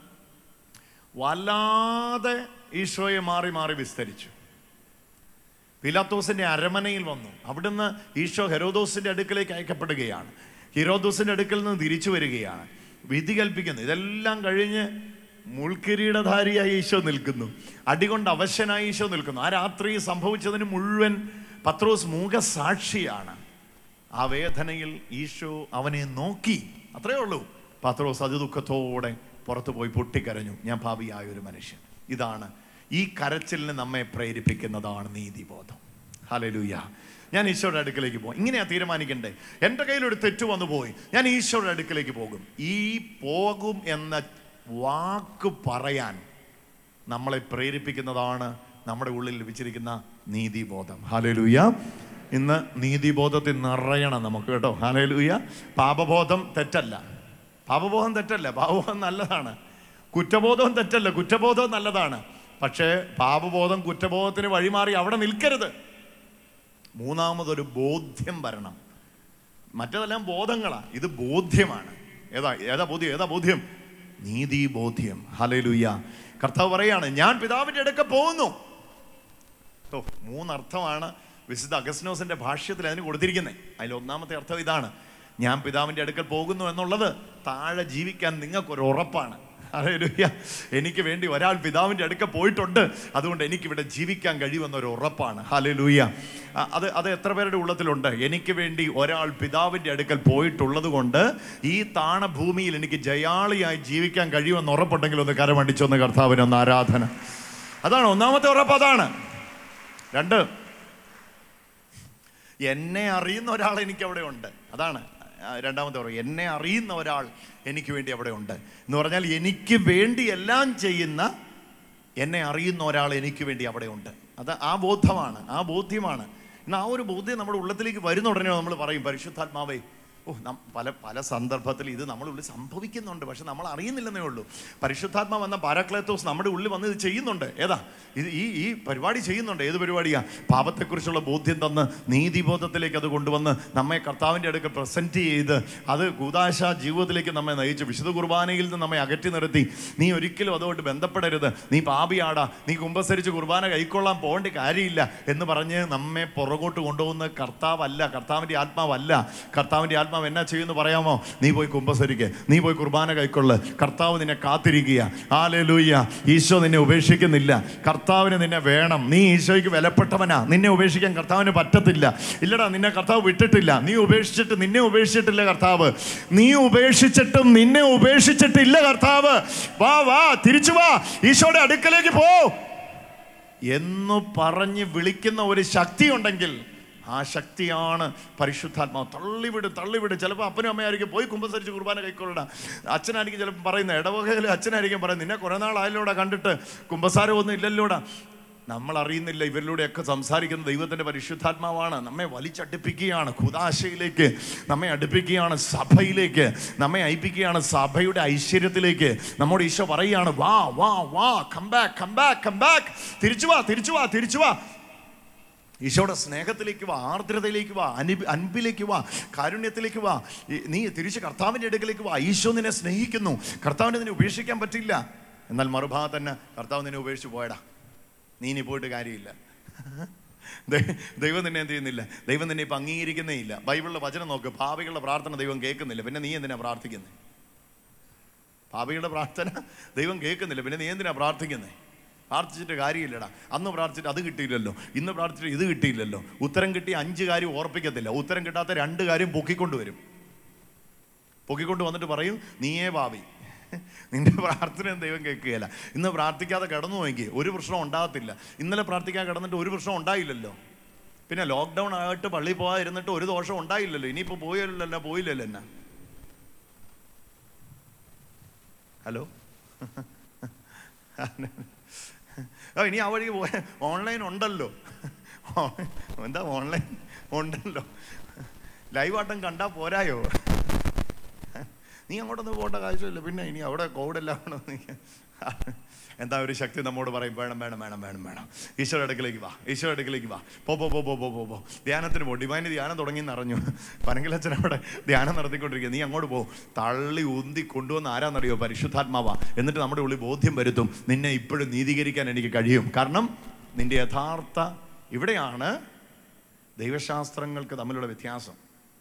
വല്ലാതെ ഈശോയെ മാറി മാറി വിസ്തരിച്ചു. പീലാത്തോസിന്റെ അരമനയിൽ വന്നു. അവിടുന്ന് ഈശോ ഹെരോദോസിന്റെ അടുക്കലേക്ക് അയക്കപ്പെടുകയാണ്. ഹെരോദോസിന്റെ അടുക്കൽ നിന്ന് തിരിച്ചു വരികയാണ്. വിധി കൽപ്പിക്കുന്നു. ഇതെല്ലാം കഴിഞ്ഞ് മുൾക്കിരീടധാരിയായി ഈശോ നിൽക്കുന്നു. അടികൊണ്ട് അവശനായി ഈശോ നിൽക്കുന്നു. ആ രാത്രി സംഭവിച്ചതിന് മുഴുവൻ പത്രോസ് മൂകസാക്ഷിയാണ്. ആ വേദനയിൽ ഈശോ അവനെ നോക്കി. അത്രയേ ഉള്ളൂ. പത്രോസ് അതിദുഃഖത്തോടെ പുറത്തു പോയി പൊട്ടിക്കരഞ്ഞു. ഞാൻ പാപിയായ ഒരു മനുഷ്യൻ. ഇതാണ് ഈ കരച്ചിലിന് നമ്മെ പ്രേരിപ്പിക്കുന്നതാണ് നീതിബോധം. ഹല്ലേലൂയ. ഞാൻ ഈശോയുടെ അടുക്കലേക്ക് പോകും. ഇങ്ങനെയാ തീരുമാനിക്കണ്ടേ. എൻ്റെ കയ്യിലൊരു തെറ്റ് വന്നു പോയി, ഞാൻ ഈശോയുടെ അടുക്കലേക്ക് പോകും. ഈ പോകും എന്ന വാക്ക് പറയാൻ നമ്മളെ പ്രേരിപ്പിക്കുന്നതാണ് നമ്മുടെ ഉള്ളിൽ ലഭിച്ചിരിക്കുന്ന നീതിബോധം. ഹല്ലേലൂയ. ഇന്ന് നീതിബോധത്തിൽ നിറയണം നമുക്ക് കേട്ടോ. ഹല്ലേലൂയ. പാപബോധം തെറ്റല്ല, പാപബോധം തെറ്റല്ല, പാപബോധം നല്ലതാണ്. കുറ്റബോധവും തെറ്റല്ല, കുറ്റബോധവും നല്ലതാണ്. പക്ഷേ പാപബോധം കുറ്റബോധത്തിന് വഴിമാറി അവിടെ നിൽക്കരുത്. മൂന്നാമതൊരു ബോധ്യം വരണം. മറ്റതെല്ലാം ബോധങ്ങളാണ്, ഇത് ബോധ്യമാണ്. ഏതാ ബോധ്യം? നീതിബോധ്യം. ഹല്ലേലൂയ. കർത്താവ് പറയാണ്, ഞാൻ പിതാവിൻ്റെ അടുക്കൽ പോകുന്നു. 3 അർത്ഥമാണ് വിശുദ്ധ അഗസ്റ്റിനോസിന്റെ ഭാഷ്യത്തിൽ അതിന് കൊടുത്തിരിക്കുന്നത്. അതിൽ ഒന്നാമത്തെ അർത്ഥം ഇതാണ്: ഞാൻ പിതാവിൻ്റെ അടുക്കൽ പോകുന്നു എന്നുള്ളത് താഴെ ജീവിക്കാൻ നിങ്ങൾക്കൊരു ഉറപ്പാണ്. ഹല്ലേലൂയ. എനിക്ക് വേണ്ടി ഒരാൾ പിതാവിൻ്റെ അടുക്കൽ പോയിട്ടുണ്ട്, അതുകൊണ്ട് എനിക്കിവിടെ ജീവിക്കാൻ കഴിയുമെന്നൊരു ഉറപ്പാണ്. ഹല്ലേലൂയ. അത് എത്ര പേരുടെ ഉള്ളത്തിലുണ്ട്? എനിക്ക് വേണ്ടി ഒരാൾ പിതാവിൻ്റെ അടുക്കൽ പോയിട്ടുള്ളത് കൊണ്ട് ഈ താണഭൂമിയിൽ എനിക്ക് ജയാളിയായി ജീവിക്കാൻ കഴിയുമെന്ന് ഉറപ്പുണ്ടെങ്കിൽ ഒന്ന് കരമടിച്ചൊന്ന് കർത്താവിന് ഒന്ന് ആരാധന. അതാണ് ഒന്നാമത്തെ ഉറപ്പ്. അതാണ്. 2, എന്നെ അറിയുന്ന ഒരാൾ എനിക്ക് അവിടെ ഉണ്ട്. അതാണ് രണ്ടാമത്തെ ഉറപ്പ്. എന്നെ അറിയുന്ന ഒരാൾ എനിക്ക് വേണ്ടി അവിടെ ഉണ്ട് എന്ന് പറഞ്ഞാൽ എനിക്ക് വേണ്ടി എല്ലാം ചെയ്യുന്ന, എന്നെ അറിയുന്ന ഒരാൾ എനിക്ക് വേണ്ടി അവിടെ ഉണ്ട്. അത് ആ ബോധമാണ്, ആ ബോധ്യമാണ്. എന്നാൽ ആ ഒരു ബോധ്യം നമ്മുടെ ഉള്ളത്തിലേക്ക് വരുന്ന ഉടനെ നമ്മൾ പറയും, പരിശുദ്ധാത്മാവേ. പല സന്ദർഭത്തിൽ ഇത് നമ്മുടെ ഉള്ളിൽ സംഭവിക്കുന്നുണ്ട്, പക്ഷെ നമ്മൾ അറിയുന്നില്ലെന്നേ ഉള്ളൂ. പരിശുദ്ധാത്മാവ് എന്ന പാരാക്ലേത്തോസ് നമ്മുടെ ഉള്ളിൽ വന്ന് ഇത് ചെയ്യുന്നുണ്ട്. ഇത് ഈ പരിപാടി ചെയ്യുന്നുണ്ട്. ഏത് പരിപാടിയാ? പാപത്തെക്കുറിച്ചുള്ള ബോധ്യം തന്ന് നീതിബോധത്തിലേക്ക് അത് കൊണ്ടുവന്ന് നമ്മെ കർത്താവിൻ്റെ അടുക്കൽ പ്രസന്റ് ചെയ്ത് അത് കൂദാശ ജീവിതത്തിലേക്ക് നമ്മെ നയിച്ച് വിശുദ്ധ കുർബാനയിൽ നിന്ന് നമ്മെ അകറ്റി നിർത്തി, നീ ഒരിക്കലും അതുകൊണ്ട് ബന്ധപ്പെടരുത്, നീ പാപിയാടാ, നീ കുമ്പസരിച്ച് കുർബാന കൈക്കൊള്ളാൻ പോകേണ്ട കാര്യമില്ല എന്ന് പറഞ്ഞ് നമ്മെ പുറകോട്ട് കൊണ്ടുപോകുന്ന കർത്താവല്ല, കർത്താവിൻ്റെ ആത്മാവല്ല. കർത്താവിൻ്റെ ആത്മാവ് എന്നാ ചെയ്യുമെന്ന് പറയാമോ? നീ പോയി കുമ്പസരിക്ക്, നീ പോയി കുർബാന കൈക്കൊള്ള്. കർത്താവ് നിന്നെ കാത്തിരിക്കുക. ഹല്ലേലൂയ. ഈശോ നിന്നെ ഉപേക്ഷിക്കുന്നില്ല. കർത്താവിന് നിന്നെ വേണം. നീ ഈശോയ്ക്ക് വിലപ്പെട്ടവനാ. നിന്നെ ഉപേക്ഷിക്കാൻ കർത്താവിന് പറ്റത്തില്ല. ഇല്ലടാ, നിന്നെ കർത്താവ് വിട്ടിട്ടില്ല. നീ ഉപേക്ഷിച്ചിട്ട് നിന്നെ ഉപേക്ഷിച്ചിട്ടില്ല കർത്താവ്. നീ ഉപേക്ഷിച്ചിട്ടും നിന്നെ ഉപേക്ഷിച്ചിട്ടില്ല കർത്താവ്. വാ, തിരിച്ചു വാ, ഈശോയുടെ അടുക്കലേക്ക് പോ എന്ന് പറഞ്ഞ് വിളിക്കുന്ന ഒരു ശക്തി ഉണ്ടെങ്കിൽ ആ ശക്തിയാണ് പരിശുദ്ധാത്മാവ്. തള്ളിവിട്. ചിലപ്പോൾ അപ്പനും അമ്മയായിരിക്കും പോയി കുമ്പസരിച്ച് കുർബാന കൈക്കൊള്ളണം. അച്ഛനായിരിക്കും ചിലപ്പോൾ പറയുന്നത്, ഇടവകയിൽ അച്ഛനായിരിക്കും പറയുന്നത്, നിന്നെ കുറേ നാളായാലോടാ കണ്ടിട്ട്, കുമ്പസാരമൊന്നും ഇല്ലല്ലോടാ. നമ്മൾ അറിയുന്നില്ല, ഇവരിലൂടെയൊക്കെ സംസാരിക്കുന്ന ദൈവത്തിൻ്റെ പരിശുദ്ധാത്മാവാണ്. നമ്മെ വലിച്ചടുപ്പിക്കുകയാണ് കൂദാശയിലേക്ക്, നമ്മെ അടുപ്പിക്കുകയാണ് സഭയിലേക്ക്, നമ്മെ അയപ്പിക്കുകയാണ് സഭയുടെ ഐശ്വര്യത്തിലേക്ക്. നമ്മോട് ഈശോ പറയുകയാണ്, വാ, കം ബാക്ക്. തിരിച്ചു വാ. ഈശോയുടെ സ്നേഹത്തിലേക്ക് വാ, ആർദ്രതയിലേക്ക് വാ, അൻപിലേക്ക് വാ, കാരുണ്യത്തിലേക്ക് വാ. നീ തിരിച്ച് കർത്താവിൻ്റെ അടുക്കലേക്ക് വാ. ഈശോ നിന്നെ സ്നേഹിക്കുന്നു. കർത്താവിനെ നിന്നെ ഉപേക്ഷിക്കാൻ പറ്റില്ല. എന്നാൽ മറുഭാഗത്ത് തന്നെ കർത്താവ് നിന്നെ ഉപേക്ഷിച്ച് പോയടാ, നീ ഇനി പോയിട്ട് കാര്യമില്ല. ദൈവം നിന്നെ എന്ത് ചെയ്യുന്നില്ല? ദൈവം നിന്നെ ഇപ്പം അംഗീകരിക്കുന്നേ ഇല്ല. ബൈബിളിലെ വചനം നോക്ക്, പാപികളുടെ പ്രാർത്ഥന ദൈവം കേൾക്കുന്നില്ല, പിന്നെ നീ എന്തിനാ പ്രാർത്ഥിക്കുന്നത്? പാപികളുടെ പ്രാർത്ഥന ദൈവം കേൾക്കുന്നില്ല, പിന്നെ നീ എന്തിനാ പ്രാർത്ഥിക്കുന്നത്? പ്രാർത്ഥിച്ചിട്ട് കാര്യമില്ലടാ. അന്ന് പ്രാർത്ഥിച്ചിട്ട് അത് കിട്ടിയില്ലല്ലോ, ഇന്ന് പ്രാർത്ഥിച്ചിട്ട് ഇത് കിട്ടിയില്ലല്ലോ. ഉത്തരം കിട്ടി 5 കാര്യം ഓർപ്പിക്കത്തില്ല, ഉത്തരം കിട്ടാത്ത 2 കാര്യം പൊക്കിക്കൊണ്ട് വരും. പൊക്കിക്കൊണ്ട് വന്നിട്ട് പറയും നീയേ പാപി, നിന്റെ പ്രാർത്ഥനയും ദൈവം കേൾക്കുകയില്ല. ഇന്ന് പ്രാർത്ഥിക്കാതെ കിടന്നു നോക്കി ഒരു പ്രശ്നം ഉണ്ടാകത്തില്ല. ഇന്നലെ പ്രാർത്ഥിക്കാൻ കിടന്നിട്ട് ഒരു പ്രശ്നം ഉണ്ടായില്ലല്ലോ. പിന്നെ ലോക്ക്ഡൗൺ ആയിട്ട് പള്ളിയിൽ പോകാതിരുന്നിട്ട് ഒരു ദോഷം ഉണ്ടായില്ലല്ലോ. ഇനിയിപ്പോൾ പോയില്ലല്ലോ എന്നാ. ഹലോ, ഇനി ആ വഴി ഓൺലൈൻ ഉണ്ടല്ലോ. എന്താ ഓൺലൈൻ ഉണ്ടല്ലോ, ലൈവാട്ടം കണ്ടാൽ പോരായോ? നീ അങ്ങോട്ടൊന്നും പോകേണ്ട കാര്യമില്ല. പിന്നെ ഇനി അവിടെ കോവിഡെല്ലാം എന്താ ഒരു ശക്തി നമ്മോട് പറയും, വേണം വേണം വേണം വേണം വേണം. ഈശോയുടെ അടുക്കലേക്ക് വാ, ഈശോയുടെ അടുക്കലേക്ക് വാ. പോ. ധ്യാനത്തിന് പോ. ഡിവൈൻ ധ്യാനം തുടങ്ങിയെന്ന് അറിഞ്ഞു. പനങ്കിലച്ഛൻ അവിടെ ധ്യാനം നടത്തിക്കൊണ്ടിരിക്കുക. നീ അങ്ങോട്ട് പോ. തള്ളി ഉന്തി കൊണ്ടുവന്ന് ആരാന്നറിയോ? പരിശുദ്ധാത്മാവാ. എന്നിട്ട് നമ്മുടെ ഉള്ളിൽ ബോധ്യം വരുത്തും, നിന്നെ ഇപ്പോഴും നീതീകരിക്കാൻ എനിക്ക് കഴിയും. കാരണം നിന്റെ യഥാർത്ഥ, ഇവിടെയാണ് ദൈവശാസ്ത്രങ്ങൾക്ക് തമ്മിലുള്ള വ്യത്യാസം.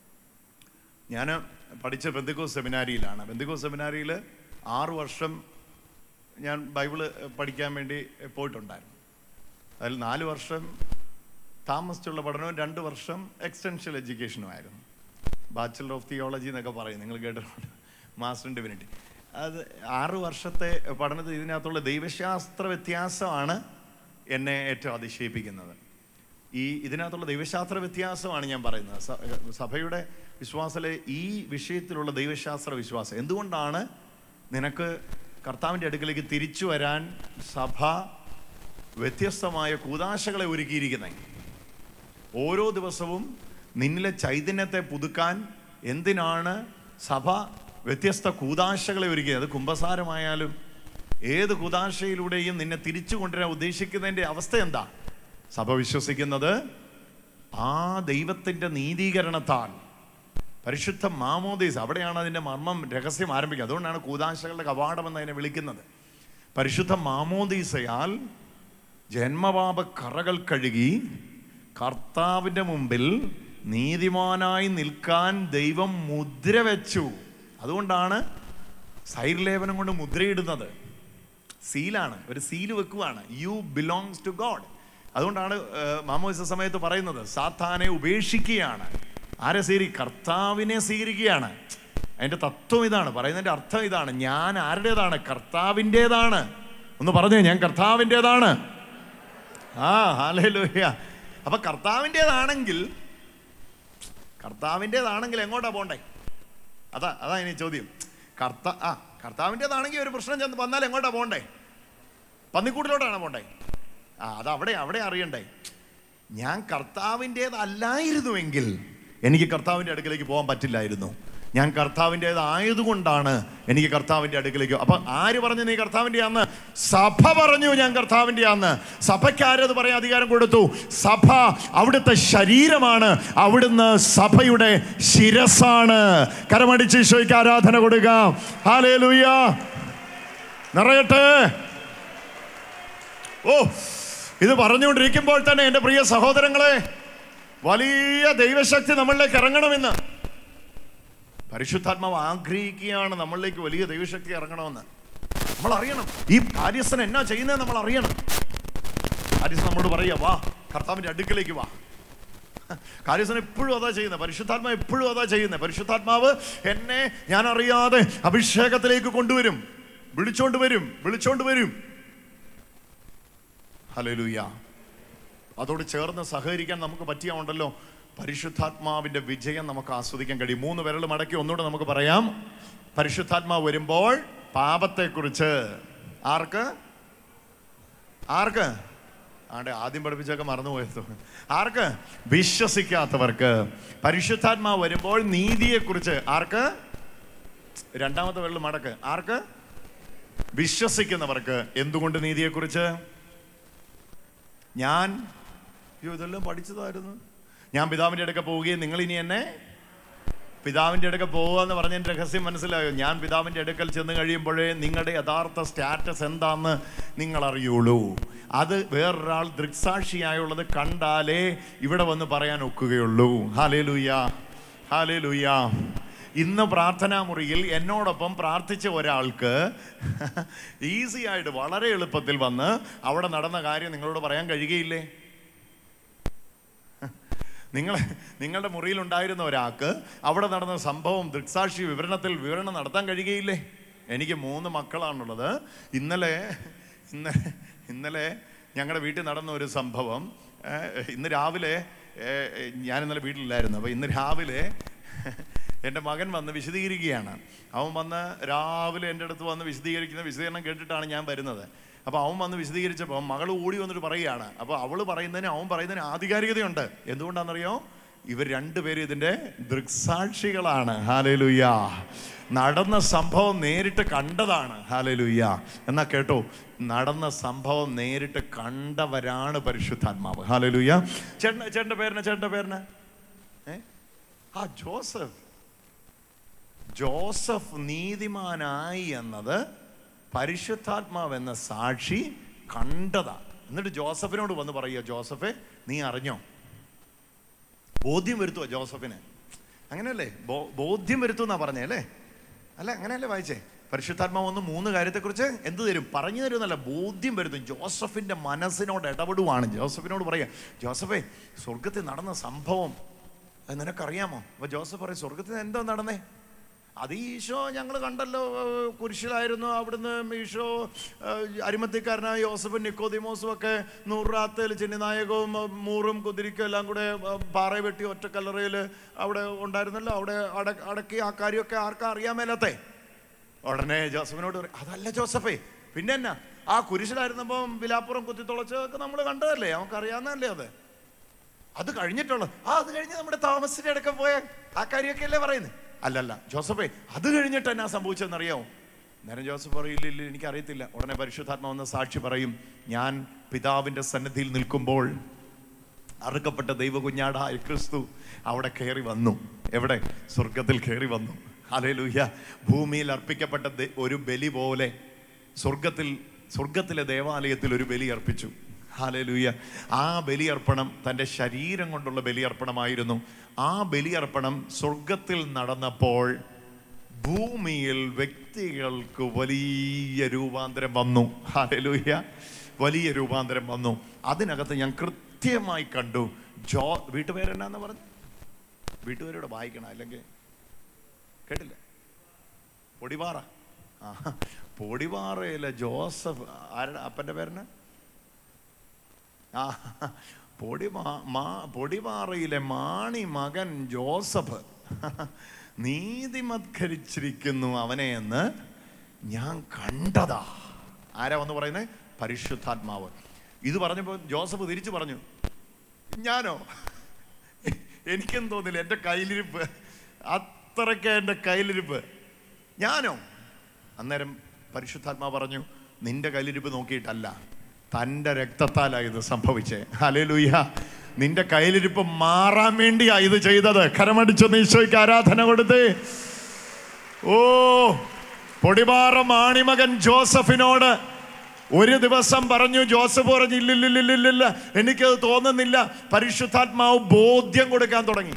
ഞാൻ പഠിച്ച പെന്തക്കോസ്ത് സെമിനാരിയിലാണ്. പെന്തക്കോസ്ത് സെമിനാരിയിൽ 6 വർഷം ഞാൻ ബൈബിള് പഠിക്കാൻ വേണ്ടി പോയിട്ടുണ്ടായിരുന്നു. അതിൽ 4 വർഷം താമസിച്ചുള്ള പഠനവും 2 വർഷം എക്സ്റ്റൻഷ്യൽ എഡ്യൂക്കേഷനുമായിരുന്നു. ബാച്ചലർ ഓഫ് തിയോളജി എന്നൊക്കെ പറയും, നിങ്ങൾ കേട്ടിട്ടുണ്ട്, മാസ്റ്റർ ഇൻ ഡിവിനിറ്റി. അത് 6 വർഷത്തെ പഠനത്തിൽ ഇതിനകത്തുള്ള ദൈവശാസ്ത്ര വ്യത്യാസമാണ് എന്നെ ഏറ്റവും അതിശയിപ്പിക്കുന്നത്. ഇതിനകത്തുള്ള ദൈവശാസ്ത്ര വ്യത്യാസമാണ് ഞാൻ പറയുന്നത്. സഭയുടെ വിശ്വാസത്തിലെ ഈ വിഷയത്തിലുള്ള ദൈവശാസ്ത്ര വിശ്വാസം. എന്തുകൊണ്ടാണ് നിനക്ക് കർത്താവിൻ്റെ അടുക്കലേക്ക് തിരിച്ചു വരാൻ സഭ വ്യത്യസ്തമായ കൂദാശകളെ ഒരുക്കിയിരിക്കുന്നത്? ഓരോ ദിവസവും നിന്നിലെ ചൈതന്യത്തെ പുതുക്കാൻ എന്തിനാണ് സഭ വ്യത്യസ്ത കൂദാശകളെ ഒരുക്കിയത്? അത് കുമ്പസാരമായാലും ഏത് കൂദാശയിലൂടെയും നിന്നെ തിരിച്ചു കൊണ്ടുവരാൻ ഉദ്ദേശിക്കുന്നതിൻ്റെ അവസ്ഥ എന്താ? സഭ വിശ്വസിക്കുന്നത് ആ ദൈവത്തിൻ്റെ നീതീകരണത്താൽ, പരിശുദ്ധ മാമോദീസ, അവിടെയാണ് അതിൻ്റെ മർമ്മം, രഹസ്യം ആരംഭിക്കുക. അതുകൊണ്ടാണ് കൂദാശകളുടെ കവാടം എന്ന് അതിനെ വിളിക്കുന്നത്. പരിശുദ്ധ മാമോദീസയാൽ ജന്മപാപ കറകൾ കഴുകി കർത്താവിൻ്റെ മുമ്പിൽ നീതിമാനായി നിൽക്കാൻ ദൈവം മുദ്ര വെച്ചു. അതുകൊണ്ടാണ് സൈർലേപനം കൊണ്ട് മുദ്രയിടുന്നത്. സീലാണ്, ഒരു സീല് വെക്കുവാണ്, യു ബിലോങ്സ് ടു ഗോഡ്. അതുകൊണ്ടാണ് മാമോദീസ സമയത്ത് പറയുന്നത് സാത്താനെ ഉപേക്ഷിക്കുകയാണ്. ആരെ കർത്താവിനെ സ്വീകരിക്കുകയാണ്. അതിൻ്റെ തത്വം ഇതാണ്, പറയുന്നതിൻ്റെ അർത്ഥം ഇതാണ്. ഞാൻ ആരുടേതാണ്? കർത്താവിൻ്റെതാണ്. ഒന്ന് പറഞ്ഞു, ഞാൻ കർത്താവിൻ്റെതാണ്. ഹല്ലേലൂയ. അപ്പൊ കർത്താവിൻ്റെതാണെങ്കിൽ എങ്ങോട്ടാ പോണ്ടേ? അതാ ഇനി ചോദ്യം. കർത്താവിൻ്റെതാണെങ്കിൽ ഒരു പ്രശ്നം വന്നാൽ എങ്ങോട്ടാ പോണ്ടേ? പന്നിക്കൂട്ടിലോട്ടാണ് പോണ്ടേ? അവിടെ അറിയണ്ടേ. ഞാൻ കർത്താവിൻ്റെതല്ലായിരുന്നുവെങ്കിൽ എനിക്ക് കർത്താവിൻ്റെ അടുക്കലേക്ക് പോകാൻ പറ്റില്ലായിരുന്നു. ഞാൻ കർത്താവിൻ്റെതായതുകൊണ്ടാണ് എനിക്ക് കർത്താവിൻ്റെ അടുക്കലേക്ക്. അപ്പൊ ആര് പറഞ്ഞു നീ കർത്താവിൻ്റെ ആന്ന്? സഭ പറഞ്ഞു ഞാൻ കർത്താവിൻ്റെ ആന്ന്. സഭയ്ക്ക് ആരത് പറയാൻ അധികാരം കൊടുത്തു? സഭ അവിടുത്തെ ശരീരമാണ്, അവിടുന്ന് സഭയുടെ ശിരസാണ്. കരമടിച്ച് ഈശോയ്ക്ക് ആരാധന കൊടുക്കാം. ഹല്ലേലൂയ, നിറയട്ടെ. ഇത് പറഞ്ഞുകൊണ്ടിരിക്കുമ്പോൾ തന്നെ എൻ്റെ പ്രിയ സഹോദരങ്ങളെ, വലിയ ദൈവശക്തി നമ്മളിലേക്ക് ഇറങ്ങണമെന്ന് പരിശുദ്ധാത്മാവ് ആഗ്രഹിക്കുകയാണ്. നമ്മളിലേക്ക് വലിയ ദൈവശക്തി ഇറങ്ങണമെന്ന് നമ്മൾ അറിയണം. ഈ കാര്യസ്ഥൻ എന്നാ ചെയ്യുന്നത് നമ്മൾ അറിയണം. കാര്യസ്ഥൻ നമ്മോട് പറയുക, വാ കർത്താവിൻ്റെ അടുക്കലേക്ക് വാ. കാര്യസ്ഥൻ എപ്പോഴും അതാ ചെയ്യുന്നത്. പരിശുദ്ധാത്മാവ് എപ്പോഴും അതാ ചെയ്യുന്നത്. പരിശുദ്ധാത്മാവ് എന്നെ ഞാൻ അറിയാതെ അഭിഷേകത്തിലേക്ക് കൊണ്ടുവരും, വിളിച്ചോണ്ട് വരും. ഹല്ലേലൂയ. അതോട് ചേർന്ന് സഹകരിക്കാൻ നമുക്ക് പറ്റിയാവുണ്ടല്ലോ. പരിശുദ്ധാത്മാവിൻ്റെ വിജയം നമുക്ക് ആസ്വദിക്കാൻ കഴിയും. 3 വിരൽ മടക്കി ഒന്നുകൂടെ നമുക്ക് പറയാം. പരിശുദ്ധാത്മാവ് വരുമ്പോൾ പാപത്തെക്കുറിച്ച് ആർക്ക് ആദ്യം പഠിപ്പിച്ചൊക്കെ മറന്നുപോയത് ആർക്ക്? വിശ്വസിക്കാത്തവർക്ക്. പരിശുദ്ധാത്മാവ് വരുമ്പോൾ നീതിയെക്കുറിച്ച് ആർക്ക്? 2ാമത്തെ വിരൽ മടക്ക്. ആർക്ക്? വിശ്വസിക്കുന്നവർക്ക്. എന്തുകൊണ്ട് നീതിയെക്കുറിച്ച്? ഞാൻ അയ്യോ ഇതെല്ലാം പഠിച്ചതായിരുന്നു. ഞാൻ പിതാവിൻ്റെ അടുക്ക പോവുകയും നിങ്ങളിനി എന്നെ പിതാവിൻ്റെ അടുക്കൽ പോകുക എന്ന് പറഞ്ഞതിൻ്റെ രഹസ്യം മനസ്സിലായോ? ഞാൻ പിതാവിൻ്റെ അടുക്കൽ ചെന്ന് കഴിയുമ്പോഴേ നിങ്ങളുടെ യഥാർത്ഥ സ്റ്റാറ്റസ് എന്താണെന്ന് നിങ്ങൾ അറിയുള്ളൂ. അത് വേറൊരാൾ ദൃക്സാക്ഷിയായുള്ളത് കണ്ടാലേ ഇവിടെ വന്ന് പറയാൻ ഒക്കുകയുള്ളൂ. Hallelujah, hallelujah. ഇന്ന് പ്രാർത്ഥനാ മുറിയിൽ എന്നോടൊപ്പം പ്രാർത്ഥിച്ച ഒരാൾക്ക് ഈസി ആയിട്ട് വളരെ എളുപ്പത്തിൽ വന്ന് അവിടെ നടന്ന കാര്യം നിങ്ങളോട് പറയാൻ കഴിയുകയില്ലേ? നിങ്ങളുടെ മുറിയിലുണ്ടായിരുന്ന ഒരാൾക്ക് അവിടെ നടന്ന സംഭവം ദൃക്സാക്ഷി വിവരണം നടത്താൻ കഴിയുകയില്ലേ? എനിക്ക് 3 മക്കളാണുള്ളത്. ഇന്നലെ ഞങ്ങളുടെ വീട്ടിൽ നടന്ന ഒരു സംഭവം, ഇന്ന് രാവിലെ ഞാൻ ഇന്നലെ വീട്ടിലില്ലായിരുന്നു. അപ്പോൾ ഇന്ന് രാവിലെ എൻ്റെ മകൻ വന്ന് വിശദീകരിക്കുകയാണ്. അവൻ വന്ന് രാവിലെ എൻ്റെ അടുത്ത് വന്ന് വിശദീകരണം കേട്ടിട്ടാണ് ഞാൻ വരുന്നത്. അപ്പോൾ അവൻ വന്ന് വിശദീകരിച്ചപ്പോൾ മകൾ ഓടി വന്നിട്ട് പറയുകയാണ്. അപ്പോൾ അവൾ പറയുന്നതിന് അവൻ പറയുന്നതിന് ആധികാരികതയുണ്ട്. എന്തുകൊണ്ടാണെന്നറിയോ? ഇവർ രണ്ടുപേരും ഇതിൻ്റെ ദൃക്സാക്ഷികളാണ്. ഹല്ലേലൂയ. നടന്ന സംഭവം നേരിട്ട് കണ്ടതാണ്. ഹല്ലേലൂയ. എന്നാ കേട്ടോ, നടന്ന സംഭവം നേരിട്ട് കണ്ടവരാണ് പരിശുദ്ധാത്മാവ്. ഹല്ലേലൂയ. ചേട്ടൻ്റെ പേരിന് ജോസഫ് നീതിമാനായി എന്നത് പരിശുദ്ധാത്മാവ് എന്ന സാക്ഷി കണ്ടതാ. എന്നിട്ട് ജോസഫിനോട് വന്ന് പറയുക, ജോസഫെ നീ അറിഞ്ഞോ? ബോധ്യം വരുത്തുക ജോസഫിന്. അങ്ങനെയല്ലേ? ബോധ്യം വരുത്തുന്നാ പറഞ്ഞേ അല്ലേ? അല്ല, അങ്ങനെയല്ലേ വായിച്ചേ? പരിശുദ്ധാത്മാവ് ഒന്ന് 3 കാര്യത്തെക്കുറിച്ച് എന്ത് തരും? പറഞ്ഞു തരുമെന്നല്ല, ബോധ്യം വരുത്തും. ജോസഫിന്റെ മനസ്സിനോട് ഇടപെടുവാണ്. ജോസഫിനോട് പറയുക, ജോസഫേ സ്വർഗത്തിൽ നടന്ന സംഭവം അത് നിനക്കറിയാമോ? അപ്പൊ ജോസഫ് പറയും, സ്വർഗത്തിൽ എന്താ നടന്നേ? അത് ഈശോ ഞങ്ങൾ കണ്ടല്ലോ, കുരിശിലായിരുന്നു. അവിടുന്ന് ഈശോ അരിമത്തിക്കാരനായ യോസഫും നിക്കോദിമോസും ഒക്കെ 100 റാത്തേൽ ചെന്നിനായകവും മൂറും കുതിരിക്കും എല്ലാം കൂടെ പാറ വെട്ടി ഒറ്റ കല്ലറയിൽ അവിടെ ഉണ്ടായിരുന്നല്ലോ, അവിടെ അടക്കി. ആ കാര്യമൊക്കെ ആർക്കാ അറിയാൻ മേലത്തെ? ഉടനെ ജോസഫിനോട് പറയും, അതല്ല ജോസഫേ, പിന്നെ എന്നാ? ആ കുരിശിലായിരുന്നപ്പം വിലാപ്പുറം കുത്തിത്തുളച്ചൊക്കെ നമ്മൾ കണ്ടതല്ലേ, നമുക്കറിയാവുന്നതല്ലേ അത് കഴിഞ്ഞിട്ടുള്ളത്. അത് കഴിഞ്ഞ് നമ്മുടെ താമസിന്റെ അടുക്ക പോയ ആ കാര്യമൊക്കെ അല്ലേ പറയുന്നത്? അല്ലല്ല ജോസഫേ, അത് കഴിഞ്ഞിട്ട് എന്നാ സംഭവിച്ചതെന്നറിയാമോ? നേരം ജോസഫ് പറയില്ല, എനിക്കറിയത്തില്ല. ഉടനെ പരിശുദ്ധാത്മാവെന്ന സാക്ഷി പറയും, ഞാൻ പിതാവിൻ്റെ സന്നിധിയിൽ നിൽക്കുമ്പോൾ അറുക്കപ്പെട്ട ദൈവകുഞ്ഞാടായ ക്രിസ്തു അവിടെ കയറി വന്നു. എവിടെ? സ്വർഗത്തിൽ കയറി വന്നു. ഹല്ലേലൂയ. ഭൂമിയിൽ അർപ്പിക്കപ്പെട്ട ഒരു ബലി പോലെ സ്വർഗത്തിലെ ദേവാലയത്തിൽ ഒരു ബലി അർപ്പിച്ചു. ഹല്ലേലൂയ. ആ ബലിയർപ്പണം തൻ്റെ ശരീരം കൊണ്ടുള്ള ബലിയർപ്പണമായിരുന്നു. ആ ബലിയർപ്പണം സ്വർഗത്തിൽ നടന്നപ്പോൾ ഭൂമിയിൽ വ്യക്തികൾക്ക് വലിയ രൂപാന്തരം വന്നു. ഹല്ലേലൂയ. വലിയ രൂപാന്തരം വന്നു. അതിനകത്ത് ഞാൻ കൃത്യമായി കണ്ടു. വീട്ടുപേരെന്നാന്ന് പറഞ്ഞു? വീട്ടുപേരോട് വായിക്കണം, അല്ലെങ്കിൽ കേട്ടില്ല. പൊടിപാറ. പൊടിപാറയിലെ ജോസഫ്, ആരുടെ അപ്പൻ്റെ പേരെന്നാ? പൊടിപാറയിലെ മാണി മകൻ ജോസഫ് നീതിമത്കരിച്ചിരിക്കുന്നു അവനെ എന്ന് ഞാൻ കണ്ടതാ. ആരാ വന്ന് പറയുന്നത്? പരിശുദ്ധാത്മാവ്. ഇത് പറഞ്ഞപ്പോൾ ജോസഫ് തിരിച്ചു പറഞ്ഞു, ഞാനോ? എനിക്കും തോന്നില്ല, എൻ്റെ കയ്യിലിരിപ്പ് അത്രയ്ക്ക്, എൻ്റെ കയ്യിലിരിപ്പ് ഞാനോ? അന്നേരം പരിശുദ്ധാത്മാവ് പറഞ്ഞു, നിന്റെ കയ്യിലിരിപ്പ് നോക്കിയിട്ടല്ല, തൻ്റെ രക്തത്താലാണ് ഇത് സംഭവിച്ചേ. ഹല്ലേലൂയ. നിന്റെ കയ്യിലിരിപ്പ് മാറാൻ വേണ്ടിയാ ഇത് ചെയ്തത്. കരമടിച്ചൊന്ന് ഈശോയ്ക്ക് ആരാധന കൊടുത്തേ. ഓ, പൊടിപാറ മാണിമകൻ ജോസഫിനോട് ഒരു ദിവസം പറഞ്ഞു. ജോസഫ് പറഞ്ഞു, ഇല്ലില്ലില്ലില്ല, എനിക്കത് തോന്നുന്നില്ല. പരിശുദ്ധാത്മാവ് ബോധ്യം കൊടുക്കാൻ തുടങ്ങി.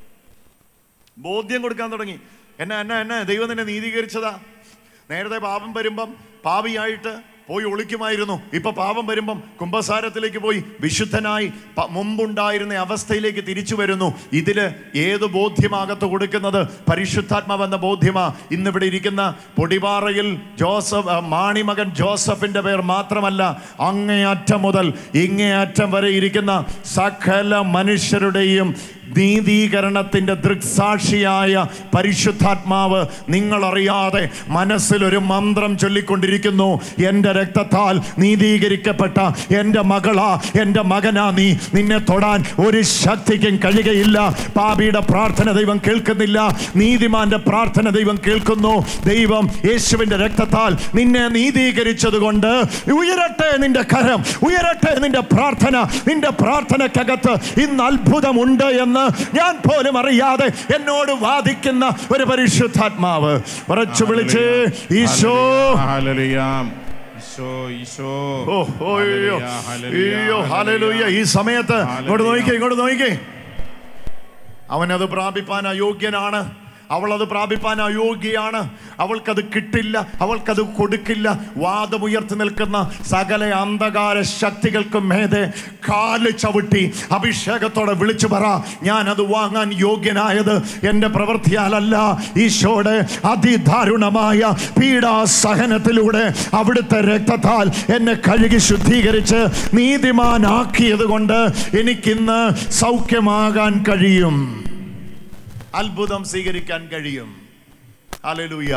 എന്നാ ദൈവം നിന്നെ നീതീകരിച്ചതാ. നേരത്തെ പാപം വരുമ്പം പാപിയായിട്ട് പോയി ഒളിക്കുമായിരുന്നു. ഇപ്പൊ പാപം വരുമ്പം കുമ്പസാരത്തിലേക്ക് പോയി വിശുദ്ധനായി മുമ്പുണ്ടായിരുന്ന അവസ്ഥയിലേക്ക് തിരിച്ചു വരുന്നു. ഇതില് ഏത് ബോധ്യമാകത്ത് കൊടുക്കുന്നത്? പരിശുദ്ധാത്മാവെന്ന ബോധ്യമാ. ഇന്നിവിടെ ഇരിക്കുന്ന പൊടിപാറയിൽ മാണിമകൻ ജോസഫിന്റെ പേർ മാത്രമല്ല, അങ്ങേയറ്റം മുതൽ ഇങ്ങേയറ്റം വരെ ഇരിക്കുന്ന സകല മനുഷ്യരുടെയും നീതീകരണത്തിന്റെ ദൃക്സാക്ഷിയായ പരിശുദ്ധാത്മാവ് നിങ്ങളറിയാതെ മനസ്സിലൊരു മന്ത്രം ചൊല്ലിക്കൊണ്ടിരിക്കുന്നു. എൻ്റെ രക്തത്താൽ നീതീകരിക്കപ്പെട്ട എൻ്റെ മകളാ, എൻ്റെ മകനാ നീ. നിന്നെ തൊടാൻ ഒരു ശക്തിക്കും കഴിയുകയില്ല. പാപിയുടെ പ്രാർത്ഥന ദൈവം കേൾക്കുന്നില്ല, നീതിമാന്റെ പ്രാർത്ഥന ദൈവം കേൾക്കുന്നു. ദൈവം യേശുവിൻ്റെ രക്തത്താൽ നിന്നെ നീതീകരിച്ചത് കൊണ്ട് ഉയരട്ടെ നിന്റെ കരം, ഉയരട്ടെ നിന്റെ പ്രാർത്ഥന. നിന്റെ പ്രാർത്ഥനയ്ക്കകത്ത് ഇന്ന് അത്ഭുതമുണ്ട് എന്ന് ഞാൻ പോലും അറിയാതെ എന്നോട് വാദിക്കുന്ന ഒരു പരിശുദ്ധാത്മാവ് ഉറച്ചു വിളിച്ച് ഈശോ, ഈ സമയത്ത് ഇങ്ങോട്ട് നോക്കിക്കേ. അവനത് പ്രാപിപ്പാൻ അയോഗ്യനാണ്, അവളത് പ്രാപിപ്പാൻ അയോഗ്യയാണ്. അവൾക്കത് കിട്ടില്ല, അവൾക്കത് കൊടുക്കില്ല. വാദമുയർത്തി നിൽക്കുന്ന സകല അന്ധകാര ശക്തികൾക്കും മേതെ കാല് ചവിട്ടി അഭിഷേകത്തോടെ വിളിച്ചു പറ, ഞാനത് വാങ്ങാൻ യോഗ്യനായത് എൻ്റെ പ്രവൃത്തിയാലല്ല, ഈശോയുടെ അതിദാരുണമായ പീഡാസഹനത്തിലൂടെ അവിടുത്തെ രക്തത്താൽ എന്നെ കഴുകി ശുദ്ധീകരിച്ച് നീതിമാനാക്കിയത് കൊണ്ട് എനിക്കിന്ന് സൗഖ്യമാകാൻ കഴിയും, അത്ഭുതം സ്വീകരിക്കാൻ കഴിയും. ഹല്ലേലൂയ.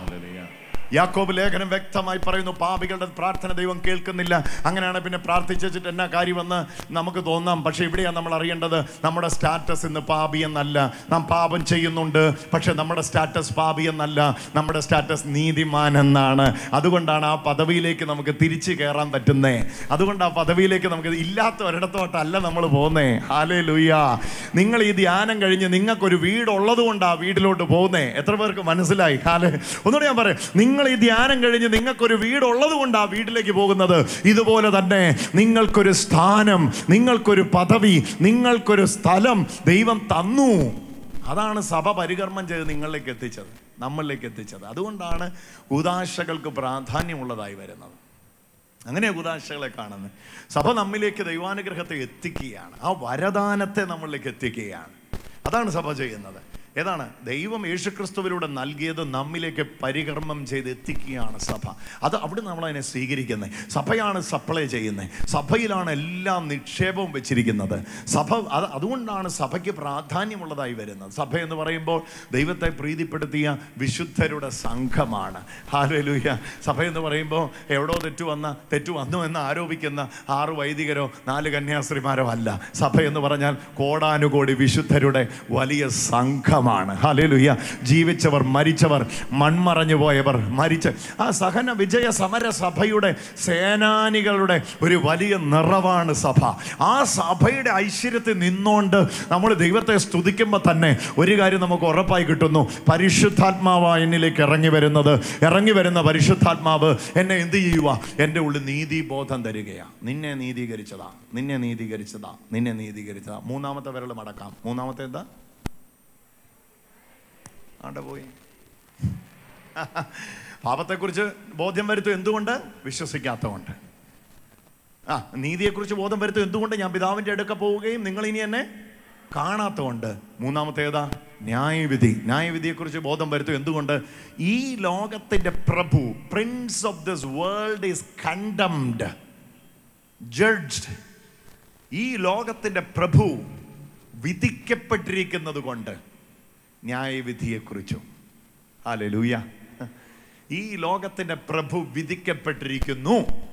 യാക്കോബ് ലേഖനം വ്യക്തമായി പറയുന്നു, പാപികളുടെ പ്രാർത്ഥന ദൈവം കേൾക്കുന്നില്ല. അങ്ങനെയാണ് പിന്നെ പ്രാർത്ഥിച്ചിട്ട് എന്നാ കാര്യമെന്ന് നമുക്ക് തോന്നാം. പക്ഷെ ഇവിടെയാണ് നമ്മൾ അറിയേണ്ടത്, നമ്മുടെ സ്റ്റാറ്റസ് ഇന്ന് പാപി എന്നല്ല. നാം പാപം ചെയ്യുന്നുണ്ട്, പക്ഷെ നമ്മുടെ സ്റ്റാറ്റസ് പാപി എന്നല്ല, നമ്മുടെ സ്റ്റാറ്റസ് നീതിമാൻ എന്നാണ്. അതുകൊണ്ടാണ് ആ പദവിയിലേക്ക് നമുക്ക് തിരിച്ചു കയറാൻ പറ്റുന്നേ. അതുകൊണ്ട് ആ പദവിയിലേക്ക് നമുക്ക് ഇല്ലാത്ത ഒരിടത്തോട്ടല്ല നമ്മൾ പോകുന്നേ. ഹല്ലേലൂയ. നിങ്ങൾ ഈ ധ്യാനം കഴിഞ്ഞ് നിങ്ങൾക്കൊരു വീടുള്ളത് കൊണ്ട് ആ വീട്ടിലോട്ട് പോകുന്നേ. എത്ര പേർക്ക് മനസ്സിലായി? ഒന്നുകൂടെ ഞാൻ പറയാം, നിങ്ങൾ ഈ ധ്യാനം കഴിഞ്ഞ് നിങ്ങൾക്കൊരു വീടുള്ളത് കൊണ്ട് ആ വീട്ടിലേക്ക് പോകുന്നത്. ഇതുപോലെ തന്നെ നിങ്ങൾക്കൊരു സ്ഥാനം, നിങ്ങൾക്കൊരു പദവി, നിങ്ങൾക്കൊരു സ്ഥലം ദൈവം തന്നു. അതാണ് സഭ പരികർമ്മം ചെയ്ത് നിങ്ങളിലേക്ക് എത്തിച്ചത്, നമ്മളിലേക്ക് എത്തിച്ചത്. അതുകൊണ്ടാണ് കൂദാശകൾക്ക് പ്രാധാന്യമുള്ളതായി വരുന്നത്. അങ്ങനെ കൂദാശകളെ കാണുന്നത്. സഭ നമ്മിലേക്ക് ദൈവാനുഗ്രഹത്തെ എത്തിക്കുകയാണ്, ആ വരദാനത്തെ നമ്മളിലേക്ക് എത്തിക്കുകയാണ്. അതാണ് സഭ ചെയ്യുന്നത്. ഏതാണ്? ദൈവം യേശുക്രിസ്തുവിലൂടെ നൽകിയത് നമ്മിലേക്ക് പരികർമ്മം ചെയ്ത് എത്തിക്കുകയാണ് സഭ. അത് അവിടെ നമ്മളതിനെ സ്വീകരിക്കുന്നത്. സഭയാണ് സപ്ലൈ ചെയ്യുന്നത്, സഭയിലാണ് എല്ലാ നിക്ഷേപവും വെച്ചിരിക്കുന്നത്. സഭ അതുകൊണ്ടാണ് സഭയ്ക്ക് പ്രാധാന്യമുള്ളതായി വരുന്നത്. സഭ എന്ന് പറയുമ്പോൾ ദൈവത്തെ പ്രീതിപ്പെടുത്തിയ വിശുദ്ധരുടെ സംഘമാണ്. ഹല്ലേലൂയ. സഭ എന്ന് പറയുമ്പോൾ എവിടോ തെറ്റു വന്നു എന്ന് ആരോപിക്കുന്ന 6 വൈദികരോ 4 കന്യാസ്ത്രീമാരോ അല്ല. സഭ എന്ന് പറഞ്ഞാൽ കോടാനുകോടി വിശുദ്ധരുടെ വലിയ സംഘമാണ്. ഹല്ലേലൂയ. ജീവിച്ചവർ, മരിച്ചവർ, മൺമറഞ്ഞു പോയവർ, മരിച്ച് ആ സഹന വിജയ സമര സഭയുടെ സേനാനികളുടെ ഒരു വലിയ നിറവാണ് സഭ. ആ സഭയുടെ ഐശ്വര്യത്തിൽ നിന്നുകൊണ്ട് നമ്മൾ ദൈവത്തെ സ്തുതിക്കുമ്പോൾ തന്നെ ഒരു കാര്യം നമുക്ക് ഉറപ്പായി കിട്ടുന്നു, പരിശുദ്ധാത്മാവ് എന്നിലേക്ക് ഇറങ്ങി വരുന്ന പരിശുദ്ധാത്മാവ് എന്നെ എന്ത് ചെയ്യുക? എൻ്റെ ഉള്ളിൽ നീതിബോധം തരികയാണ്. നിന്നെ നീതീകരിച്ചതാ. മൂന്നാമത്തെ വിരൽ മടക്കാം. മൂന്നാമത്തെ എന്താ? പോയി. പാപത്തെക്കുറിച്ച് ബോധ്യം വരുത്തും. എന്തുകൊണ്ട്? വിശ്വസിക്കാത്തതുകൊണ്ട്. നീതിയെക്കുറിച്ച് ബോധം വരുത്തും. എന്തുകൊണ്ട്? ഞാൻ പിതാവിൻ്റെ അടുക്ക പോവുകയും നിങ്ങൾ ഇനി എന്നെ കാണാത്തതുകൊണ്ട്. മൂന്നാമത്തേതാ? ന്യായവിധിയെക്കുറിച്ച് ബോധം വരുത്തും. എന്തുകൊണ്ട്? ഈ ലോകത്തിൻ്റെ പ്രഭു, prince of this world is condemned, judged. ഈ ലോകത്തിൻ്റെ പ്രഭു വിധിക്കപ്പെട്ടിരിക്കുന്നത് കൊണ്ട് ന്യായവിധിയെക്കുറിച്ചും. ഹല്ലേലൂയ. ഈ ലോകത്തിന്റെ പ്രഭു വിധിക്കപ്പെട്ടിരിക്കുന്നു.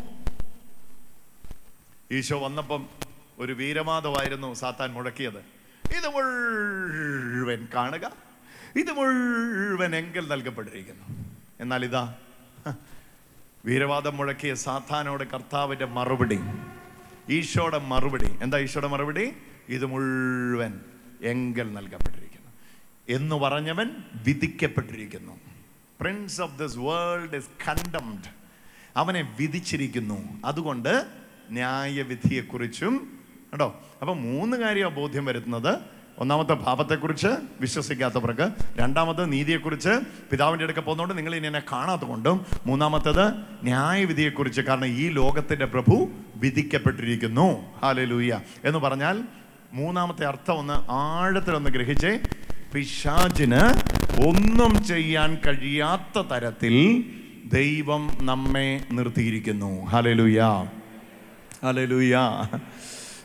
ഈശോ വന്നപ്പം ഒരു വീരവാദമായിരുന്നു സാത്താൻ മുഴക്കിയത്. ഇത് മുഴുവൻ കാണുക, ഇത് മുഴുവൻ എങ്കിൽ നൽകപ്പെട്ടിരിക്കുന്നു. എന്നാൽ ഇതാ വീരവാദം മുഴക്കിയ സാത്താനോട് കർത്താവിന്റെ മറുപടി, ഈശോയുടെ മറുപടി എന്താ? ഈശോയുടെ മറുപടി, ഇത് മുഴുവൻ എങ്കിൽ നൽകപ്പെട്ടിരിക്കുന്നു എന്ന് പറഞ്ഞവൻ വിധിക്കപ്പെട്ടിരിക്കുന്നു. Prince of this world is condemned. അവനെ വിധിച്ചിരിക്കുന്നു. അതുകൊണ്ട് ന്യായവിധിയെക്കുറിച്ചും കേട്ടോ. അപ്പം 3 കാര്യമാണ് ബോധ്യം വരുത്തുന്നത്. ഒന്നാമത്തെ പാപത്തെക്കുറിച്ച് വിശ്വസിക്കാത്തവർക്ക്, രണ്ടാമത് നീതിയെക്കുറിച്ച് പിതാവിൻ്റെ അടുക്ക പോകുന്നതുകൊണ്ട് നിങ്ങൾ ഇനി എന്നെ കാണാത്തതുകൊണ്ടും, മൂന്നാമത്തേത് ന്യായവിധിയെക്കുറിച്ച്, കാരണം ഈ ലോകത്തിൻ്റെ പ്രഭു വിധിക്കപ്പെട്ടിരിക്കുന്നു. ഹല്ലേലൂയ. എന്ന് പറഞ്ഞാൽ മൂന്നാമത്തെ അർത്ഥം ഒന്ന് ആഴത്തിലൊന്ന് ഗ്രഹിച്ചേ. പിശാചിന് ഒന്നും ചെയ്യാൻ കഴിയാത്ത തരത്തിൽ ദൈവം നമ്മെ നിർത്തിയിരിക്കുന്നു. ഹല്ലേലൂയ, ഹല്ലേലൂയ,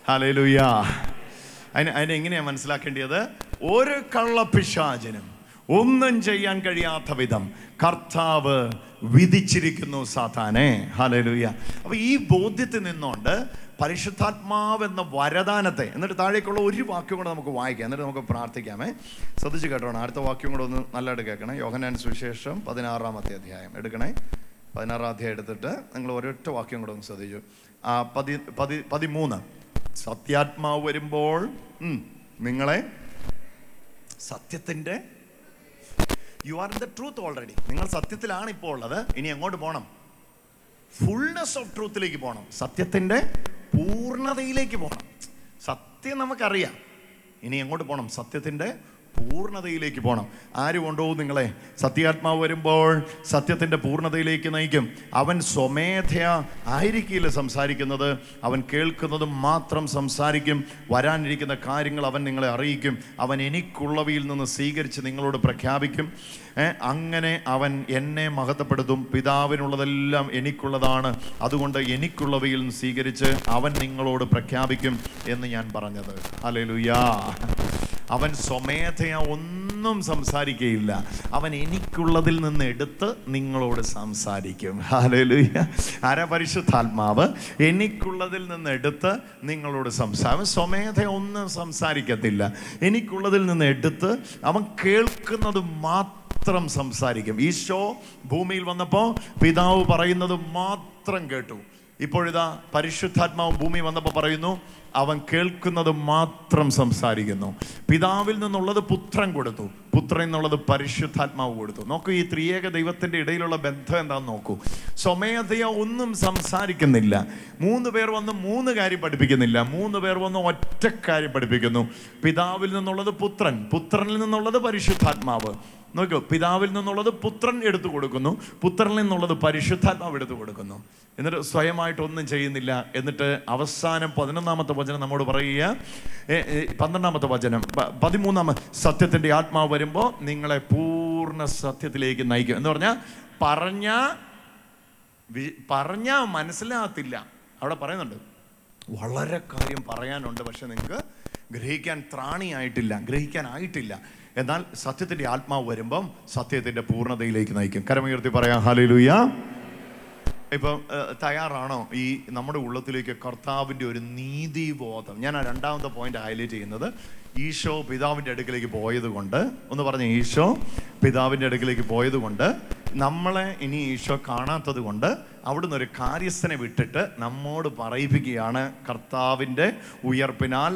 ഹല്ലേലൂയ. അതിനെങ്ങനെയാണ് മനസ്സിലാക്കേണ്ടത്? ഒരു കള്ളപ്പിശാചിനും ഒന്നും ചെയ്യാൻ കഴിയാത്ത വിധം കർത്താവ് വിധിച്ചിരിക്കുന്നു സാത്താനെ. ഹല്ലേലൂയ. അപ്പോൾ ഈ ബോധ്യത്തിൽ നിന്നുകൊണ്ട് പരിശുദ്ധാത്മാവ് എന്ന വരദാനത്തെ, എന്നിട്ട് താഴേക്കുള്ള ഒരു വാക്യം കൂടെ നമുക്ക് വായിക്കാം, എന്നിട്ട് നമുക്ക് പ്രാർത്ഥിക്കാമേ. ശ്രദ്ധിച്ച് കേട്ടോണം. അടുത്ത വാക്യം കൂടെ ഒന്ന് നല്ലതായിട്ട് കേൾക്കണേ. യോഹന്നാൻ സുവിശേഷം 16-ാമത്തെ അധ്യായം എടുക്കണേ. 16-ാം അധ്യായം എടുത്തിട്ട് നിങ്ങൾ ഒരൊറ്റ വാക്യം കൂടെ ഒന്ന് ശ്രദ്ധിച്ചു. 13. സത്യാത്മാവ് വരുമ്പോൾ നിങ്ങളെ സത്യത്തിൻ്റെ, you are in the truth already. നിങ്ങൾ സത്യത്തിലാണ് ഇപ്പോൾ ഉള്ളത്. ഇനി എങ്ങോട്ട് പോകണം? ഫുൾനെസ് ഓഫ് ട്രൂത്തിലേക്ക് പോകണം. സത്യത്തിൻ്റെ പൂർണ്ണതയിലേക്ക് പോകണം. സത്യം നമുക്കറിയാം. ഇനി എങ്ങോട്ട് പോകണം? സത്യത്തിൻ്റെ പൂർണ്ണതയിലേക്ക് പോകണം. ആര് കൊണ്ടുപോകും നിങ്ങളെ? സത്യാത്മാവ് വരുമ്പോൾ സത്യത്തിൻ്റെ പൂർണ്ണതയിലേക്ക് നയിക്കും. അവൻ സ്വമേധയാ ആയിരിക്കില്ല സംസാരിക്കുന്നത്, അവൻ കേൾക്കുന്നത് മാത്രം സംസാരിക്കും. വരാനിരിക്കുന്ന കാര്യങ്ങൾ അവൻ നിങ്ങളെ അറിയിക്കും. അവൻ എനിക്കുള്ളവയിൽ നിന്ന് സ്വീകരിച്ച് നിങ്ങളോട് പ്രഖ്യാപിക്കും. അങ്ങനെ അവൻ എന്നെ മഹത്വപ്പെടുത്തും. പിതാവിനുള്ളതെല്ലാം എനിക്കുള്ളതാണ്, അതുകൊണ്ട് എനിക്കുള്ളവയിൽ നിന്ന് സ്വീകരിച്ച് അവൻ നിങ്ങളോട് പ്രഖ്യാപിക്കും എന്ന് ഞാൻ പറഞ്ഞത്. ഹല്ലേലൂയ. അവൻ സ്വമേധയാ ഒന്നും സംസാരിക്കുകയില്ല. അവൻ എനിക്കുള്ളതിൽ നിന്ന് എടുത്ത് നിങ്ങളോട് സംസാരിക്കും. ഹല്ലേലൂയ. ആരാ? പരിശുദ്ധാത്മാവ് എനിക്കുള്ളതിൽ നിന്ന് എടുത്ത് നിങ്ങളോട് സംസാരിക്കും. സ്വമേധയാ ഒന്നും സംസാരിക്കത്തില്ല. എനിക്കുള്ളതിൽ നിന്ന് എടുത്ത് അവൻ കേൾക്കുന്നത് മാത്രം സംസാരിക്കും. ഈശോ ഭൂമിയിൽ വന്നപ്പോൾ പിതാവ് പറയുന്നത് മാത്രം കേട്ടു. ഇപ്പോഴിതാ പരിശുദ്ധാത്മാവ് ഭൂമി വന്നപ്പോൾ പറയുന്നു, അവൻ കേൾക്കുന്നത് മാത്രം സംസാരിക്കുന്നു. പിതാവിൽ നിന്നുള്ളത് പുത്രൻ കൊടുത്തു, പുത്രൻ എന്നുള്ളത് പരിശുദ്ധാത്മാവ് കൊടുത്തു. നോക്കൂ, ഈ ത്രിയേക ദൈവത്തിൻ്റെ ഇടയിലുള്ള ബന്ധം എന്താണെന്ന് നോക്കൂ. സ്വമേധയാ ഒന്നും സംസാരിക്കുന്നില്ല. 3 പേർ വന്ന് 3 കാര്യം പഠിപ്പിക്കുന്നില്ല. 3 പേർ വന്ന് ഒറ്റ കാര്യം പഠിപ്പിക്കുന്നു. പിതാവിൽ നിന്നുള്ളത് പുത്രൻ, പുത്രനിൽ നിന്നുള്ളത് പരിശുദ്ധാത്മാവ്. നോക്കൂ, പിതാവിൽ നിന്നുള്ളത് പുത്രൻ എടുത്തു കൊടുക്കുന്നു, പുത്രനിൽ നിന്നുള്ളത് പരിശുദ്ധാത്മാവ് എടുത്തു കൊടുക്കുന്നു. എന്നിട്ട് സ്വയമായിട്ടൊന്നും ചെയ്യുന്നില്ല. എന്നിട്ട് അവസാനം 11-ാമത്തെ വചനം നമ്മോട് പറയുക, 12-ാമത്തെ വചനം, 13-ാമ സത്യത്തിൻ്റെ ആത്മാവ് വരുമ്പോൾ നിങ്ങളെ പൂർണ്ണ സത്യത്തിലേക്ക് നയിക്കും എന്ന് പറഞ്ഞാൽ മനസ്സിലാകത്തില്ല. അവിടെ പറയുന്നുണ്ട് വളരെ കാര്യം പറയാനുണ്ട്, പക്ഷെ നിങ്ങൾക്ക് ഗ്രഹിക്കാൻ ത്രാണിയായിട്ടില്ല. എന്നാൽ സത്യത്തിൻ്റെ ആത്മാവ് വരുമ്പം സത്യത്തിൻ്റെ പൂർണ്ണതയിലേക്ക് നയിക്കും. കരമുയർത്തി പറയാം ഹല്ലേലൂയ. ഇപ്പം തയ്യാറാണോ ഈ നമ്മുടെ ഉള്ളത്തിലേക്ക് കർത്താവിൻ്റെ ഒരു നീതിബോധം? ഞാൻ ആ 2-ാമത്തെ പോയിന്റ് ഹൈലൈറ്റ് ചെയ്യുന്നത്, ഈശോ പിതാവിൻ്റെ അടുക്കിലേക്ക് പോയത് കൊണ്ട്, ഒന്ന് പറഞ്ഞ ഈശോ പിതാവിൻ്റെ അടുക്കിലേക്ക് പോയത് കൊണ്ട്, നമ്മളെ ഇനി ഈശോ കാണാത്തത് കൊണ്ട് അവിടുന്ന് ഒരു കാര്യസ്ഥനെ വിട്ടിട്ട് നമ്മോട് പറയിപ്പിക്കുകയാണ്, കർത്താവിൻ്റെ ഉയർപ്പിനാൽ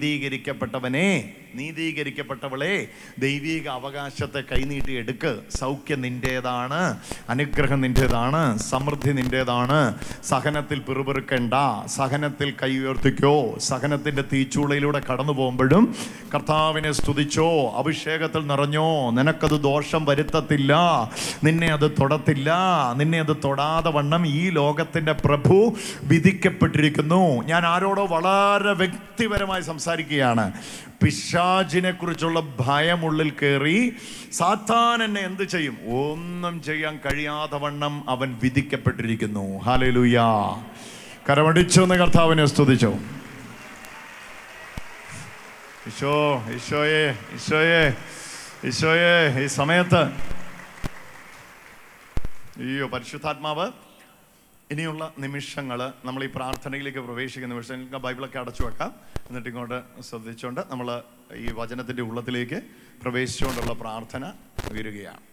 നീതീകരിക്കപ്പെട്ടവളെ ദൈവിക അവകാശത്തെ കൈനീട്ടി എടുക്ക്. സൗഖ്യം നിൻ്റേതാണ്, അനുഗ്രഹം നിൻ്റേതാണ്, സമൃദ്ധി നിൻ്റേതാണ്. സഹനത്തിൽ പിറുപിറുക്കണ്ട, സഹനത്തിൽ കൈ ഉയർത്തിക്കോ. സഹനത്തിൻ്റെ തീച്ചൂളയിലൂടെ കടന്നു പോകുമ്പോഴും കർത്താവിനെ സ്തുതിച്ചോ, അഭിഷേകത്തിൽ നിറഞ്ഞോ. നിനക്കത് ദോഷം വരുത്തത്തില്ല, നിന്നെ അത് തൊടത്തില്ല. നിന്നെ അത് തൊടാതെ വണ്ണം ഈ ലോകത്തിൻ്റെ പ്രഭു വിധിക്കപ്പെട്ടിരിക്കുന്നു. ഞാൻ ആരോടോ വളരെ വ്യക്തിപരമായി സംസാരിക്കുകയാണ്. പിശാചിനെ കുറിച്ചുള്ള ഭയമുള്ളിൽ കയറി സാത്താൻ എന്നെ എന്ത് ചെയ്യും? ഒന്നും ചെയ്യാൻ കഴിയാതെ വണ്ണം അവൻ വിധിക്കപ്പെട്ടിരിക്കുന്നു. ഹല്ലേലൂയ. കരമടിച്ചൊന്ന് കർത്താവിനെ സ്തുതിച്ചോ. ഈശോയെ ഈ സമയത്ത് പരിശുദ്ധാത്മാവ് ഇനിയുള്ള നിമിഷങ്ങൾ നമ്മൾ ഈ പ്രാർത്ഥനയിലേക്ക് പ്രവേശിക്കുന്ന നിമിഷങ്ങൾക്ക് ബൈബിളൊക്കെ അടച്ചു വെക്കാം. എന്നിട്ട് ഇങ്ങോട്ട് ശ്രദ്ധിച്ചുകൊണ്ട് നമ്മൾ ഈ വചനത്തിൻ്റെ ഉള്ളത്തിലേക്ക് പ്രവേശിച്ചുകൊണ്ടുള്ള പ്രാർത്ഥന ഉയരുകയാണ്.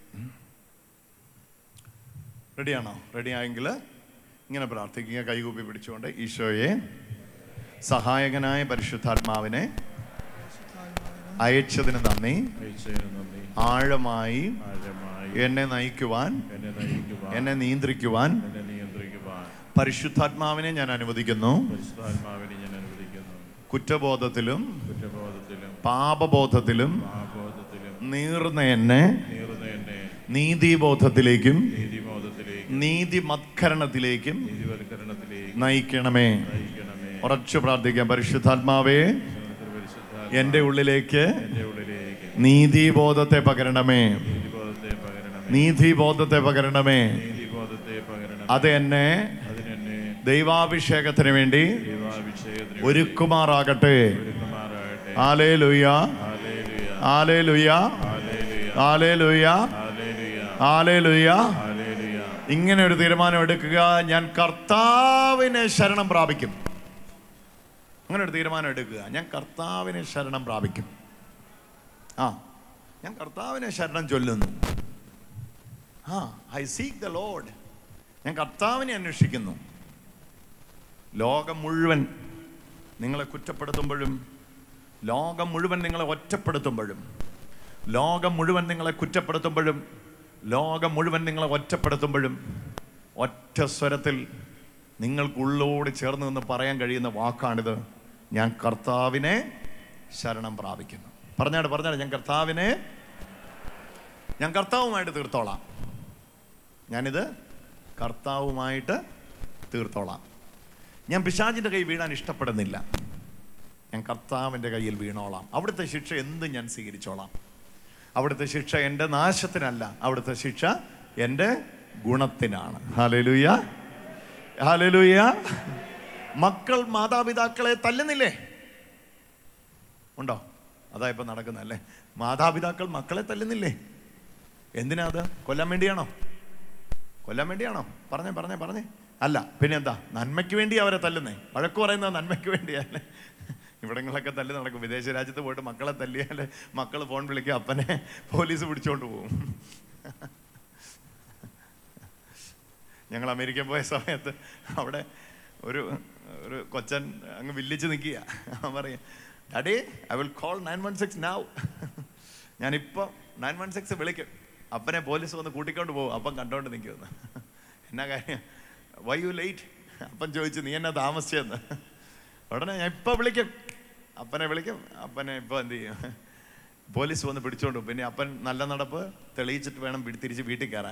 റെഡിയാണോ? റെഡിയായെങ്കിൽ ഇങ്ങനെ പ്രാർത്ഥിക്കുക, കൈകൂപ്പി പിടിച്ചുകൊണ്ട്. ഈശോയെ, സഹായകനായ പരിശുദ്ധാത്മാവിനെ അയച്ചതിന് നന്ദി. ആഴമായി എന്നെ നയിക്കുവാൻ, എന്നെ നിയന്ത്രിക്കുവാൻ പരിശുദ്ധാത്മാവിനെ ഞാൻ അനുവദിക്കുന്നു. കുറ്റബോധത്തിലും പാപബോധത്തിലും നീറുന്ന എന്നെ നീതിബോധത്തിലേക്കും നീതിമത്കരണത്തിലേക്കും നയിക്കണമേ. ഉറച്ചു പ്രാർത്ഥിക്കാം. പരിശുദ്ധാത്മാവേ, എൻ്റെ ഉള്ളിലേക്ക് നീതിബോധത്തെ പകരണമേ, നീതിബോധത്തെ പകരണമേ. അത് എന്നെ ദൈവാഭിഷേകത്തിന് വേണ്ടി ഒരുക്കുമാറാകട്ടെ. ഹല്ലേലൂയ, ഹല്ലേലൂയ, ഹല്ലേലൂയ, ഹല്ലേലൂയ. ഇങ്ങനെ ഒരു തീരുമാനം എടുക്കുക, ഞാൻ കർത്താവിനെ ശരണം പ്രാപിക്കും. അങ്ങനെ ഒരു തീരുമാനം എടുക്കുക, ഞാൻ കർത്താവിനെ ശരണം പ്രാപിക്കും. ഞാൻ കർത്താവിനെ ശരണം ചൊല്ലുന്നു. I seek the Lord. ഞാൻ കർത്താവിനെ അന്വേഷിക്കുന്നു. ലോകം മുഴുവൻ നിങ്ങളെ കുറ്റപ്പെടുത്തുമ്പോഴും, ലോകം മുഴുവൻ നിങ്ങളെ ഒറ്റപ്പെടുത്തുമ്പോഴും, ലോകം മുഴുവൻ നിങ്ങളെ കുറ്റപ്പെടുത്തുമ്പോഴും, ലോകം മുഴുവൻ നിങ്ങളെ ഒറ്റപ്പെടുത്തുമ്പോഴും ഒറ്റ സ്വരത്തിൽ നിങ്ങൾക്കുള്ളോട് ചേർന്ന് നിന്ന് പറയാൻ കഴിയുന്ന വാക്കാണിത്: ഞാൻ കർത്താവിനെ ശരണം പ്രാപിക്കുന്നു. പറഞ്ഞാട് ഞാൻ കർത്താവുമായിട്ട് തീർത്തോളാം. ഞാനിത് കർത്താവുമായിട്ട് തീർത്തോളാം. ഞാൻ പിശാചിൻ്റെ കൈ വീഴാൻ ഇഷ്ടപ്പെടുന്നില്ല. ഞാൻ കർത്താവിൻ്റെ കയ്യിൽ വീണോളാം. അവിടുത്തെ ശിക്ഷ എന്തും ഞാൻ സ്വീകരിച്ചോളാം. അവിടുത്തെ ശിക്ഷ എൻ്റെ നാശത്തിനല്ല, അവിടുത്തെ ശിക്ഷ എൻ്റെ ഗുണത്തിനാണ്. Hallelujah, hallelujah. മക്കൾ മാതാപിതാക്കളെ തല്ലുന്നില്ലേ? ഉണ്ടോ? അതാ ഇപ്പം നടക്കുന്നല്ലേ. മാതാപിതാക്കൾ മക്കളെ തല്ലുന്നില്ലേ? എന്തിനാ? അത് കൊല്ലാൻ വേണ്ടിയാണോ? പറഞ്ഞേ. അല്ല, പിന്നെ എന്താ? നന്മയ്ക്ക് വേണ്ടി അവരെ തല്ലുന്നേ. വഴക്ക് പറയുന്നത് നന്മയ്ക്ക് വേണ്ടിയല്ലേ? ഇവിടങ്ങളൊക്കെ തല്ലി നടക്കും. വിദേശ രാജ്യത്ത് പോയിട്ട് മക്കളെ തല്ലിയാൽ മക്കൾ ഫോൺ വിളിക്കുക, അപ്പനെ പോലീസ് പിടിച്ചോണ്ട് പോകും. ഞങ്ങൾ അമേരിക്ക പോയ സമയത്ത് അവിടെ ഒരു കൊച്ചൻ അങ്ങ് വില്ലിച്ച് നിൽക്കുക. അവൻ പറയും, daddy I will call 916 now. ഞാനിപ്പോൾ 916 വിളിക്കും. അപ്പനെ പോലീസ് വന്ന് കൂട്ടിക്കൊണ്ട് പോകും. അപ്പം കണ്ടോണ്ട് നിൽക്കുമെന്ന്. എന്നാ കാര്യം? Why you late? അപ്പൻ ചോദിച്ചു, നീ എന്നാ താമസിച്ചെന്ന്. ഉടനെ ഞാൻ ഇപ്പം വിളിക്കും, അപ്പനെ വിളിക്കും. അപ്പനെ ഇപ്പോൾ എന്ത് ചെയ്യും? പോലീസ് വന്ന് പിടിച്ചോണ്ട്. പിന്നെ അപ്പൻ നല്ല നടപ്പ് തെളിയിച്ചിട്ട് വേണം തിരിച്ച് വീട്ടിൽ കയറാൻ.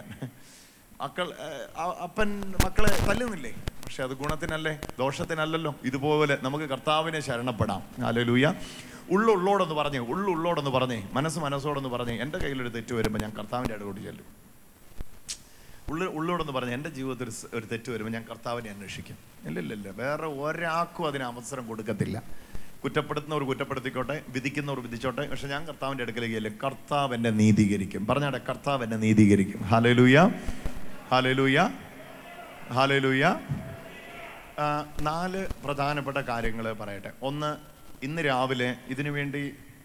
അപ്പൻ മക്കളെ തല്ലുന്നില്ലേ? പക്ഷെ അത് ഗുണത്തിനല്ലേ, ദോഷത്തിനല്ലല്ലോ. ഇതുപോലെ നമുക്ക് കർത്താവിനെ ശരണപ്പെടാം. ഹല്ലേലൂയ. ഉള്ളോടൊന്ന് പറഞ്ഞേ, മനസ്സോടൊന്ന് പറഞ്ഞേ, എൻ്റെ കയ്യിലൊരു തെറ്റ് വരുമ്പോൾ ഞാൻ കർത്താവിൻ്റെ അടുത്തോട്ട് ചെല്ലും. ഉള്ളോടൊന്ന് പറഞ്ഞ്, എൻ്റെ ജീവിതത്തിൽ ഒരു തെറ്റ് വരുമ്പോൾ ഞാൻ കർത്താവിനെ അന്വേഷിക്കും. ഇല്ല, വേറെ ഒരാൾക്കും അതിന് അവസരം കൊടുക്കത്തില്ല. കുറ്റപ്പെടുത്തുന്നവർ കുറ്റപ്പെടുത്തിക്കോട്ടെ, വിധിക്കുന്നവർ വിധിച്ചോട്ടെ, പക്ഷെ ഞാൻ കർത്താവിൻ്റെ അടുക്കലേക്ക് ചെല്ലും. കർത്താവ് എന്നെ നീതീകരിക്കും. പറഞ്ഞാടെ, കർത്താവ് എന്നെ നീതീകരിക്കും. Hallelujah, hallelujah, hallelujah. 4 പ്രധാനപ്പെട്ട കാര്യങ്ങൾ പറയട്ടെ. ഒന്ന്, ഇന്ന് രാവിലെ ഇതിനു വേണ്ടി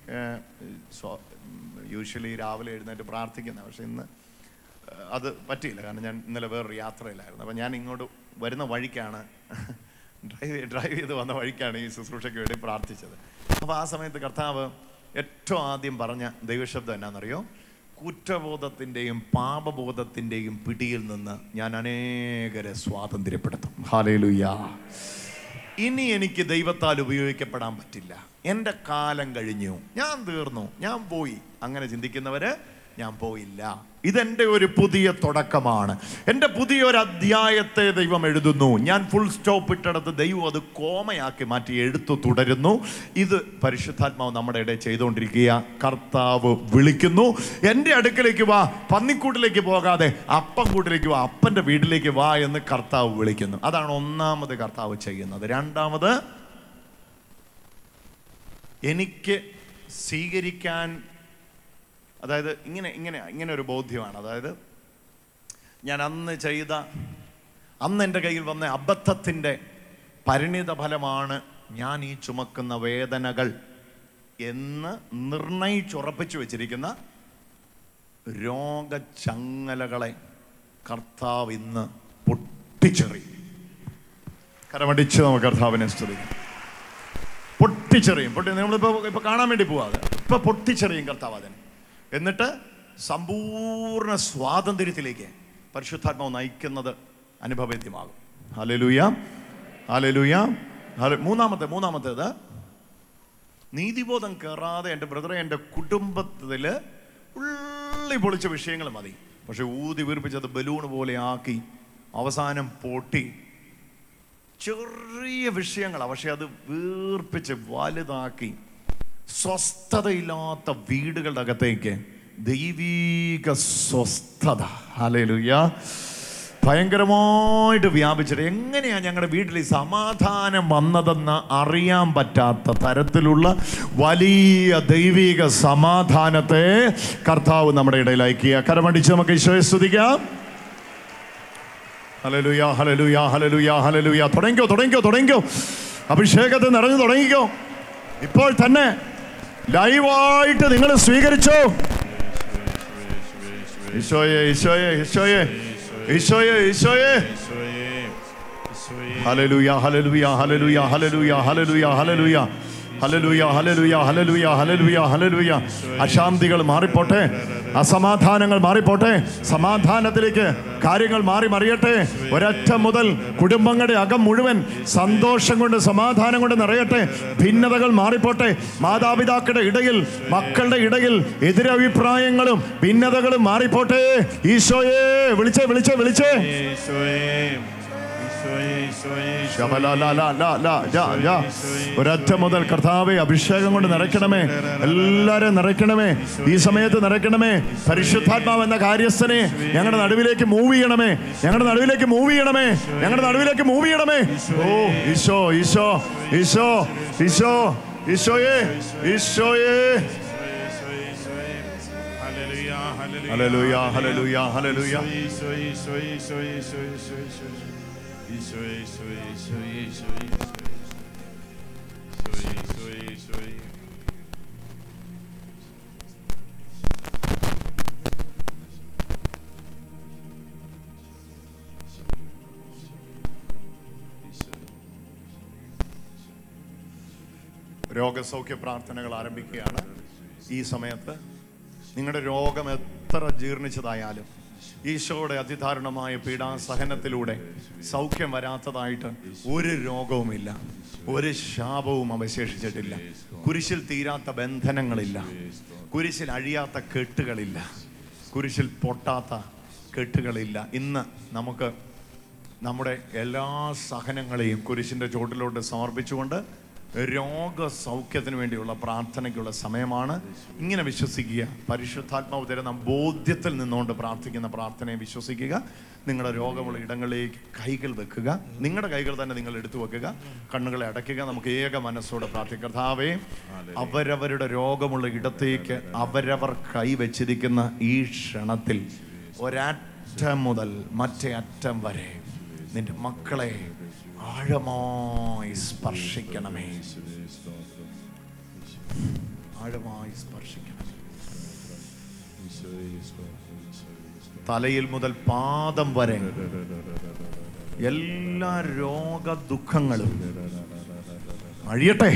യൂഷ്വലി രാവിലെ എഴുന്നേറ്റ് പ്രാർത്ഥിക്കുന്ന, പക്ഷെ ഇന്ന് അത് പറ്റിയില്ല. കാരണം ഞാൻ ഇന്നലെ വേറൊരു യാത്രയിലായിരുന്നു. അപ്പം ഞാൻ ഇങ്ങോട്ട് വരുന്ന വഴിക്കാണ്, ഡ്രൈവ് ചെയ്ത് വന്ന വഴിക്കാണ് ഈ ശുശ്രൂഷയ്ക്ക് വേണ്ടി പ്രാർത്ഥിച്ചത്. അപ്പോൾ ആ സമയത്ത് കർത്താവ് ഏറ്റവും ആദ്യം പറഞ്ഞ ദൈവശബ്ദം എന്നാണെന്നറിയോ? കുറ്റബോധത്തിൻ്റെയും പാപബോധത്തിൻ്റെയും പിടിയിൽ നിന്ന് ഞാൻ അനേകരെ സ്വാതന്ത്ര്യപ്പെടുത്തും. ഹല്ലേലൂയ. ഇനി എനിക്ക് ദൈവത്താൽ ഉപയോഗിക്കപ്പെടാൻ പറ്റില്ല, എൻ്റെ കാലം കഴിഞ്ഞു, ഞാൻ തീർന്നു, ഞാൻ പോയി, അങ്ങനെ ചിന്തിക്കുന്നവര് ഞാൻ പോയില്ല. ഇതെൻ്റെ ഒരു പുതിയ തുടക്കമാണ്. എൻ്റെ പുതിയൊരു അധ്യായത്തെ ദൈവം എഴുതുന്നു. ഞാൻ ഫുൾ സ്റ്റോപ്പ് ഇട്ടെടുത്ത് ദൈവം അത് കോമയാക്കി മാറ്റി എഴുത്തു തുടരുന്നു. ഇത് പരിശുദ്ധാത്മാവ് നമ്മുടെ ഇടയിൽ ചെയ്തുകൊണ്ടിരിക്കുക. കർത്താവ് വിളിക്കുന്നു, എൻ്റെ അടുക്കലേക്ക് വാ, പന്നിക്കൂട്ടിലേക്ക് പോകാതെ അപ്പം കൂട്ടിലേക്ക് വാ, അപ്പൻ്റെ വീട്ടിലേക്ക് വാ എന്ന് കർത്താവ് വിളിക്കുന്നു. അതാണ് ഒന്നാമത് കർത്താവ് ചെയ്യുന്നത്. രണ്ടാമത്, എനിക്ക് സ്വീകരിക്കാൻ, അതായത് ഇങ്ങനെ ഒരു ബോധ്യമാണ്. അതായത് ഞാൻ അന്ന് എൻ്റെ കയ്യിൽ വന്ന അബദ്ധത്തിൻ്റെ പരിണിത ഫലമാണ് ഞാൻ ഈ ചുമക്കുന്ന വേദനകൾ എന്ന് നിർണയിച്ചുറപ്പിച്ചു വെച്ചിരിക്കുന്ന രോഗചങ്ങലകളെ കർത്താവ് ഇന്ന് പൊട്ടിച്ചെറിയും. കരമടിച്ച് നമുക്ക് കർത്താവിനെ സ്തുതിക്കാം. പൊട്ടിച്ചെറിയും. നമ്മളിപ്പോൾ കാണാൻ വേണ്ടി പോവാതെ ഇപ്പം പൊട്ടിച്ചെറിയും കർത്താവ് അതിന്. എന്നിട്ട് സമ്പൂർണ്ണ സ്വാതന്ത്ര്യത്തിലേക്ക് പരിശുദ്ധാത്മാവ് നയിക്കുന്നത് അനുഭവേദ്യമാകും. Hallelujah, hallelujah. മൂന്നാമത്തേത്, നീതിബോധം കയറാതെ എൻ്റെ ബ്രദറെ, എൻ്റെ കുടുംബത്തിൽ ഉള്ളി പൊളിച്ച വിഷയങ്ങൾ മതി, പക്ഷെ ഊതി വീർപ്പിച്ചത് ബലൂൺ പോലെ ആക്കി അവസാനം പൊട്ടി. ചെറിയ വിഷയങ്ങളാണ്, പക്ഷെ അത് വീർപ്പിച്ച് വലുതാക്കി സ്വസ്ഥതയില്ലാത്ത വീടുകളുടെ അകത്തേക്ക് ദൈവീക സ്വസ്ഥത. ഹല്ലേലൂയ. ഭയങ്കരമായിട്ട് വ്യാപിച്ചിട്ട് എങ്ങനെയാണ് ഞങ്ങളുടെ വീട്ടിൽ ഈ സമാധാനം വന്നതെന്ന് അറിയാൻ പറ്റാത്ത തരത്തിലുള്ള വലിയ ദൈവിക സമാധാനത്തെ കർത്താവ് നമ്മുടെ ഇടയിൽ അയക്കുക. കരമടിച്ച് നമുക്ക് ഈശോയെ സ്തുതിക്കാം. ഹല്ലേലൂയ, ഹല്ലേലൂയ, ഹല്ലേലൂയ, ഹല്ലേലൂയ. തുടങ്ങിക്കോ. അഭിഷേകത്തെ നിറഞ്ഞു തുടങ്ങിക്കോ. ഇപ്പോൾ തന്നെ ലൈവായിട്ട് നിങ്ങൾ സ്വീകരിച്ചോ. ഈശോയെ, ഈശോയെ, ഈശോയെ, ഈശോയെ, ഈശോയെ. ഹല്ലേലൂയ, hallelujah, hallelujah, hallelujah, hallelujah, hallelujah, hallelujah, hallelujah, hallelujah, hallelujah, ഹല്ലേലൂയ. അശാന്തികൾ മാറിപ്പോട്ടെ, അസമാധാനങ്ങൾ മാറിപ്പോട്ടെ, സമാധാനത്തിലേക്ക് കാര്യങ്ങൾ മാറി മറിയട്ടെ. ഒരറ്റം മുതൽ കുടുംബങ്ങളുടെ അകം മുഴുവൻ സന്തോഷം കൊണ്ട് സമാധാനം കൊണ്ട് നിറയട്ടെ. ഭിന്നതകൾ മാറിപ്പോട്ടെ. മാതാപിതാക്കളുടെ ഇടയിൽ, മക്കളുടെ ഇടയിൽ എതിരഭിപ്രായങ്ങളും ഭിന്നതകളും മാറിപ്പോട്ടെ. ഈശോയെ വിളിച്ചേ, വിളിച്ചേ, വിളിച്ചേ. ഒരറ്റ മുതൽ കർത്താവേ അഭിഷേകം കൊണ്ട് നിറയ്ക്കണമേ, എല്ലാവരെയും നിറയ്ക്കണമേ, ഈ സമയത്ത് നിറയ്ക്കണമേ. പരിശുദ്ധാത്മാവ് എന്ന കാര്യസ്ഥനെ ഞങ്ങളുടെ നടുവിലേക്ക് മൂവ് ചെയ്യണമേ, ഞങ്ങളുടെ നടുവിലേക്ക് മൂവ് ചെയ്യണമേ, ഞങ്ങളുടെ നടുവിലേക്ക് മൂവ് ചെയ്യണമേ. ഓ ഈശോ, ഈശോ, ഈശോ, ഈശോ, ഈശോയെ, ഈശോയെ. ഹല്ലേലൂയ, ഹല്ലേലൂയ, ഹല്ലേലൂയ. രോഗസൗഖ്യ പ്രാർത്ഥനകൾ ആരംഭിക്കുകയാണ്. ഈ സമയത്ത് നിങ്ങളുടെ രോഗം എത്ര ജീർണിച്ചതായാലും ഈശോയുടെ അതിദാരുണമായ പീഡാസഹനത്തിലൂടെ സൗഖ്യം വരാത്തതായിട്ട് ഒരു രോഗവുമില്ല, ഒരു ശാപവും അവശേഷിച്ചിട്ടില്ല. കുരിശിൽ തീരാത്ത ബന്ധനങ്ങളില്ല, കുരിശിൽ അഴിയാത്ത കെട്ടുകളില്ല, കുരിശിൽ പൊട്ടാത്ത കെട്ടുകളില്ല. ഇന്ന് നമുക്ക് നമ്മുടെ എല്ലാ സഹനങ്ങളെയും കുരിശിൻ്റെ ചുവട്ടിലോട്ട് സമർപ്പിച്ചുകൊണ്ട് രോഗസൗഖ്യത്തിന് വേണ്ടിയുള്ള പ്രാർത്ഥനയ്ക്കുള്ള സമയമാണ്. ഇങ്ങനെ വിശ്വസിക്കുക. പരിശുദ്ധാത്മാവ് തരുന്ന ബോധ്യത്തിൽ നിന്നുകൊണ്ട് പ്രാർത്ഥിക്കുന്ന പ്രാർത്ഥനയെ വിശ്വസിക്കുക. നിങ്ങളുടെ രോഗമുള്ള ഇടങ്ങളിലേക്ക് കൈകൾ വെക്കുക. നിങ്ങളുടെ കൈകൾ തന്നെ നിങ്ങൾ എടുത്തു വെക്കുക. കണ്ണുകളെ അടയ്ക്കുക. നമുക്ക് ഏക മനസ്സോടെ പ്രാർത്ഥിക്കാം. കർത്താവേ, അവരവരുടെ രോഗമുള്ള ഇടത്തേക്ക് അവരവർ കൈവച്ചിരിക്കുന്ന ഈ ക്ഷണത്തിൽ ഒരറ്റം മുതൽ മറ്റേ അറ്റം വരെ നിന്റെ മക്കളെ ആഴമായി സ്പർശിക്കണമേ, ആഴമായി സ്പർശിക്കണമേ. തലയിൽ മുതൽ പാദം വരെ എല്ലാ രോഗ ദുഃഖങ്ങളും അഴിയട്ടെ.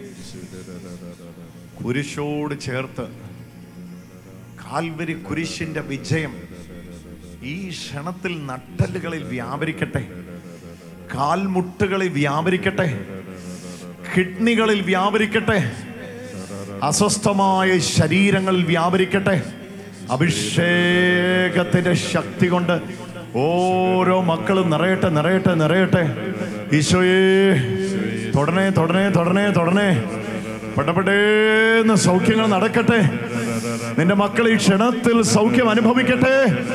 കുരിശോട് ചേർത്ത് കാൽവരി കുരിശിന്റെ വിജയം ഈ ക്ഷണത്തിൽ നട്ടെല്ലുകളിൽ വ്യാപരിക്കട്ടെ, കാൽമുട്ടുകളിൽ വ്യാപരിക്കട്ടെ, കിഡ്നികളിൽ വ്യാപരിക്കട്ടെ, അസ്വസ്ഥമായ ശരീരങ്ങളിൽ വ്യാപരിക്കട്ടെ. അഭിഷേകത്തിന്റെ ശക്തി കൊണ്ട് ഓരോ മക്കളും നിറയട്ടെ, നിറയട്ടെ, നിറയട്ടെ. ഈശോയെ, തൊടണേ, തൊടണേ, തൊടണേ, തൊടണേ. പെട്ടപ്പെട്ടേന്ന് സൗഖ്യങ്ങൾ നടക്കട്ടെ. നിന്റെ മക്കൾ ഈ ക്ഷണത്തിൽ സൗഖ്യം അനുഭവിക്കട്ടെ.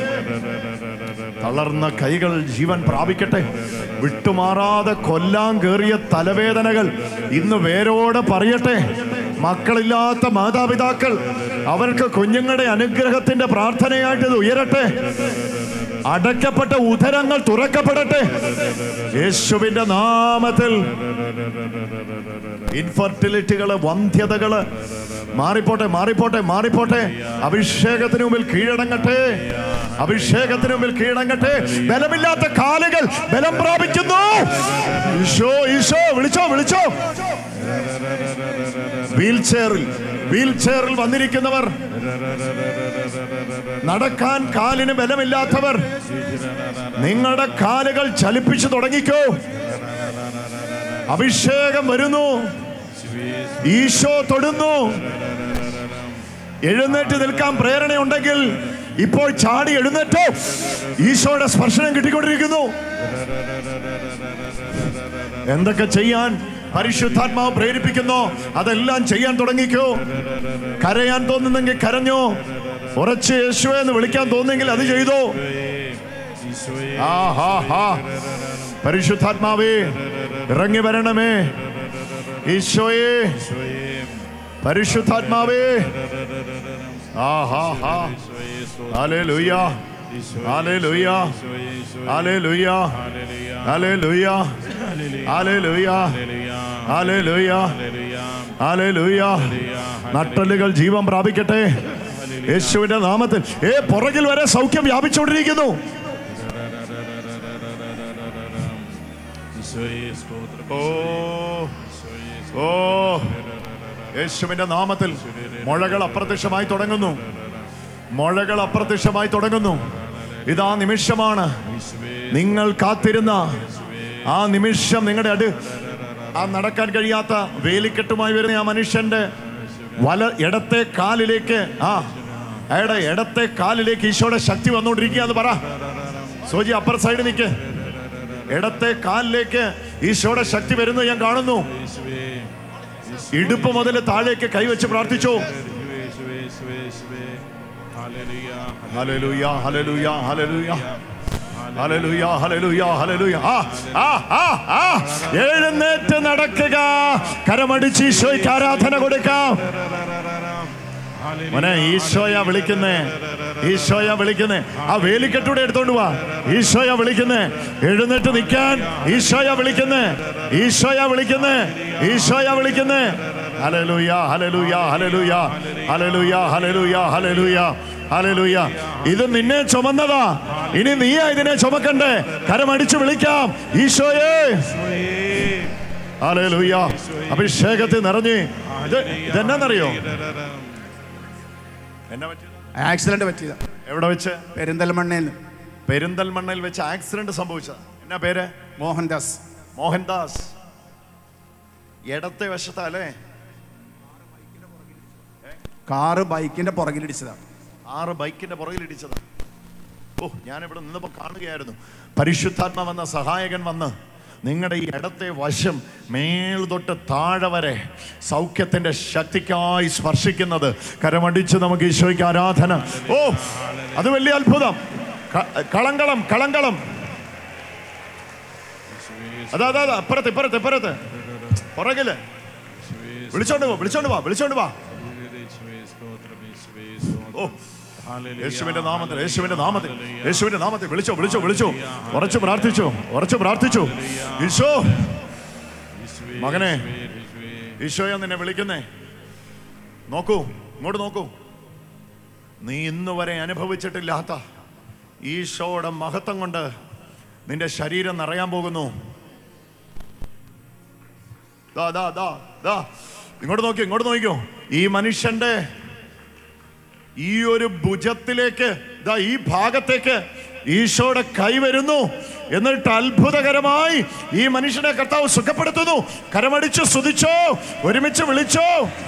തളർന്ന കൈകൾ ജീവൻ പ്രാപിക്കട്ടെ. വിട്ടുമാറാതെ കൊല്ലാൻ കേറിയ തലവേദനകൾ ഇന്ന് വേരോടെ പറയട്ടെ. മക്കളില്ലാത്ത മാതാപിതാക്കൾ, അവർക്ക് കുഞ്ഞുങ്ങളുടെ അനുഗ്രഹത്തിന്റെ പ്രാർത്ഥനയായിട്ട് ഇത് ഉയരട്ടെ. അടയ്ക്കപ്പെട്ട ഉദരങ്ങൾ തുറക്കപ്പെടട്ടെ യേശുവിന്റെ നാമത്തിൽ. ഇൻഫെർട്ടിലിറ്റികള്, വന്ധ്യതകള് മാറിപ്പോട്ടെ, മാറിപ്പോട്ടെ, മാറിപ്പോട്ടെ. അഭിഷേകത്തിന് മുമ്പിൽ കീഴടങ്ങട്ടെ, അഭിഷേകത്തിന് മുമ്പിൽ കീഴടങ്ങട്ടെ. ബലമില്ലാത്ത കാലുകൾ ബലം പ്രാപിക്കുന്നു. ഈശോ, ഈശോ, വിളിച്ചോ, വിളിച്ചോ. വീൽ ചെയറിൽ വന്നിരിക്കുന്നവർ, നടക്കാൻ കാലിന് ബലമില്ലാത്തവർ, നിങ്ങളുടെ കാലുകൾ ചലിപ്പിച്ചു തുടങ്ങിക്കോ. അഭിഷേകം വരുന്നു, ഈശോ തൊടുന്നു. എഴുന്നേറ്റ് നിൽക്കാൻ പ്രേരണയുണ്ടെങ്കിൽ ഇപ്പോൾ ചാടി എഴുന്നേറ്റോ. ഈശോയുടെ സ്പർശനം കിട്ടിക്കൊണ്ടിരിക്കുന്നു. എന്തൊക്കെ ചെയ്യാൻ പരിശുദ്ധാത്മാവ് പ്രേരിപ്പിക്കുന്നു അതെല്ലാം ചെയ്യാൻ തുടങ്ങിക്കോ. കരയാൻ തോന്നുന്നെങ്കിൽ കരഞ്ഞോ. ഉറച്ച് യേശുവേ എന്ന് വിളിക്കാൻ തോന്നുന്നെങ്കിൽ അത് ചെയ്തോ. പരിശുദ്ധാത്മാവേ ഇറങ്ങി വരണമേ ഈശോയെ, പരിശുദ്ധാത്മാവേ. ഹല്ലേലൂയ, hallelujah, hallelujah, hallelujah, hallelujah, hallelujah, ഹല്ലേലൂയ. നട്ടലുകൾ ജീവൻ പ്രാപിക്കട്ടെ യേശുവിന്റെ നാമത്തിൽ. പുറകിൽ വരെ സൗഖ്യം വ്യാപിച്ചുകൊണ്ടിരിക്കുന്നു. ഓ യേശുവിന്റെ നാമത്തിൽ മുഴകൾ അപ്രത്യക്ഷമായി തുടങ്ങുന്നു, മുഴകൾ അപ്രത്യക്ഷമായി തുടങ്ങുന്നു. ഇതാ നിമിഷമാണ്, നിങ്ങൾ കാത്തിരുന്ന ആ നിമിഷം. നിങ്ങളുടെ ആ നടക്കാൻ കഴിയാത്ത വേലിക്കെട്ടുമായി വരുന്ന ആ മനുഷ്യന്റെ ഇടത്തെ കാലിലേക്ക്, അയാളുടെ ഇടത്തെ കാലിലേക്ക് ഈശോയുടെ ശക്തി വന്നുകൊണ്ടിരിക്കുക എന്ന് പറ. സോജി അപ്പർ സൈഡ് നിൽക്ക്. ഇടത്തെ കാലിലേക്ക് ഈശോയുടെ ശക്തി വരുന്നത് ഞാൻ കാണുന്നു. ഇടുപ്പ് മുതൽ താഴേക്ക് കൈവച്ച് പ്രാർത്ഥിച്ചു. ഹല്ലേലൂയ, ഹല്ലേലൂയ, ഹല്ലേലൂയ, ഹല്ലേലൂയ, ഹല്ലേലൂയ, ഹല്ലേലൂയ. എഴുന്നേറ്റ് നടക്കുക, കരമടിച്ച് ഈശോയ്ക്ക് ആരാധന കൊടുക്കാം. മോനെ ഈശോയാ വിളിക്കുന്നേ, ഈശോയാ വിളിക്കുന്നേ. ആ വേലിക്കെട്ടൂടെ എടുത്തോണ്ട് പോവാ. ഈശോയാ വിളിക്കുന്നേ, എഴുന്നേറ്റ് നിൽക്കാൻ. ഈശോയാ വിളിക്കുന്നേ, ഈശോയാ വിളിക്കുന്നേ, ഈശോയാ വിളിക്കുന്നേ. ഹല്ലേലൂയ, hallelujah, hallelujah, hallelujah, hallelujah, hallelujah, ഹല്ലേലൂയ. ഇത് നിന്നെ ചുമന്നതാ, ഇനി നീയാ ഇതിനെ ചുമക്കണ്ടേ. കരമടിച്ച് വിളിക്കാം ഈശോയെ. ഹല്ലേലൂയ. അഭിഷേകത്തിൽ നിറഞ്ഞ്. ഇതെന്നറിയോ? ആക്സിഡന്റ് പറ്റിയതാ. എവിടെ വെച്ച്? പെരിന്തൽമണ്ണയിൽ. പെരിന്തൽമണ്ണയിൽ വെച്ച് ആക്സിഡന്റ് സംഭവിച്ചത്. എന്നാ പേര്? മോഹൻദാസ്. മോഹൻദാസ്. ഇടത്തെ വശത്തല്ലേ? കാറ് ബൈക്കിന്റെ പുറകിലിടിച്ചതാ. ബൈക്കിന്റെ പുറകിലിടിച്ചതാ. ഞാനിവിടെ നിന്നപ്പോ കാണുകയായിരുന്നു. പരിശുദ്ധാത്മാവെന്ന സഹായകൻ വന്ന് നിങ്ങളുടെ ഈ ഇടത്തെ വശം മേൽ തൊട്ട് താഴെ വരെ സൗഖ്യത്തിന്റെ ശക്തിക്കായി സ്പർശിക്കുന്നത്. കരമടിച്ച് നമുക്ക് ഈശോയ്ക്ക് ആരാധന. അത് വലിയ അത്ഭുതം. കളങ്കളം, കളങ്കളം. അതാ ഇപ്പുറത്ത്, ഇപ്പുറത്ത്, ഇപ്പുറത്ത്, പുറകില്. വിളിച്ചോണ്ട് പോ, വിളിച്ചോണ്ട് വാ, വിളിച്ചോണ്ട് വാ. യേശുവിന്റെ നാമത്തിൽ, യേശുവിന്റെ നാമത്തിൽ, യേശുവിന്റെ നാമത്തിൽ വിളിച്ചോ, വിളിച്ചോ, വിളിച്ചോ. ഉറച്ചു പ്രാർത്ഥിച്ചു, ഉറച്ചു പ്രാർത്ഥിച്ചു. ഈശോ, മകനെ, ഈശോയാ നിന്നെ വിളിക്കുന്നേ. നോക്കൂ, ഇങ്ങോട്ട് നോക്കൂ. നീ ഇന്ന് വരെ അനുഭവിച്ചിട്ടില്ലാത്ത ഈശോയുടെ മഹത്വം കൊണ്ട് നിന്റെ ശരീരം നിറയാൻ പോകുന്നു. ഇങ്ങോട്ട് നോക്കി, ഇങ്ങോട്ട് നോക്കിക്കോ. ഈ മനുഷ്യന്റെ ഈ ഒരു ഭുജത്തിലേക്ക്, ഈ ഭാഗത്തേക്ക് ഈശോയുടെ കൈ വരുന്നു. എന്നിട്ട് അത്ഭുതകരമായി ഈ മനുഷ്യനെ കർത്താവ് സുഖപ്പെടുത്തുന്നു. കരമടിച്ച് സ്തുതിച്ചോ, ഒരുമിച്ച് വിളിച്ചോ.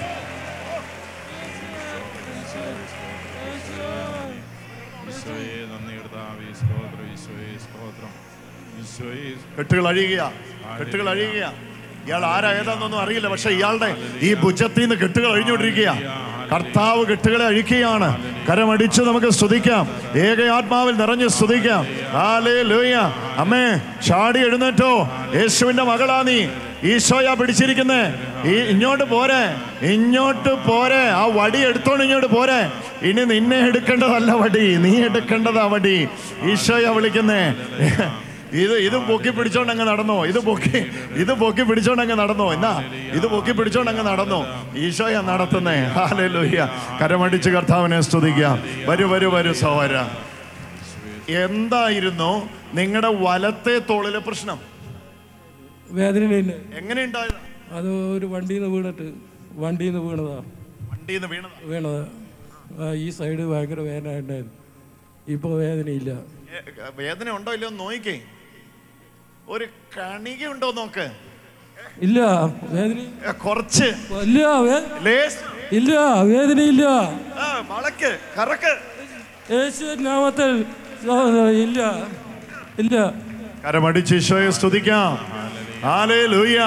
കെട്ടുകൾ അഴിയുക, കെട്ടുകൾ അഴിയുക. ഇയാൾ ആരാ ഏതാന്നൊന്നും അറിയില്ല, പക്ഷെ ഇയാളുടെ ഈ ഭുജത്തിൽ നിന്ന് കെട്ടുകൾ അഴിഞ്ഞുകൊണ്ടിരിക്കുക. കർത്താവ് കെട്ടുകളെ അഴിക്കുകയാണ്. കരമടിച്ച് നമുക്ക് സ്തുതിക്കാം, ഏക ആത്മാവിൽ നിറഞ്ഞ് സ്തുതിക്കാം. ഹല്ലേലൂയ. അമ്മേ, ചാടി എഴുന്നേറ്റോ. യേശുവിന്റെ മകളാ നീ. ഈശോയാ പിടിച്ചിരിക്കുന്നേ. ഇങ്ങോട്ട് പോരെ, ഇങ്ങോട്ട് പോരെ. ആ വടി എടുത്തോണ്ട് ഇങ്ങോട്ട് പോരെ. ഇനി നിന്നെ എടുക്കേണ്ടതല്ല വടി, നീ എടുക്കേണ്ടതാ വടി. ഈശോയാ വിളിക്കുന്നേ. ഇത് പൊക്കി പിടിച്ചോണ്ട് അങ്ങ് നടന്നോ. ഇത് പൊക്കി പിടിച്ചോണ്ട് അങ്ങ് നടന്നോ. എന്നാ ഇത് പൊക്കി പിടിച്ചോണ്ട് അങ്ങ് നടന്നോ. ഈശോയാ നടത്തുന്നേ. ഹല്ലേലൂയ. കരമടിച്ച് കർത്താവിനെ സ്തുതിക്കാം. വരൂ, വരൂ, വരൂ സഹോദരാ. എന്തായിരുന്നു നിങ്ങളുടെ വലത്തെ തോളിലെ പ്രശ്നം? വേദന എങ്ങനെയുണ്ടായത്? അത് ഒരു വണ്ടിന്ന് വീണതാ. വണ്ടിന്ന് വീണതാ. ഈ സൈഡ് ഭയങ്കര വേദന ഉണ്ടായിരുന്നു. ഇപ്പൊ വേദനയില്ല. വേദന ഉണ്ടോ ഇല്ലയോ നോക്കിക്കേ. ഒരു കണിക ഉണ്ടോ നോക്ക്. ഇല്ല, വേദന കുറച്ച് ഇല്ല, വേദനയില്ല. വളക്ക് കറക്ക്. യേശുവിൻ നാമത്തിൽ ഇല്ല, ഇല്ല. കരമടിച്ച് ഈശോയെ സ്തുതിക്കാം. ഹല്ലേലൂയ.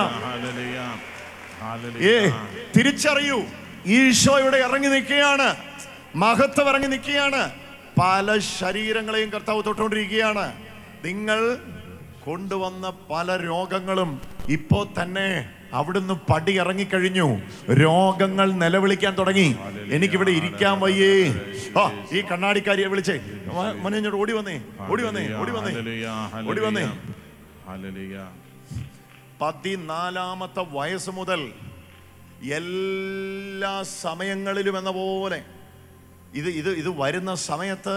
തിരിച്ചറിയൂ, ഈശോ ഇവിടെ ഇറങ്ങി നിൽക്കുകയാണ്. മഹത്വം ഇറങ്ങി നിൽക്കുകയാണ്. പല ശരീരങ്ങളെയും കർത്താവ് തൊട്ടുകൊണ്ടിരിക്കുകയാണ്. നിങ്ങൾ കൊണ്ടുവന്ന പല രോഗങ്ങളും ഇപ്പോൾ തന്നെ അവിടുന്ന് പടി ഇറങ്ങിക്കഴിഞ്ഞു. രോഗങ്ങൾ നിലവിളിക്കാൻ തുടങ്ങി. എനിക്കിവിടെ ഇരിക്കാൻ വയ്യേ. ഈ കണ്ണാടിക്കാരിയെ വിളിച്ചേ, മനോജോട് ഓടി വന്നേ, ഓടി വന്നേ, ഓടി വന്നേ, ഓടി വന്നേ. 14-ാമത്തെ വയസ്സ് മുതൽ എല്ലാ സമയങ്ങളിലും എന്ന പോലെ ഇത് വരുന്ന സമയത്ത്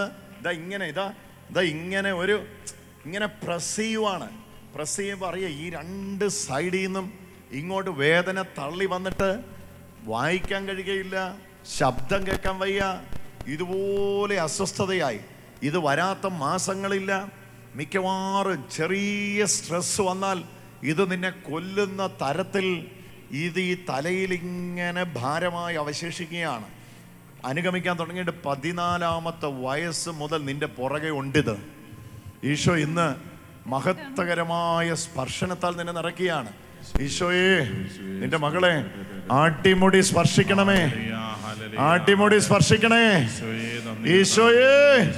ഇങ്ങനെ പ്രസ് ചെയ്യുവാണ്. പ്രസ് ചെയ്യുമ്പോൾ അറിയാം, ഈ രണ്ട് സൈഡിൽ നിന്നും ഇങ്ങോട്ട് വേദന തള്ളി വന്നിട്ട് വായിക്കാൻ കഴിയുകയില്ല, ശബ്ദം കേൾക്കാൻ വയ്യ, ഇതുപോലെ അസ്വസ്ഥതയായി. ഇത് വരാത്ത മാസങ്ങളില്ല. മിക്കവാറും ചെറിയ സ്ട്രെസ് വന്നാൽ ഇത് നിന്നെ കൊല്ലുന്ന തരത്തിൽ ഇത് ഈ തലയിൽ ഇങ്ങനെ ഭാരമായി അവശേഷിക്കുകയാണ്. അനുഗമിക്കാൻ തുടങ്ങിയിട്ട് 14-ാമത്തെ വയസ്സ് മുതൽ നിന്റെ പുറകെ ഉണ്ടിത്. ഈശോ ഇന്ന് മഹത്വകരമായ സ്പർശനത്താൽ നിന്നെ നിറയ്ക്കുകയാണ്. ഈശോയെ, നിന്റെ മകളെ ആട്ടിമുടി സ്പർശിക്കണമേ, ആട്ടിമുടി സ്പർശിക്കണേ ഈശോയെ.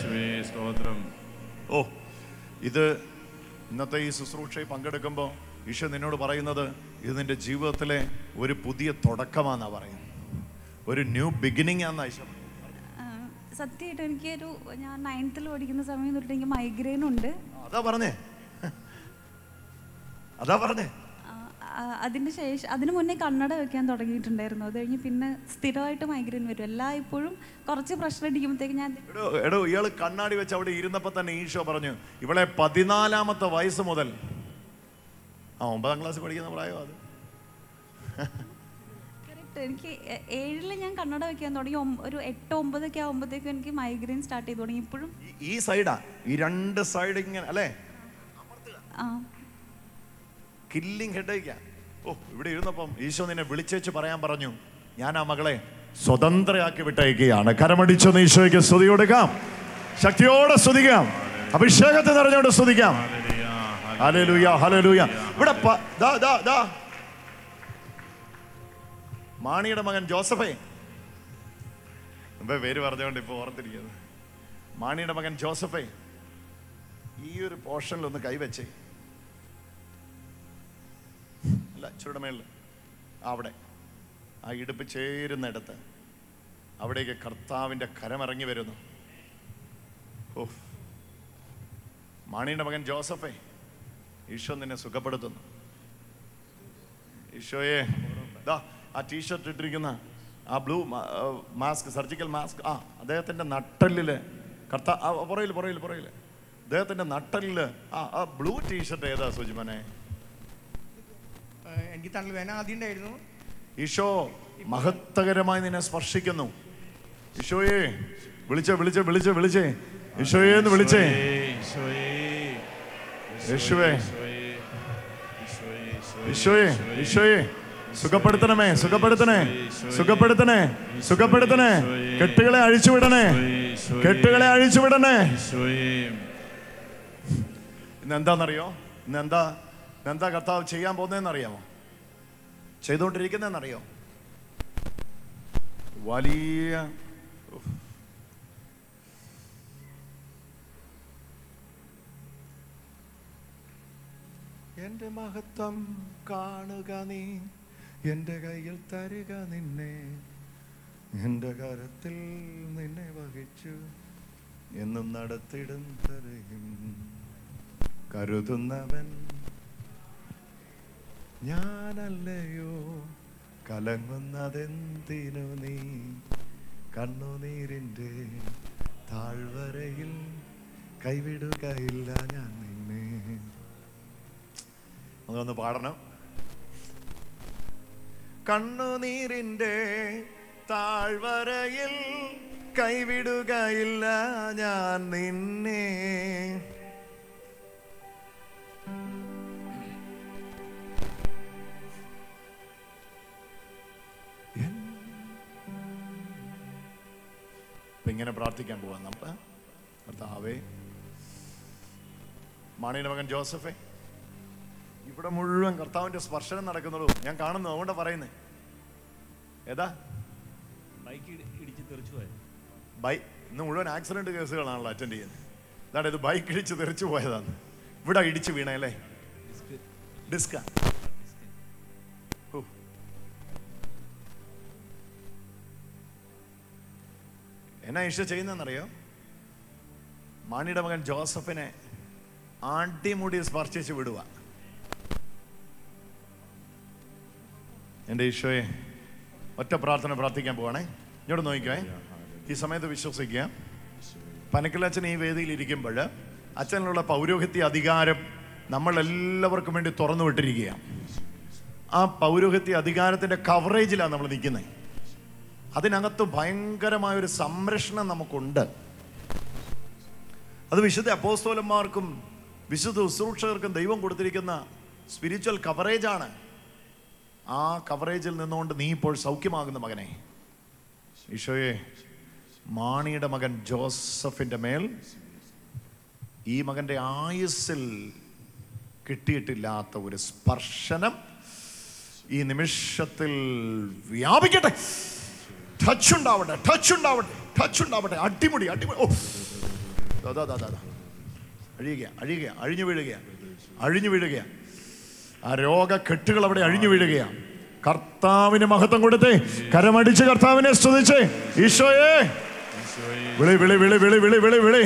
ഓ, ഇത് ഇന്നത്തെ ഈ ശുശ്രൂഷയിൽ പങ്കെടുക്കുമ്പോൾ ഈശോ നിന്നോട് പറയുന്നത് ഇത് നിന്റെ ജീവിതത്തിലെ ഒരു പുതിയ തുടക്കമാണെന്നാ പറയുന്നത്, ഒരു ന്യൂ ബിഗിനിങ് ആണെന്നാ ഈശോ. സത്യമായിട്ട് ഞാൻ 9th പഠിക്കുന്ന സമയം തൊട്ട് എനിക്ക് മൈഗ്രെയിൻ ഉണ്ട്. അതാ പറഞ്ഞേ. അതിന് മുന്നേ കണ്ണട വെക്കാൻ തുടങ്ങിയിട്ടുണ്ടായിരുന്നു. അത് കഴിഞ്ഞ് പിന്നെ സ്ഥിരമായിട്ട് മൈഗ്രെയിൻ വരും. ഇപ്പോഴും കുറച്ച് പ്രശ്നം അടിക്കുമ്പോഴത്തേക്ക് ഞാൻ ഇയാള് കണ്ണാടി വെച്ച് അവിടെ ഇരുന്നപ്പോ തന്നെ ഈശോ പറഞ്ഞു, ഇവളെ 14-ാമത്തെ വയസ്സ് മുതൽ 9ാം ക്ലാസ് പഠിക്കുന്ന പ്രായം അത്. എനിക്ക് 7ൽ ഞാൻ കണ്ണട വെക്കാൻ തുടങ്ങി. ഒരു 8-9 ആകുമ്പോഴത്തേക്കും എനിക്ക് മൈഗ്രെയിൻ സ്റ്റാർട്ട് ചെയ്ത് തുടങ്ങി. ഇപ്പോഴും ഈ സൈഡാ, ഈ രണ്ട് സൈഡ് ഇങ്ങനെ അല്ലേ, കില്ലിങ് ഹെഡേക്കാ. ഓ, ഇവിടെ ഇരുന്നപ്പം ഈശോ നിന്നെ വിളിച്ചേച്ച് പറയാൻ പറഞ്ഞു, ഞാൻ ആ മകളെ സ്വതന്ത്രയാക്കി വിട്ടയക്കുകയാണ്. കരമടിച്ചൊന്ന് ഈശോയ്ക്ക് സ്തുതി കൊടുക്കാം, ശക്തിയോടെ സ്തുതിക്കാം, അഭിഷേകത്തെ നിറഞ്ഞോട് സ്തുതിക്കാം. ഹല്ലേലൂയ, ഹല്ലേലൂയ. ഇവിടെ മാണിയുടെ മകൻ ജോസഫേ, പേര് പറഞ്ഞുകൊണ്ട് ഇപ്പൊ ഓർത്തിരിക്കുന്നത്, മാണിയുടെ മകൻ ജോസഫേ, ഈ ഒരു പോർഷനിലൊന്ന് കൈവച്ചേ. അല്ല, ചുരുടെ മേളിൽ അവിടെ ആ ഇടുപ്പ് ചേരുന്നിടത്ത് അവിടേക്ക് കർത്താവിൻ്റെ കരമിറങ്ങി വരുന്നു. ഓ, മാണിയുടെ മകൻ ജോസഫേ, ഈശോ നിന്നെ സുഖപ്പെടുത്തുന്നു. ഈശോയെ, ആ ടീഷർട്ട് ഇട്ടിരിക്കുന്ന ആ ബ്ലൂ മാസ്ക്, സർജിക്കൽ മാസ്ക്, അദ്ദേഹത്തിൻ്റെ നട്ടലില് പുറയില് അദ്ദേഹത്തിൻ്റെ നട്ടലില് ആ ബ്ലൂ ടീഷർട്ട് ഏതാ സുജിമനെ? എനിക്ക് തണൽ വേന ആദ്യം ഉണ്ടായിരുന്നു. ഈശോ മഹത്വകരമായി നിന്നെ സ്പർശിക്കുന്നു. ഈശോയെ വിളിച്ചേ ഈശോയെ എന്ന് വിളിച്ചേ. യേശുവേ, ഈശോയെ, ഈശോയെ സുഖപ്പെടുത്തണമേ, സുഖപ്പെടുത്തണേ. കെട്ടുകളെ അഴിച്ചുവിടണേ. ഇന്നെന്താന്നറിയോ? ഇന്നെന്താ കർത്താവ് ചെയ്യാൻ പോകുന്നതെന്നറിയാമോ? ചെയ്തുകൊണ്ടിരിക്കുന്നതെന്നറിയോ? വലിയ എന്റെ മഹത്വം കാണുക നീ, എന്റെ കയ്യിൽ തരുക നിന്നെ, എന്റെ കരത്തിൽ നിന്നെ വഹിച്ചു എന്നും നടത്തിടും തരയും കരുതുന്നവൻ ഞാനല്ലയോ, കലങ്ങുന്നതെന്തിനു നീ, കണ്ണുനീരിൻ്റെ താഴ്വരയിൽ കൈവിടുകയില്ല ഞാൻ നിന്നെ. അതൊന്ന് പാടണം. കണ്ണുനീരിൻ്റെ താഴ്വരയിൽ കൈവിടുകയില്ല ഞാൻ നിന്നെ. ഇങ്ങനെ പ്രാർത്ഥിക്കാൻ പോവാം നമുക്ക്. കർത്താവേ, മാണിയുടെ മകൻ ജോസഫേ, ഇവിടെ മുഴുവൻ കർത്താവിന്റെ സ്പർശനം നടക്കുന്നുള്ളൂ, ഞാൻ കാണുന്നു. അതുകൊണ്ടാ പറയുന്നേ. ഏതാ? ബൈക്ക് ഇടിച്ച് തെറിച്ചു പോയത്. ഇന്ന് മുഴുവൻ ആക്സിഡന്റ് കേസുകളാണല്ലോ അറ്റൻഡ് ചെയ്യുന്നത്. അതാണ് ഇത് ബൈക്ക് ഇടിച്ച് തെറിച്ചു പോയതാണ്. ഇവിടെ ഇടിച്ച് വീണല്ലേ, ഡിസ്ക. എന്നാ ഈശോ ചെയ്യുന്നതെന്നറിയോ? മാണിയുടെ മകൻ ജോസഫിനെ ആട്ടിമുടി സ്പർശിച്ച് വിടുക. എൻ്റെ ഈശോയെ, ഒറ്റ പ്രാർത്ഥന പ്രാർത്ഥിക്കാൻ പോവാണേ. ഇങ്ങോട്ട് നോക്കിക്കേ. ഈ സമയത്ത് വിശ്വസിക്കുക, പനക്കലച്ഛൻ ഈ വേദിയിൽ ഇരിക്കുമ്പോൾ അച്ഛനുള്ള പൗരോഹിത്യ അധികാരം നമ്മളെല്ലാവർക്കും വേണ്ടി തുറന്നു വിട്ടിരിക്കുകയാണ്. ആ പൗരോഹിത്യ അധികാരത്തിൻ്റെ കവറേജിലാണ് നമ്മൾ നിൽക്കുന്നത്. അതിനകത്ത് ഭയങ്കരമായൊരു സംരക്ഷണം നമുക്കുണ്ട്. അത് വിശുദ്ധ അപ്പോസ്തലന്മാർക്കും വിശുദ്ധ ശുശ്രൂഷകർക്കും ദൈവം കൊടുത്തിരിക്കുന്ന സ്പിരിച്വൽ കവറേജാണ്. ആ കവറേജിൽ നിന്നുകൊണ്ട് നീ ഇപ്പോൾ സൗഖ്യമാകുന്ന മകനെ, ഈശോയെ, മാണിയുടെ മകൻ ജോസഫിൻ്റെ മേൽ ഈ മകൻ്റെ ആയുസ്സിൽ കിട്ടിയിട്ടില്ലാത്ത ഒരു സ്പർശനം ഈ നിമിഷത്തിൽ വ്യാപിക്കട്ടെ. ടച്ച് ഉണ്ടാവട്ടെ, ടച്ച് ഉണ്ടാവട്ടെ, ടച്ച് ഉണ്ടാവട്ടെ. അടിമുടി, അടിമുടി. ഓ, അഴിഞ്ഞു വീഴുകയാണ്. ആ രോഗക്കെട്ടുകൾ അവിടെ അഴിഞ്ഞു വീഴുകയാണ്. കർത്താവിന് മഹത്വം കൊടുത്തേ, കരമടിച്ച് കർത്താവിനെ സ്തുതിച്ചേ. ഈശോയെ, വിളി വിളി വിളി വിളി വിളി വിളി വിളി.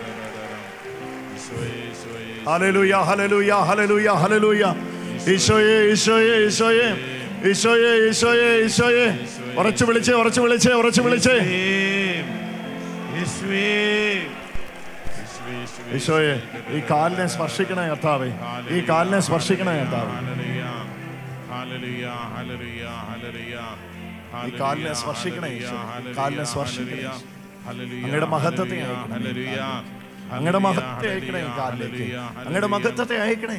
ഹല്ലേലൂയ, ഹല്ലേലൂയ, ഹല്ലേലൂയ, ഹല്ലേലൂയ. ഈശോയെ, ഈശോയെ, ഈശോയെ, ഈശോയെ, ഈശോയെ, ഈശോയെ. ഉറച്ചു വിളിച്ചേ, ഉറച്ചു വിളിച്ചേ, ഉറച്ചു വിളിച്ചേ. ഈശോയെ, ഈ കാലിനെ സ്പർശിക്കണേ കർത്താവേ, ഈ കാലിനെ സ്പർശിക്കണേ കർത്താവേ. ഈ കാലിനെ സ്പർശിക്കണേ ഈശോ, കാലിനെ സ്പർശിക്കണേ. അങ്ങയുടെ മഹത്വത്തെ അങ്ങയുടെ മഹത്വത്തെ അയക്കണേ ഈ കാലിലേക്ക്, അങ്ങയുടെ മഹത്വത്തെ അയക്കണേ.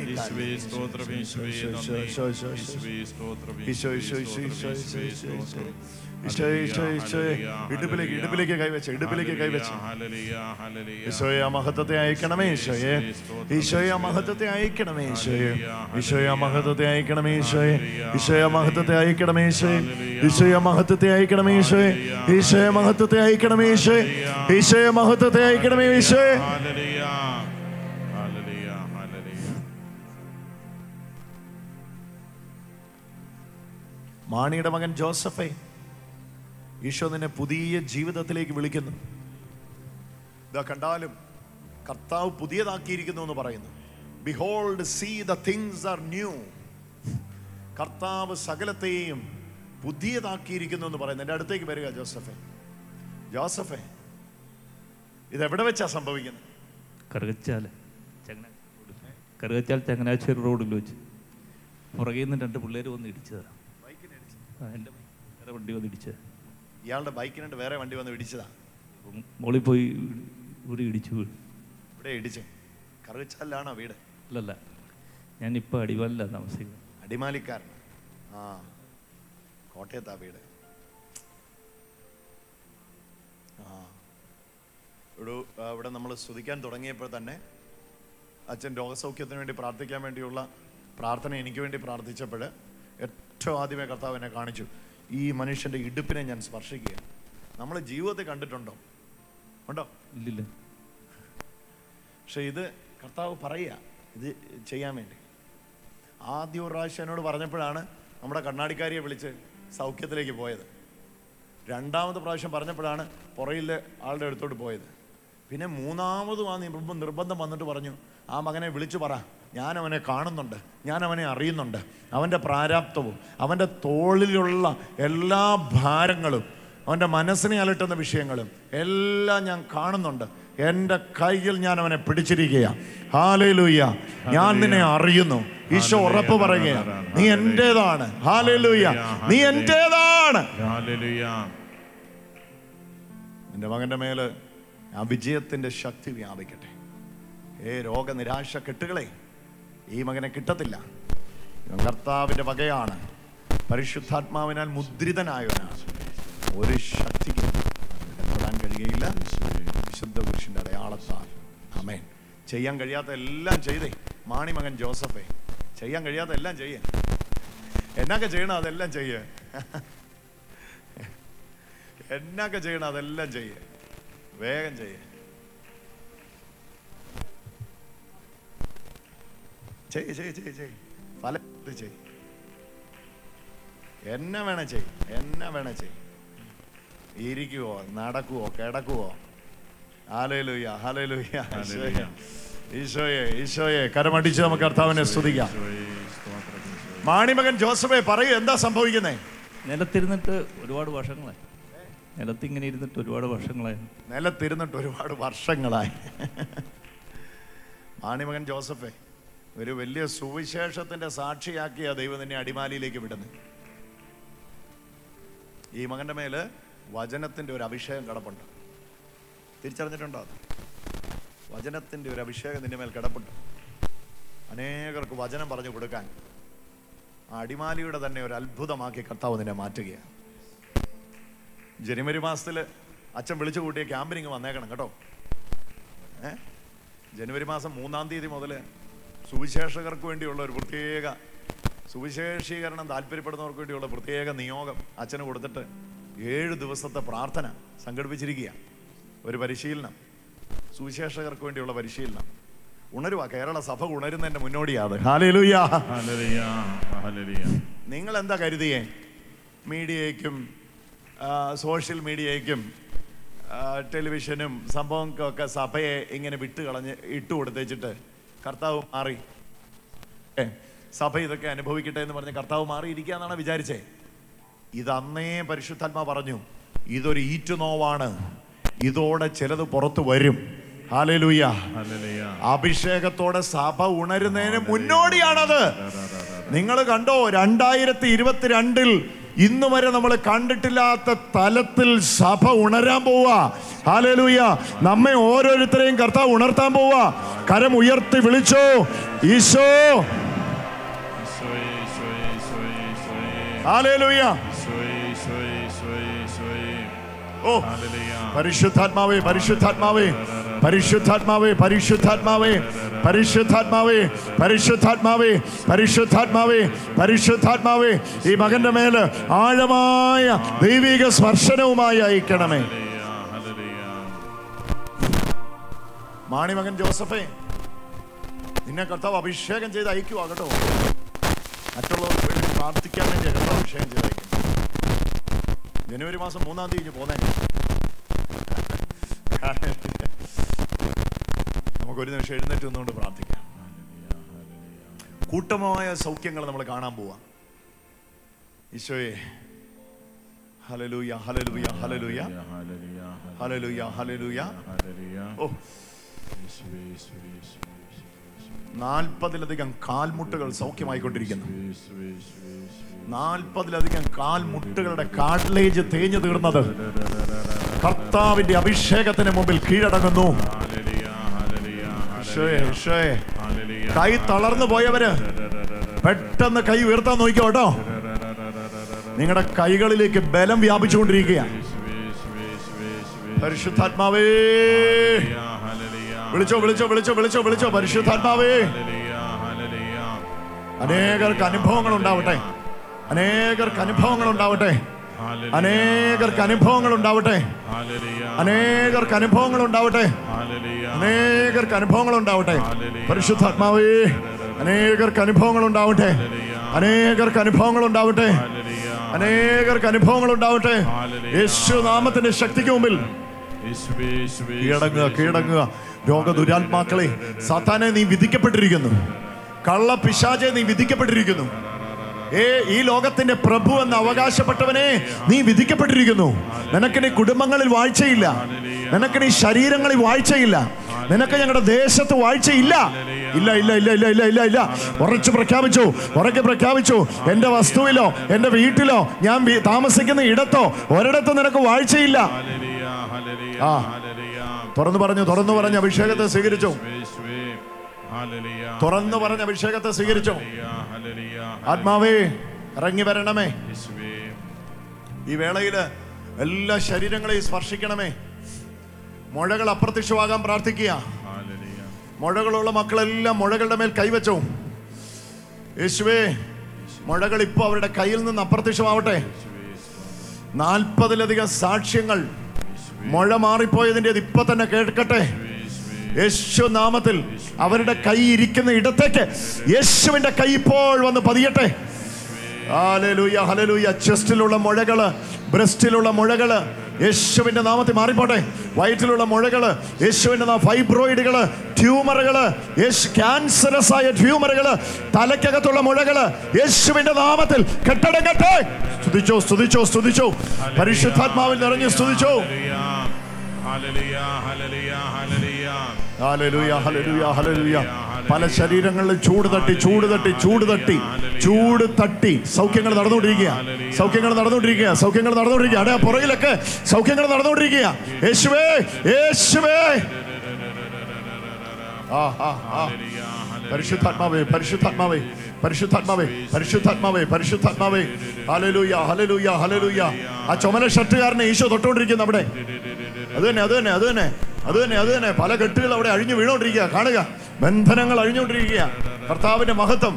ഇടുപ്പിലേക്ക് കൈവച്ച്, ഇടുപ്പിലേക്ക് കൈവച്ച്. ഈശോയെ, ആ മഹത്വത്തെ അയക്കണമേ ഈശോയെ. ഈശോയെ, ആ മഹത്വത്തെ അയക്കണമേ ഈശോയെ. ഈശോയെ, ആ മഹത്വത്തെ അയക്കണമേ ഈശോയെ. ഈശോയെ, മഹത്വത്തെ അയക്കണമേ ഈശോയെ. ഈശോയെ, മഹത്വത്തെ അയക്കണമേ ഈശോയെ. ഈശോയെ, മഹത്വത്തെ അയക്കണമേ ഈശോയെ. ഈശോയെ, മഹത്വത്തെ അയക്കണമേ ഈശോയെ. മാണിയുടെ മകൻ ജോസഫേ, ഈശോ നിന്നെ പുതിയ ജീവിതത്തിലേക്ക് വിളിക്കുന്നു. ഇതാ കണ്ടാലും കർത്താവ് പുതിയതാക്കിയിരിക്കുന്നു എന്ന് പറയുന്നു. Behold, see the things are new. കർത്താവ് സകലത്തെയും പുതിയതാക്കിയിരിക്കുന്നു എന്ന് പറയുന്നു. എൻ്റെ അടുത്തേക്ക് വരിക ജോസഫേ. ജോസഫേ, ഇതെവിടെ വെച്ചാ സംഭവിക്കുന്നത്? കറുകച്ചാൽ ചങ്ങനാശ്ശേരി റോഡിൽ വെച്ച് പുറകിൽ നിന്ന് 2 പിള്ളേർ വന്ന് ഇടിച്ചതാ. എൻ്റെ വേറെ വണ്ടി വന്ന് ഇടിച്ചത്. ഇയാളുടെ ബൈക്കിനുണ്ട് വേറെ വണ്ടി വന്ന് ഇടിച്ചതാ. മോളിൽ പോയി ഇവിടെ ഇടിച്ചു വീണു. ഇവിടെ ഇടിച്ചേ? കറുകച്ചാലിലാണോ വീട്? അല്ലല്ല, ഞാനിപ്പോൾ അടിമാലിലാണ് താമസിക്കുന്നത്. അടിമാലിക്കാരൻ. ആ, കോട്ടയത്താ വീട്. ആ, ഇവിടെ നമ്മൾ സ്തുതിക്കാൻ തുടങ്ങിയപ്പോൾ തന്നെ അച്ഛൻ രോഗസൗഖ്യത്തിന് വേണ്ടി പ്രാർത്ഥിക്കാൻ വേണ്ടിയുള്ള പ്രാർത്ഥന എനിക്ക് വേണ്ടി പ്രാർത്ഥിച്ചപ്പോൾ ഏറ്റവും ആദ്യമേ കർത്താവ് എന്നെ കാണിച്ചു, ഈ മനുഷ്യൻ്റെ ഇടുപ്പിനെ ഞാൻ സ്പർശിക്കുക. നമ്മൾ ജീവിതത്തിൽ കണ്ടിട്ടുണ്ടോ? ഉണ്ടോ? ഇല്ലില്ല. പക്ഷെ ഇത് കർത്താവ് പറയുക ഇത് ചെയ്യാൻ വേണ്ടി. ആദ്യ ഒരു പ്രാവശ്യം എന്നോട് പറഞ്ഞപ്പോഴാണ് നമ്മുടെ കണ്ണാടിക്കാരിയെ വിളിച്ച് സൗഖ്യത്തിലേക്ക് പോയത്. 2ാമത്തെ പ്രാവശ്യം പറഞ്ഞപ്പോഴാണ് പുറയിലെ ആളുടെ അടുത്തോട്ട് പോയത്. പിന്നെ 3ാമതും ആ നിർബന്ധം വന്നിട്ട് പറഞ്ഞു, ആ മകനെ വിളിച്ചു പറ, ഞാൻ അവനെ കാണുന്നുണ്ട്, ഞാൻ അവനെ അറിയുന്നുണ്ട്, അവൻ്റെ പ്രാരാബ്ധവും അവൻ്റെ തോളിലുള്ള എല്ലാ ഭാരങ്ങളും അവൻ്റെ മനസ്സിനെ അലട്ടുന്ന വിഷയങ്ങളും എല്ലാം ഞാൻ കാണുന്നുണ്ട്. എൻ്റെ കയ്യിൽ ഞാൻ അവനെ പിടിച്ചിരിക്കുകയാണ്. ഹല്ലേലൂയ, ഞാൻ നിന്നെ അറിയുന്നു. ഈശോ ഉറപ്പ് പറയുകയാണ്, നീ എൻ്റേതാണ്. ഹല്ലേലൂയ, നീ എൻ്റേതാണ്. എൻ്റെ മകൻ്റെ മേല് ആ വിജയത്തിൻ്റെ ശക്തി വ്യാപിക്കട്ടെ. രോഗനിരാശ കെട്ടുകളെ ഈ മകനെ കിട്ടത്തില്ല. കർത്താവിൻ്റെ വകയാണ്, പരിശുദ്ധാത്മാവിനാൽ മുദ്രിതനായവനാണ്. ഒരു ശക്തിക്കും തൊടാൻ കഴിയുകയില്ല. വിശുദ്ധ പുരുഷന്റെ അടയാളത്താൽ. ആമേൻ. ചെയ്യാൻ കഴിയാത്ത എല്ലാം ചെയ്തേ മാണി മകൻ ജോസഫേ. ചെയ്യാൻ കഴിയാത്ത എല്ലാം ചെയ്യേ. എന്നൊക്കെ ചെയ്യണം അതെല്ലാം ചെയ്യേ. എന്നൊക്കെ ചെയ്യണം അതെല്ലാം ചെയ്യേ. വേഗം ചെയ്യ്. പല ചെയ്. എന്നെ വേണേ ചെയ്, എന്നെ വേണേ ചെയ്. ഇരിക്കുവോ, നടക്കുവോ, കിടക്കുവോ? ഹല്ലേലൂയ, ഹല്ലേലൂയ. ഈശോയെ, ഈശോയെ. കരമടിച്ച് നമുക്ക് കർത്താവിനെ സ്തുതിക്കാം. മാണിമകൻ ജോസഫേ, പറയൂ, എന്താ സംഭവിക്കുന്നേ? നിലത്തിരുന്നിട്ട് ഒരുപാട് വർഷങ്ങളായി. നിലത്തിങ്ങനെ ഇരുന്നിട്ട് ഒരുപാട് വർഷങ്ങളായി. നിലത്തിരുന്നിട്ട് ഒരുപാട് വർഷങ്ങളായി. മാണിമകൻ ജോസഫേ, ഒരു വലിയ സുവിശേഷത്തിന്റെ സാക്ഷിയാക്കിയ ദൈവം നിന്നെ അടിമാലിയിലേക്ക് വിടുന്നത്. ഈ മകന്റെ മേല് വചനത്തിന്റെ ഒരു അഭിഷേകം കിടപ്പുണ്ട്. തിരിച്ചറിഞ്ഞിട്ടുണ്ടോ? അത് വചനത്തിന്റെ ഒരു അഭിഷേകം നിന്റെ മേൽ കിടപ്പുണ്ട്. അനേകർക്ക് വചനം പറഞ്ഞു കൊടുക്കാൻ ആ അടിമാലിയുടെ തന്നെ ഒരു അത്ഭുതമാക്കി കർത്താവ് നിന്നെ മാറ്റുകയാണ്. ജനുവരി മാസത്തിൽ അച്ഛൻ വിളിച്ചു കൂട്ടിയ ക്യാമ്പിനിങ് വന്നേക്കണം കേട്ടോ. ജനുവരി മാസം 3-ാം തീയതി മുതൽ സുവിശേഷകർക്ക് വേണ്ടിയുള്ള ഒരു പ്രത്യേക സുവിശേഷീകരണം താല്പര്യപ്പെടുന്നവർക്ക് വേണ്ടിയുള്ള പ്രത്യേക നിയോഗം അച്ഛന് കൊടുത്തിട്ട് 7 ദിവസത്തെ പ്രാർത്ഥന സംഘടിപ്പിച്ചിരിക്കുക. ഒരു പരിശീലനം, സുവിശേഷകർക്ക് വേണ്ടിയുള്ള പരിശീലനം. ഉണരുക, കേരള സഭ ഉണരുന്നതിന്റെ മുന്നോടിയാണ്. ഹല്ലേലൂയ, ഹല്ലേലൂയ, ഹല്ലേലൂയ. നിങ്ങൾ എന്താ കരുതിയേ? മീഡിയയ്ക്കും സോഷ്യൽ മീഡിയയ്ക്കും ടെലിവിഷനും സംഭവങ്ങൾക്കൊക്കെ സഭയെ ഇങ്ങനെ വിട്ടുകളഞ്ഞ് ഇട്ടുകൊടുത്തേച്ചിട്ട് കർത്താവ് മാറി, സഭ ഇതൊക്കെ അനുഭവിക്കട്ടെ എന്ന് പറഞ്ഞ് കർത്താവ് മാറിയിരിക്കുക എന്നാണ് വിചാരിച്ചേ? ഇതന്നേ പരിശുദ്ധാത്മാ പറഞ്ഞു, ഇതൊരു ഈറ്റുനോവാണ്, ഇതോടെ ചിലത് പുറത്തു വരും. ഹല്ലേലൂയ, അഭിഷേകത്തോടെ സഭ ഉണരുന്നതിന് മുന്നോടിയാണത്. നിങ്ങൾ കണ്ടോ, 2022 ഇന്നു വരെ നമ്മൾ കണ്ടിട്ടില്ലാത്ത തലത്തിൽ സഭ ഉണരാൻ പോവാ. ഹല്ലേലൂയ, നമ്മെ ഓരോരുത്തരെയും കർത്താവ് ഉണർത്താൻ പോവാ. കരം ഉയർത്തി വിളിച്ചോ, ഈശോ. ഹല്ലേലൂയ. ഓ പരിശുദ്ധാത്മാവേ, പരിശുദ്ധാത്മാവേ, പരിശുദ്ധാത്മാവേ, പരിശുദ്ധാത്മാവേ, പരിശുദ്ധാത്മാവേ, പരിശുദ്ധാത്മാവേ, പരിശുദ്ധാത്മാവേ, പരിശുദ്ധാത്മാവേ, ഈ മകന്റെ മേല് ആഴമായ ദൈവിക സ്പർശനവുമായി അയക്കണമേ. മാണിമകൻ ജോസഫേ, നിന്നെ കർത്താവ് അഭിഷേകം ചെയ്ത് അയക്കുക കേട്ടോ. മറ്റുള്ളവർക്ക് വേണ്ടി പ്രാർത്ഥിക്കാൻ വേണ്ടി കർത്താവ് അഭിഷേകം ചെയ്ത് അയക്കും. ജനുവരി മാസം 3-ാം തീയതി പോന്നേ. നമുക്കൊരു നിമിഷം എഴുന്നേറ്റ് നിന്നുകൊണ്ട് പ്രാർത്ഥിക്കാം. കൂട്ടമായ സൗഖ്യങ്ങൾ നമ്മൾ കാണാൻ പോവാം. ഈശോയെ, ഹല്ലേലൂയ, ഹല്ലേലൂയ, ഹല്ലേലൂയ, ഹല്ലേലൂയ, ഹല്ലേലൂയ. ഓ, 40-ലധികം കാൽമുട്ടുകൾ സൗഖ്യമായിക്കൊണ്ടിരിക്കുന്നു. 40-ലധികം കാൽമുട്ടുകളുടെ കാർട്ടിലേജ് തേഞ്ഞു തീർന്നത് കർത്താവിന്റെ അഭിഷേകത്തിന് മുമ്പിൽ കീഴടങ്ങുന്നു. കൈ തളർന്നു പോയവര് പെട്ടെന്ന് കൈ ഉയർത്താൻ നോക്കിക്കോ കേട്ടോ. നിങ്ങളുടെ കൈകളിലേക്ക് ബലം വ്യാപിച്ചുകൊണ്ടിരിക്കുക. പരിശുദ്ധാത്മാവേ, വിളിച്ചോ, വിളിച്ചോ, വിളിച്ചോ, വിളിച്ചോ, വിളിച്ചോ. പരിശുദ്ധാത്മാവേ, അനേകർക്ക് അനുഭവങ്ങൾ ഉണ്ടാവട്ടെ, അനേകർക്ക് അനുഭവങ്ങൾ ഉണ്ടാവട്ടെ, അനേകർക്ക് അനുഭവങ്ങൾ ഉണ്ടാവട്ടെ, അനേകർക്ക് അനുഭവങ്ങൾ ഉണ്ടാവട്ടെ, അനേകർക്ക് അനുഭവങ്ങൾ ഉണ്ടാവട്ടെ. പരിശുദ്ധാത്മാവേ, അനേകർക്ക് അനുഭവങ്ങൾ ഉണ്ടാവട്ടെ, അനേകർക്ക് അനുഭവങ്ങൾ ഉണ്ടാവട്ടെ, അനേകർക്ക് അനുഭവങ്ങൾ ഉണ്ടാവട്ടെ. യേശു നാമത്തിന്റെ ശക്തിക്ക് മുമ്പിൽ കീഴടങ്ങുക, കീഴടങ്ങുക. രോഗദുരാത്മാക്കളെ, സാത്താനെ നീ വിധിക്കപ്പെട്ടിരിക്കുന്നു. കള്ള പിശാചെ നീ വിധിക്കപ്പെട്ടിരിക്കുന്നു. ഈ ലോകത്തിന്റെ പ്രഭു എന്ന് അവകാശപ്പെട്ടവനെ നീ വിധിക്കപ്പെട്ടിരിക്കുന്നു. നിനക്കിനി കുടുംബങ്ങളിൽ വാഴ്ചയില്ല, നിനക്കിനി ശരീരങ്ങളിൽ വാഴ്ചയില്ല, നിനക്ക് ഞങ്ങളുടെ ദേശത്ത് വാഴ്ചയില്ല. ഇല്ല, ഇല്ല, ഇല്ല, ഇല്ല, ഇല്ല, ഇല്ല, ഇല്ല. ഉറച്ചു പ്രഖ്യാപിച്ചു, ഉറക്കെ പ്രഖ്യാപിച്ചു. എന്റെ വസ്തുവിലോ എന്റെ വീട്ടിലോ ഞാൻ താമസിക്കുന്ന ഇടത്തോ ഒരിടത്തും നിനക്ക് വാഴ്ചയില്ല. ആ, തുറന്നു പറഞ്ഞു, തുറന്നു പറഞ്ഞ അഭിഷേകത്തെ സ്വീകരിച്ചു, തുറന്നു പറഞ്ഞ അഭിഷേകത്തെ സ്വീകരിച്ചു. ആത്മാവേ, ഇറങ്ങി വരണമേ. ഈ വേളയില് എല്ലാ ശരീരങ്ങളെയും സ്പർശിക്കണമേ. മുഴകൾ അപ്രത്യക്ഷമാകാൻ പ്രാർത്ഥിക്കുക. മുഴകളുള്ള മക്കളെല്ലാം മുഴകളുടെ മേൽ കൈവച്ചോ. യേശുവേ, മുഴകൾ ഇപ്പോൾ അവരുടെ കയ്യിൽ നിന്ന് അപ്രത്യക്ഷമാവട്ടെ. 40-ലധികം സാക്ഷ്യങ്ങൾ മുഴ മാറിപ്പോയതിൻ്റെ ഇപ്പൊ തന്നെ കേൾക്കട്ടെ. യേശു നാമത്തിൽ അവരുടെ കൈ ഇരിക്കുന്ന ഇടത്തേക്ക് യേശുവിന്റെ കൈ ഇപ്പോൾ വന്ന് പതിയട്ടെ. Hallelujah, hallelujah. ചെസ്റ്റിലുള്ള മുഴകള്, ബ്രസ്റ്റിലുള്ള മുഴകള് യേശുവിന്റെ നാമത്തിൽ മാറിപ്പോട്ടെ. വയറ്റിലുള്ള മുഴകള് യേശുവിന്റെ ഫൈബ്രോയിഡുകള്, ട്യൂമറുകള്, ക്യാൻസറസ് ആയ ട്യൂമറുകള്, തലയ്ക്കകത്തുള്ള മുഴകള് യേശുവിന്റെ നാമത്തിൽ കെട്ടടങ്ങട്ടെ. സ്തുതിച്ചോ, സ്തുതിച്ചോ, സ്തുതിച്ചോ. പരിശുദ്ധാത്മാവിൽ നിറഞ്ഞ് സ്തുതിച്ചോ. Hallelujah, hallelujah, hallelujah. പല ശരീരങ്ങളിലും ചൂട് തട്ടി ചൂട് തട്ടി ചൂട് തട്ടി ചൂട് തട്ടി സൗഖ്യങ്ങൾ നടന്നുകൊണ്ടിരിക്കുക, സൗഖ്യങ്ങൾ നടന്നുകൊണ്ടിരിക്കുക, സൗഖ്യങ്ങൾ നടന്നുകൊണ്ടിരിക്കുക. അവിടെ പുറകിലൊക്കെ സൗഖ്യങ്ങൾ നടന്നുകൊണ്ടിരിക്കുക. യേശുവേ, യേശുവേ. പരിശുദ്ധാത്മാവേ, പരിശുദ്ധാത്മാവേ, പരിശുദ്ധാത്മാവേ, പരിശുദ്ധാത്മാവേ, പരിശുദ്ധാത്മാവേ. ഹല്ലേലൂയ, ഹല്ലേലൂയ, ഹല്ലേലൂയ. ആ ചുമല ഷർട്ടുകാരനെ ഈശോ തൊട്ടുകൊണ്ടിരിക്കുന്നു അവിടെ. അത് തന്നെ, അത് തന്നെ, അത് തന്നെ, അത് തന്നെ, അത് തന്നെ. പല കെട്ടുകൾ അവിടെ അഴിഞ്ഞു വീണോണ്ടിരിക്കുക. കാണുക, ബന്ധനങ്ങൾ അഴിഞ്ഞുകൊണ്ടിരിക്കുക. കർത്താവിന്റെ മഹത്വം.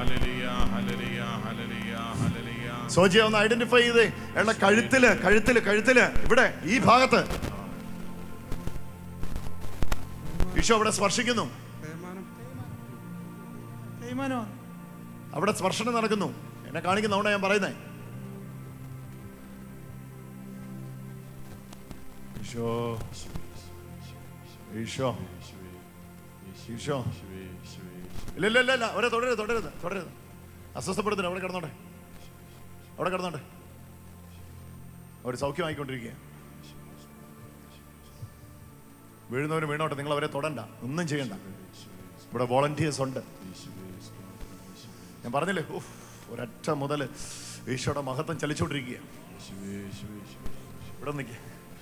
സോജിയ ഒന്ന് ഐഡന്റിഫൈ ചെയ്തേ. എന്ന കഴുത്തില്, കഴുത്തില്, കഴുത്തില്, ഇവിടെ ഈ ഭാഗത്ത് ഈശോ അവിടെ സ്പർശിക്കുന്നു. അവിടെ സ്പർശനം നടക്കുന്നു. എന്നെ കാണിക്കുന്നതുകൊണ്ടാ ഞാൻ പറയുന്നേ. ഈശോ, ഈശോ, ഈശോ. ഇല്ല ഇല്ല ഇല്ല, അവരെ തുടരുത്, തുടരുത്, തുടരുത്. അസ്വസ്ഥപ്പെടുത്തുന്നു. അവിടെ കിടന്നോട്ടെ, അവിടെ കിടന്നോട്ടെ. അവർ സൗഖ്യമായിക്കൊണ്ടിരിക്കുക. വീഴുന്നവരും വീണോട്ടെ. നിങ്ങൾ അവരെ തൊടണ്ട, ഒന്നും ചെയ്യണ്ട. ഇവിടെ വോളണ്ടിയേഴ്സ് ഉണ്ട്. ഞാൻ പറഞ്ഞില്ലേ, ഒരൊറ്റ മുതൽ ഈശോയുടെ മഹത്വം ചലിച്ചോണ്ടിരിക്കുക. ഇവിടെ നിൽക്കുക.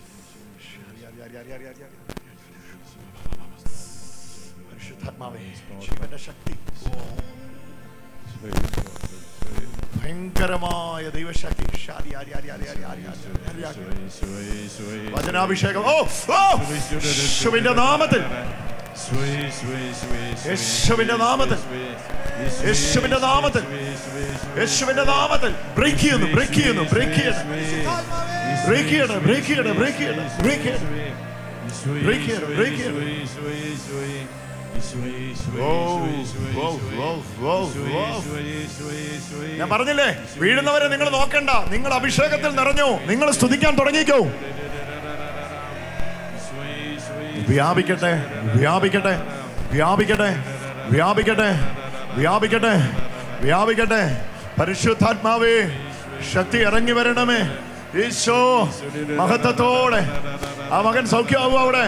പരിശുദ്ധാത്മാവേ, ജീവന്റെ ശക്തി, ഭയങ്കരമായ ദൈവശക്തി, വചനാഭിഷേകം. യേശുവിന്റെ നാമത്തിൽ, യേശുവിന്റെ നാമത്തിൽ, യേശുവിന്റെ നാമത്തിൽ, യേശുവിന്റെ നാമത്തിൽ ബ്രേക്ക് ചെയ്യുന്നു, ബ്രേക്ക് ചെയ്യുന്നു, ബ്രേക്ക് ചെയ്യണം, ബ്രേക്ക് ചെയ്യണം, ബ്രേക്ക് ചെയ്യണം, ബ്രേക്ക് ചെയ്യണം, ബ്രേക്ക് ചെയ്യണം, ബ്രേക്ക് ചെയ്യണം, ബ്രേക്ക് ചെയ്യണം. ഞാൻ പറഞ്ഞില്ലേ, വീഴുന്നവരെ നിങ്ങൾ നോക്കണ്ട. നിങ്ങൾ അഭിഷേകത്തിൽ നിറഞ്ഞു. നിങ്ങൾ സ്തുതിക്കാൻ തുടങ്ങിക്കോ. വ്യാപിക്കട്ടെ, വ്യാപിക്കട്ടെ, വ്യാപിക്കട്ടെ, വ്യാപിക്കട്ടെ, വ്യാപിക്കട്ടെ, വ്യാപിക്കട്ടെ. പരിശുദ്ധാത്മാവേ, ശക്തി ഇറങ്ങി വരണമേ. ഈശോ മഹത്വത്തോടെ ആ മകൻ സൗഖ്യമാവുക. അവിടെ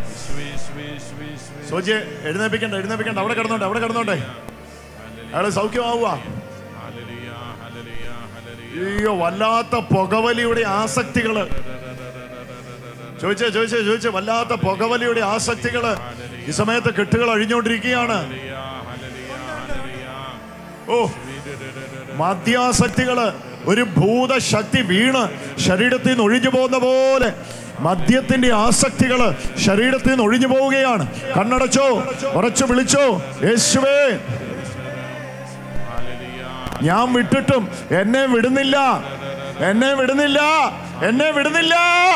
സോജിയെ എഴുന്നേപ്പിക്കണ്ട, എഴുന്നേപ്പിക്കണ്ട. അവിടെ കിടന്നോട്ടെ, അവിടെ കിടന്നോട്ടെ. അയാള് സൗഖ്യമാവുക. അയ്യോ, വല്ലാത്ത പുകവലിയുടെ ആസക്തികള്. ചോദിച്ചേ, വല്ലാത്ത പുകവലിയുടെ ആസക്തികള് ഈ സമയത്ത് കെട്ടുകൾ അഴിഞ്ഞുകൊണ്ടിരിക്കുകയാണ്. ഓ, മദ്യാസക്തികള്, ഒരു ഭൂതശക്തി വീണ് ശരീരത്തിൽ നിന്ന് ഒഴിഞ്ഞു പോകുന്ന പോലെ മദ്യത്തിന്റെ ആസക്തികള് ശരീരത്തിൽ നിന്ന് ഒഴിഞ്ഞു പോവുകയാണ്. കണ്ണടച്ചോ, ഉറച്ചു വിളിച്ചോ, യേശുവേ, ഞാൻ വിട്ടിട്ടും എന്നെ വിടുന്നില്ല, എന്നെ വിടുന്നില്ല, എന്നെ വിടുന്നില്ല.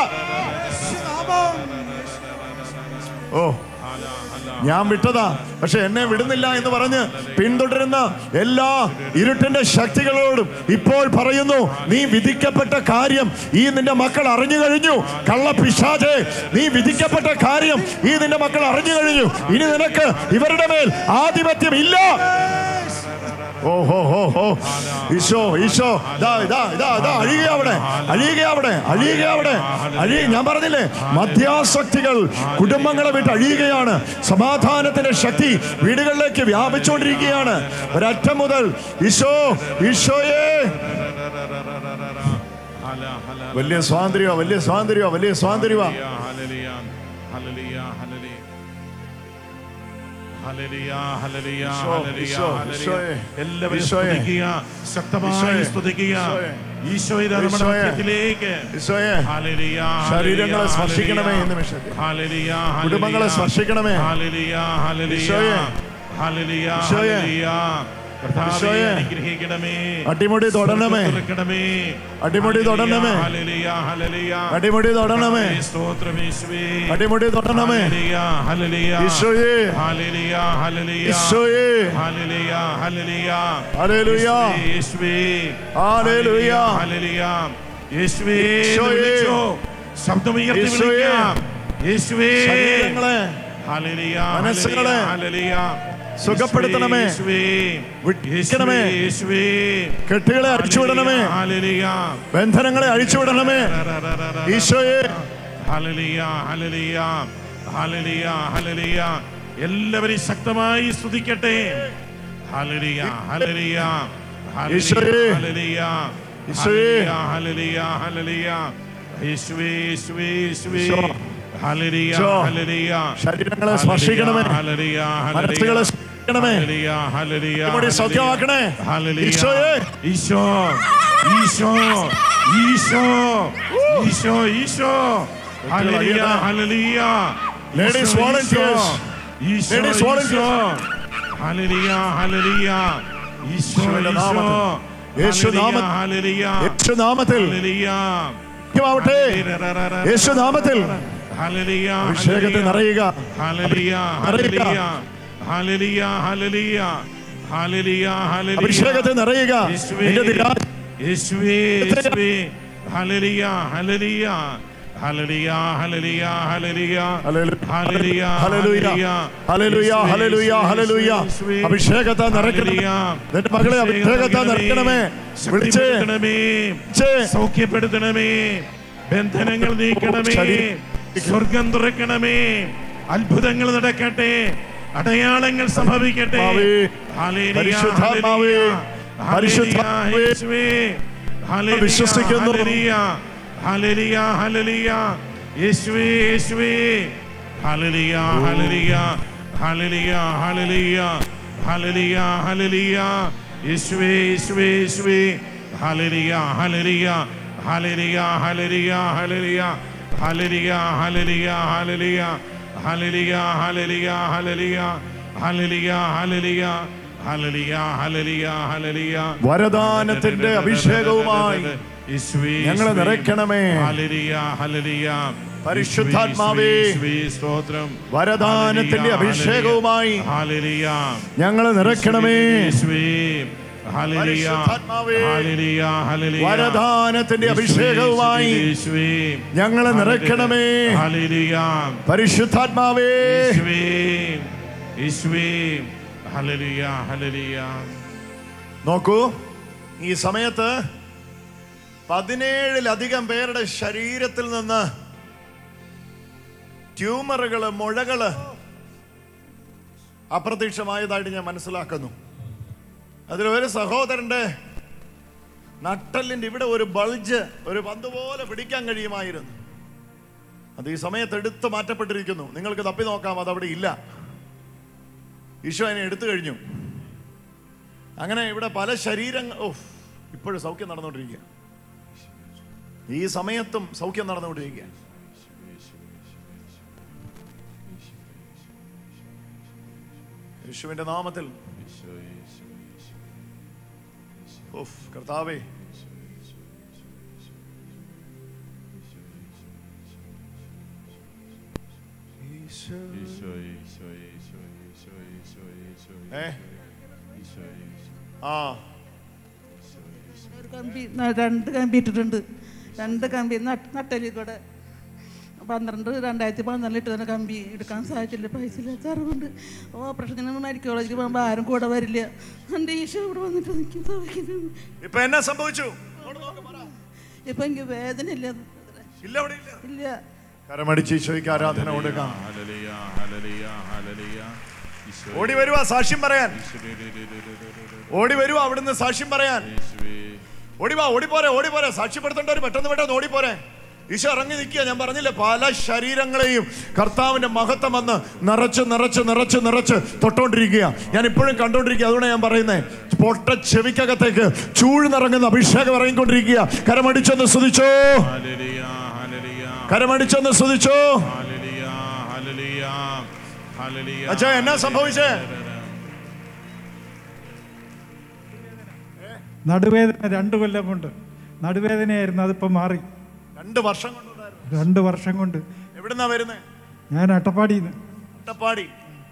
ഓ, ഞാൻ വിട്ടതാ, പക്ഷെ എന്നെ വിടുന്നില്ല എന്ന് പറഞ്ഞ് പിന്തുടരുന്ന എല്ലാ ഇരുട്ടിന്റെ ശക്തികളോടും ഇപ്പോൾ പറയുന്നു, നീ വിധിക്കപ്പെട്ട കാര്യം ഈ നിന്റെ മക്കൾ അറിഞ്ഞു കഴിഞ്ഞു. കള്ള പിശാചേ, നീ വിധിക്കപ്പെട്ട കാര്യം ഈ നിന്റെ മക്കൾ അറിഞ്ഞു കഴിഞ്ഞു. ഇനി നിനക്ക് ഇവരുടെ മേൽ ആധിപത്യം ഇല്ല. ഓഹോ ഹോ ഹോ, ഈശോ, ഈശോ, അഴിയുക അവിടെ, അഴിയുക അവിടെ, അഴിയുക അവിടെ, ഞാൻ പറഞ്ഞില്ലേ, മദ്യാസക്തികൾ കുടുംബങ്ങളെ വിട്ട് അഴിയുകയാണ്. സമാധാനത്തിന്റെ ശക്തി വീടുകളിലേക്ക് വ്യാപിച്ചുകൊണ്ടിരിക്കുകയാണ്. ഒരറ്റം മുതൽ ഈശോ, ഈശോയെ, വലിയ സ്വാതന്ത്ര്യ, വലിയ സ്വാതന്ത്ര്യ, വലിയ സ്വാതന്ത്ര്യ. ശരീരങ്ങളെ സ്പർശിക്കണമേ, കുടുംബങ്ങളെ സ്പർശിക്കണമേ. കർത്താവേ അനുഗ്രഹിക്കണമേ. അടിമുടി തൊടണമേ, അടിമുടി തൊടണമേ, ഹല്ലേലൂയ ഹല്ലേലൂയ, അടിമുടി തൊടണമേ, സ്തോത്രം യേശുവേ, അടിമുടി തൊടണമേ, ഹല്ലേലൂയ ഹല്ലേലൂയ, ഈശോയേ, ഹല്ലേലൂയ ഹല്ലേലൂയ, ഈശോയേ, ഹല്ലേലൂയ ഹല്ലേലൂയ, ഹല്ലേലൂയ, യേശുവേ, ഹല്ലേലൂയ, ഹല്ലേലൂയ, യേശുവേ, ഈശോയേ, ശബ്ദമുയർത്തി വിളിക്കാം. യേശുവേ, ശരീരങ്ങളെ, ഹല്ലേലൂയ, മനസ്സുകളെ ഹല്ലേലൂയ, സുഖപ്പെടുത്തണമേ, യേശുവേ, വിടുവിക്കണമേ, യേശുവേ, കെട്ടുകളെ അഴിച്ചുവിടണമേ, ഹല്ലേലൂയ, ബന്ധനങ്ങളെ അഴിച്ചുവിടണമേ, ഈശോയെ, ഹല്ലേലൂയ ഹല്ലേലൂയ, ഹല്ലേലൂയ ഹല്ലേലൂയ. എല്ലാവരും ശക്തമായി സ്തുതിക്കട്ടെ. ഹല്ലേലൂയ ഹല്ലേലൂയ, ഈശോയെ, ഹല്ലേലൂയ, ഈശോയെ, ഹല്ലേലൂയ ഹല്ലേലൂയ, യേശുവേ യേശുവേ യേശുവേ, ഈശോ, ഹല്ലേലൂയ ഈശോ, ഹല്ലേലൂയ, ശരീരങ്ങളെ സ്പർശിക്കണമേ, ഹല്ലേലൂയ മനസ്സുകളെ ഹല്ലേലൂയ, സ്പർശിക്കണമേ, ഹല്ലേലൂയ ഹല്ലേലൂയ, ഇവിടെ സൗഖ്യമാക്കണേ, ഹല്ലേലൂയ, ഈശോയെ, ഈശോ ഈശോ ഈശോ ഈശോ ഈശോ, ഹല്ലേലൂയ ഹല്ലേലൂയ, Ladies volunteers, Isho Ladies Isho, volunteers, ഹല്ലേലൂയ ഹല്ലേലൂയ, ഈശോ യേശുവിന്റെ ഈശോ, നാമത്തിൽ, യേശുനാമത്തിൽ, ഹല്ലേലൂയ യേശുനാമത്തിൽ ഹല്ലേലൂയ, സൗഖ്യമാവട്ടെ, യേശുനാമത്തിൽ ഹല്ലേലൂയ അഭിഷേകത്തെ നിറയുക, ഹല്ലേലൂയ ഹല്ലേലൂയ, ഹല്ലേലൂയ ഹല്ലേലൂയ, ഹല്ലേലൂയ ഹല്ലേലൂയ, അഭിഷേകത്തെ നിറയുക, നിന്റെ നിരാ- യേശുവേ യേശുവേ, ഹല്ലേലൂയ hallelujah, hallelujah hallelujah hallelujah, hallelujah hallelujah, hallelujah, hallelujah, ഹല്ലേലൂയ. അഭിഷേകത്തെ നിറയ്ക്കണമേ, നിന്റെ മകളെ അഭിഷേകത്തെ നിറയ്ക്കണമേ, വിളിച്ചേ, സൗഖ്യപ്പെടുത്തണമേ, ബന്ധനങ്ങൾ നീക്കണമേ, സ്വർഗം തുറക്കണമേ, അത്ഭുതങ്ങൾ നടക്കട്ടെ, അടയാളങ്ങൾ സംഭവിക്കട്ടെ. ഹല്ലേലൂയ പരിശുദ്ധാത്മാവേ, പരിശുദ്ധാത്മാവേ, യേശുവേ, ഹല്ലേലൂയ വിശ്വസിക്കുന്നു. ഹല്ലേലൂയ ഹല്ലേലൂയ ഹല്ലേലൂയ, യേശുവേ യേശുവേ, ഹല്ലേലൂയ ഹല്ലേലൂയ, ഹല്ലേലൂയ ഹല്ലേലൂയ, ഹല്ലേലൂയ ഹല്ലേലൂയ, യേശുവേ യേശുവേ യേശുവേ, ഹല്ലേലൂയ hallelujah, hallelujah hallelujah, hallelujah hallelujah, hallelujah hallelujah, hallelujah hallelujah, hallelujah hallelujah, hallelujah hallelujah, hallelujah ഹല്ലേലൂയ. വരദാനത്തിന്റെ അഭിഷേകവുമായി ഞങ്ങളെ നിറയ്ക്കണമേ, ഹല്ലേലൂയ ഹല്ലേലൂയ, പരിശുദ്ധാത്മാവേ, സ്തോത്രം, വരദാനത്തിന്റെ അഭിഷേകവുമായി ഹല്ലേലൂയ, ഞങ്ങളെ നിറയ്ക്കണമേ, ഹല്ലേലൂയ പരിശുദ്ധാത്മാവേ, ഹല്ലേലൂയ ഹല്ലേലൂയ, വരദാനത്തിന്റെ അഭിഷേകവുമായി ഞങ്ങളെ നിറയ്ക്കണമേ, ഹല്ലേലൂയ, പരിശുദ്ധാത്മാവേ, യേശുവേ, ഹല്ലേലൂയ ഹല്ലേലൂയ. നോക്കൂ, ഈ സമയത്ത് 17-ലധികം പേരുടെ ശരീരത്തിൽ നിന്ന് ട്യൂമറുകള്, മുഴകള് അപ്രത്യക്ഷമായതായിട്ട് ഞാൻ മനസ്സിലാക്കുന്നു. അതിലൊരു സഹോദരന്റെ നട്ടലിന്റെ ഇവിടെ ഒരു ബൾജ്, ഒരു പന്ത് പോലെ പിടിക്കാൻ കഴിയുമായിരുന്നു. അത് ഈ സമയത്ത് എടുത്തു മാറ്റപ്പെട്ടിരിക്കുന്നു. നിങ്ങൾക്ക് തപ്പി നോക്കാം, അതവിടെ ഇല്ല. ഈശോ അതിനെ എടുത്തു കഴിഞ്ഞു. അങ്ങനെ ഇവിടെ പല ശരീരങ്ങൾ ഇപ്പോഴും സൗഖ്യം നടന്നുകൊണ്ടിരിക്കുക. ഈ സമയത്തും സൗഖ്യം നടന്നുകൊണ്ടിരിക്കുക. യേശുവിന്റെ നാമത്തിൽ കർത്താവേ, രണ്ട് കമ്പി ഇട്ടിട്ടുണ്ട്. രണ്ട് കമ്പി നട്ടലിൽ കൂടെ 2012 ഇട്ട് തന്നെ കമ്പി എടുക്കാൻ സാധിച്ചില്ല. പൈസ ഇല്ലാത്ത അറിവുണ്ട്. ഓപ്പറേഷന് മെഡിക്കോളജിക്ക് പോകുമ്പോൾ ആരും കൂടെ വരില്ല. എൻ്റെ ഈശോ ഇവിടെ വന്നിട്ട് എനിക്ക് സൗഖ്യം. ഇപ്പൊ എന്നാ സംഭവിച്ചു? ഇപ്പൊ എനിക്ക് വേദന ഇല്ല. ഇല്ല. കരമടിച്ച് ഈശോയ്ക്ക് ആരാധന കൊടുക്കാം. ഓടി വരുവാ സാക്ഷ്യം പറയാൻ. ഓടി വരുവാ അവിടുന്ന് സാക്ഷ്യം പറയാൻ. ഓടിവാ, ഓടിപ്പോരെ, ഓടിപ്പോരെ. സാക്ഷ്യപ്പെടുത്തേണ്ടവർ പെട്ടെന്ന് ഓടിപ്പോരെ. ഈശോ ഇറങ്ങി നിൽക്കുക. ഞാൻ പറഞ്ഞില്ലേ, പല ശരീരങ്ങളെയും കർത്താവിന്റെ മഹത്വം വന്ന് നിറച്ച് നിറച്ച് നിറച്ച് നിറച്ച് തൊട്ടോണ്ടിരിക്കുക. ഞാൻ ഇപ്പോഴും കണ്ടോണ്ടിരിക്കുക. അതുകൊണ്ട് ഞാൻ പറയുന്നേ, പൊട്ട ചെവിക്കകത്തേക്ക് ചൂഴ്ന്നിറങ്ങുന്ന അഭിഷേകം ഇറങ്ങിക്കൊണ്ടിരിക്കുക. കരമടിച്ചൊന്ന് സ്തുതിച്ചോ, കരമടിച്ചൊന്ന് സ്തുതിച്ചോ. അച്ഛാ, എന്നാ സംഭവിച്ചേ? നടുവേദന 2 കൊല്ലം കൊണ്ട് നടുവേദനയായിരുന്നു, അതിപ്പോൾ മാറി. 2 വർഷം കൊണ്ട്? 2 വർഷം കൊണ്ട്. എവിടുന്നാ വരുന്നത്? ഞാൻ അട്ടപ്പാടിയിൽ നിന്ന്. അട്ടപ്പാടി.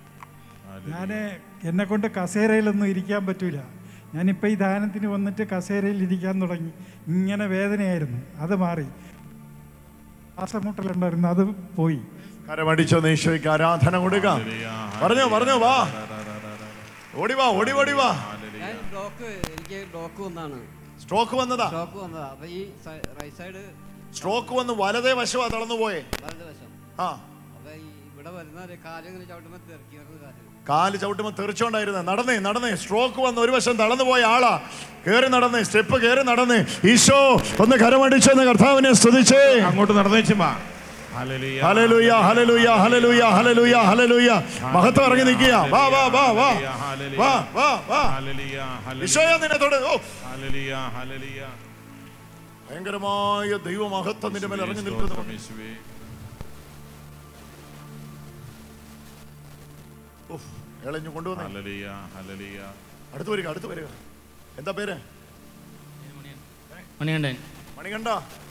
എന്നെ കൊണ്ട് കസേരയിലൊന്നും ഇരിക്കാൻ പറ്റൂല. ഞാനിപ്പോൾ ഈ ധ്യാനത്തിന് വന്നിട്ട് കസേരയിൽ ഇരിക്കാൻ തുടങ്ങി. ഇങ്ങനെ വേദനയായിരുന്നു, അത് മാറി. ശ്വാസമുട്ടലുണ്ടായിരുന്നു, അത് പോയി. കരമടിച്ചോ, ഈശോയ്ക്ക് ആരാധന കൊടുക്കാം. പറഞ്ഞോ വാ, ഓടി വാ. എനിക്ക് ബ്ലോക്ക് വന്നതാണ്. സ്ട്രോക്ക് വന്നതാ? അപ്പൊ ഈ റൈറ്റ് സൈഡ് സ്ട്രോക്ക് വന്ന് വലതേ വശമാ തളർന്നു പോയേ. വലത് വശം. അപ്പൊ ഇവിടെ വരുന്ന കാലിങ്ങനെ ചവിട്ടുമ്പോ കാല് ചവിട്ടുമ്പോ തെറിച്ചോണ്ടായിരുന്നു. നടന്നേ സ്ട്രോക്ക് വന്ന് ഒരു വശം തളർന്നു പോയ ആളാ. കേറി നടന്നേ, സ്റ്റെപ്പ് കേറി നടന്നേ. ഈശോ ഒന്ന് കരമടിച്ചെന്ന് കർത്താവിനെ സ്തുതിച്ചേ. അങ്ങോട്ട് നടന്നേച്ചു. മഹത്വം ഇറങ്ങി നിൽക്കുക. ഈശോയെ നിന്നെ തൊട്. ഭയങ്കരമായ ദൈവമഹത്വം നിന്റെ മേൽ ഇറങ്ങി നിൽക്കുന്നു. എളഞ്ഞു കൊണ്ടുവന്നേ. അടുത്ത് വരിക. എന്താ പേര്? മണികണ്ഠൻ. മണികണ്ഠ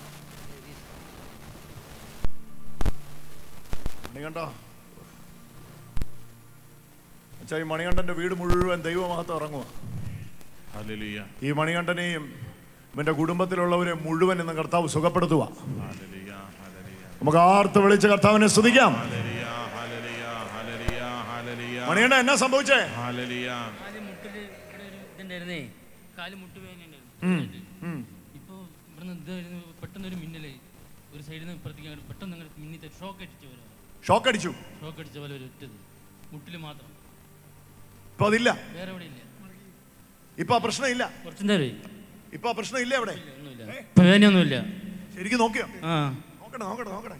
അച്ഛാ, ഈ മണികണ്ഠന്റെ വീട് മുഴുവൻ ദൈവമഹത്വം ഇറങ്ങുക. ഈ മണികണ്ഠനെയും ഇവന്റെ കുടുംബത്തിലുള്ളവരെ മുഴുവൻ ഇന്ന് കർത്താവ് സുഖപ്പെടുത്തുക. നമുക്ക് ആർത്ത് വിളിച്ച് കർത്താവിനെ സ്തുതിക്കാം. മണികണ്ഠ, എന്നാ സംഭവിച്ചേ? പെട്ടെന്നൊരു മിന്നല് ഒരു സൈഡിൽ നിന്ന് ഇപ്പുറത്തേക്ക് പെട്ടെന്ന് മിന്നിട്ട് ഷോക്ക് അടിച്ചു പോലെ ഒരു ഒറ്റത് മുട്ടില് മാത്രം. ഇപ്പൊ അതില്ല, വേറെ എവിടെ ഇല്ല. ഇപ്പൊ ആ പ്രശ്നമില്ല. കുറച്ചും നേരം ഇപ്പൊ ആ പ്രശ്നമില്ല. അവിടെ ഇപ്പൊ വേദനയൊന്നുമില്ല. ശരിക്കും നോക്കിയോ? നോക്കട്ടെ.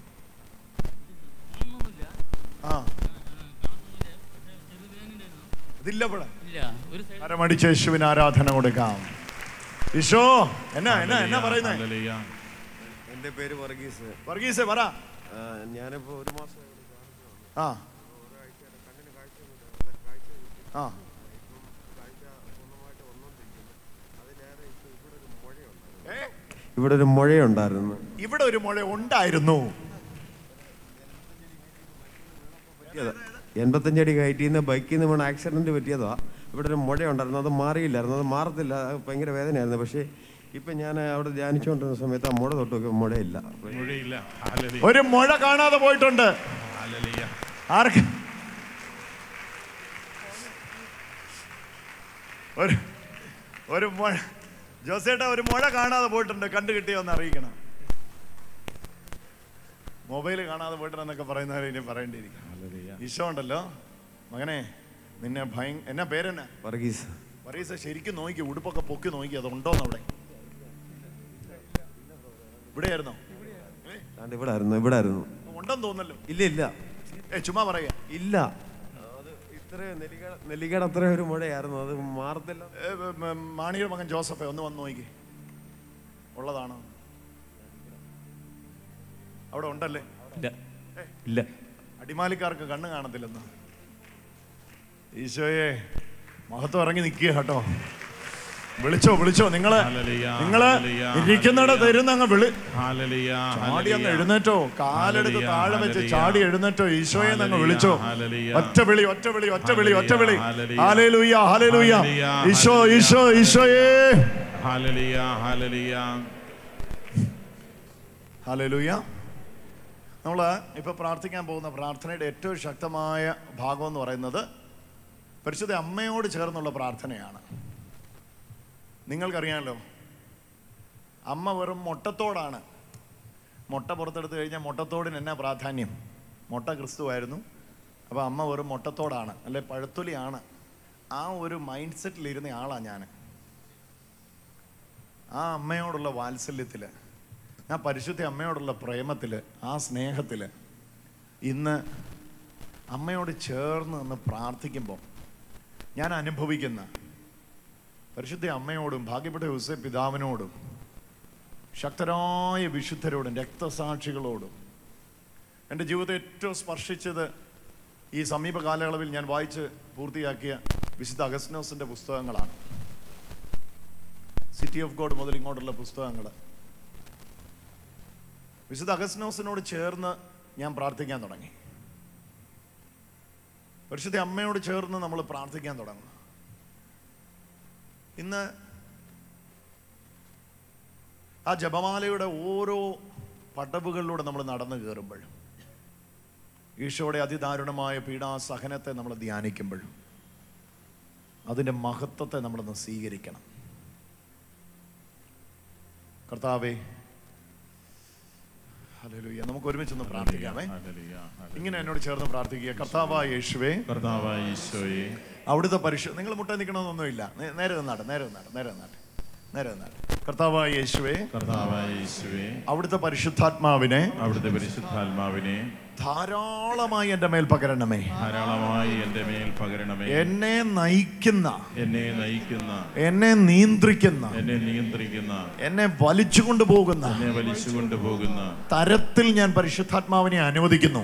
ഇതില്ല. അരമടിച്ച് യേശുവിന് ആരാധന കൊടുക്കാം. ഈശോ എന്നാ പറയുന്നേ? എന്റെ പേര് വർഗീസ്. പറ. ഞാനിപ്പോ 1 മാസം ഇവിടെ ഒരു മുഴയുണ്ടായിരുന്നു. ഇവിടെ ഒരു മുഴ ഉണ്ടായിരുന്നു. 85 അടി ഹൈറ്റിൽ നിന്ന് ബൈക്കിൽ നിന്ന് വീണ് ആക്സിഡന്റ് പറ്റിയതാ. ഇവിടെ ഒരു മുഴ ഉണ്ടായിരുന്നു, അത് മാറിയില്ലായിരുന്നു, അത് മാറത്തില്ല, ഭയങ്കര വേദനയായിരുന്നു. പക്ഷേ ഇപ്പൊ ഞാൻ അവിടെ ധ്യാനിച്ചുകൊണ്ടിരുന്ന സമയത്ത് ആ മുഴ തൊട്ട് മുഴയില്ല. ഒരു മുഴ കാണാതെ പോയിട്ടുണ്ട്. ആർക്ക്? ഒരു മുഴ ജോസേട്ടാ, ഒരു മുഴ കാണാതെ പോയിട്ടുണ്ട്. കണ്ടു കിട്ടിയോന്ന് അറിയിക്കണം. മൊബൈൽ കാണാതെ പോയിട്ടുണ്ടെന്നൊക്കെ പറയുന്നവരെ ഇനി പറയേണ്ടിയിരിക്കും. ഈശോ ഉണ്ടല്ലോ മകനെ, നിന്നെ എന്നാ പേരെന്നാ? വർഗീസ്. ശരിക്കും നോക്കി, ഉടുപ്പൊക്കെ പൊക്കി നോക്കി, അതുണ്ടോന്ന് അവിടെ? ഇവിടെയായിരുന്നോ? ഇവിടെ ആയിരുന്നു. ഉണ്ടെന്ന് തോന്നല്ലോ. ഇല്ല. ചുമ്മാ പറയാ. ഇല്ല, നെല്ലിക്കട അത്ര ഒരു മുഴയായിരുന്നു, അത് മാറത്തില്ല. മാണിയുടെ മകൻ ജോസഫേ, ഒന്ന് വന്ന് നോക്കി, ഉള്ളതാണോ? അവിടെ ഉണ്ടല്ലേ? ഇല്ല. അടിമാലിക്കാർക്ക് കണ്ണ് കാണത്തില്ലെന്ന്. ഈശോയെ, മഹത്വം ഇറങ്ങി നിൽക്കുക കേട്ടോ. വിളിച്ചോ. നിങ്ങള് ഇരിക്കുന്നിടത്ത് ഇരുന്ന് അങ്ങ് ചാടി അങ്ങ് എഴുന്നേറ്റോ. കാലെടുത്ത് താഴെ വെച്ച് ചാടി എഴുന്നേറ്റോ. ഈശോയെ അങ്ങ് വിളിച്ചോ. ഒറ്റ വിളി. ഹല്ലേലൂയ. ഈശോയെ. ഹല്ലേലൂയ. നമ്മൾ ഇപ്പൊ പ്രാർത്ഥിക്കാൻ പോകുന്ന പ്രാർത്ഥനയുടെ ഏറ്റവും ശക്തമായ ഭാഗം എന്ന് പറയുന്നത് പരിശുദ്ധ അമ്മയോട് ചേർന്നുള്ള പ്രാർത്ഥനയാണ്. നിങ്ങൾക്കറിയാമല്ലോ, അമ്മ വെറും മുട്ടത്തോടാണ്. മുട്ട പുറത്തെടുത്ത് കഴിഞ്ഞാൽ മുട്ടത്തോടിന് എന്നാ പ്രാധാന്യം? മുട്ട ക്രിസ്തുവായിരുന്നു. അപ്പോൾ അമ്മ വെറും മുട്ടത്തോടാണ്, അല്ലെ പഴത്തൊലിയാണ്. ആ ഒരു മൈൻഡ് സെറ്റിലിരുന്ന ആളാണ് ഞാൻ. ആ അമ്മയോടുള്ള വാത്സല്യത്തിൽ, ആ പരിശുദ്ധ അമ്മയോടുള്ള പ്രേമത്തിൽ, ആ സ്നേഹത്തിൽ ഇന്ന് അമ്മയോട് ചേർന്ന് നിന്ന് പ്രാർത്ഥിക്കുമ്പോൾ ഞാൻ അനുഭവിക്കുന്ന പരിശുദ്ധ അമ്മയോടും ഭാഗ്യപ്പെട്ട യോസേപ്പ് പിതാവിനോടും ശക്തരായ വിശുദ്ധരോടും രക്തസാക്ഷികളോടും എൻ്റെ ജീവിതത്തെ ഏറ്റവും സ്പർശിച്ചത് ഈ സമീപ കാലയളവിൽ ഞാൻ വായിച്ച് പൂർത്തിയാക്കിയ വിശുദ്ധ അഗസ്റ്റിനോസിൻ്റെ പുസ്തകങ്ങളാണ്. സിറ്റി ഓഫ് ഗോഡ് മുതൽ ഇങ്ങോട്ടുള്ള പുസ്തകങ്ങൾ. വിശുദ്ധ അഗസ്തീനോസിനോട് ചേർന്ന് ഞാൻ പ്രാർത്ഥിക്കാൻ തുടങ്ങി. പരിശുദ്ധ അമ്മയോട് ചേർന്ന് നമ്മൾ പ്രാർത്ഥിക്കാൻ തുടങ്ങും. ഇന്ന് ആ ജപമാലയുടെ ഓരോ പടവുകളിലൂടെ നമ്മൾ നടന്നു കയറുമ്പോഴും ഈശോയുടെ അതിദാരുണമായ പീഡാസഹനത്തെ നമ്മൾ ധ്യാനിക്കുമ്പോഴും അതിൻ്റെ മഹത്വത്തെ നമ്മളൊന്ന് സ്വീകരിക്കണം. കർത്താവേ, ഹല്ലേലൂയ. നമുക്ക് ഒരുമിച്ചൊന്ന് പ്രാർത്ഥിക്കാമേ. ഇങ്ങനെ എന്നോട് ചേർന്ന് പ്രാർത്ഥിക്കുക. കർത്താവായ യേശുവേ, കർത്താവായ ഈശോയെ, അവിടുത്തെ നിങ്ങൾ മുട്ട നിൽക്കണമെന്നൊന്നുമില്ല. നേരെ നിന്നാട്ടെ, നേരെ നിന്നാട്ടെ, നേരെ നിന്നാട്ടെ, നേരെ നിന്നാട്ടെ. കർത്താവായ യേശുവേ, കർത്താവായ യേശുവേ, അവിടുത്തെ പരിശുദ്ധാത്മാവിനെ ധാരാളമായി എൻ്റെ മേൽ പകരണമേ. ധാരാളമായി എൻ്റെ മേൽ പകരണമേ. എന്നെ നയിക്കുന്ന, എന്നെ നിയന്ത്രിക്കുന്ന, എന്നെ വലിച്ചുകൊണ്ടു പോകുന്ന തരത്തിൽ ഞാൻ പരിശുദ്ധാത്മാവിനെ അനുവദിക്കുന്നു.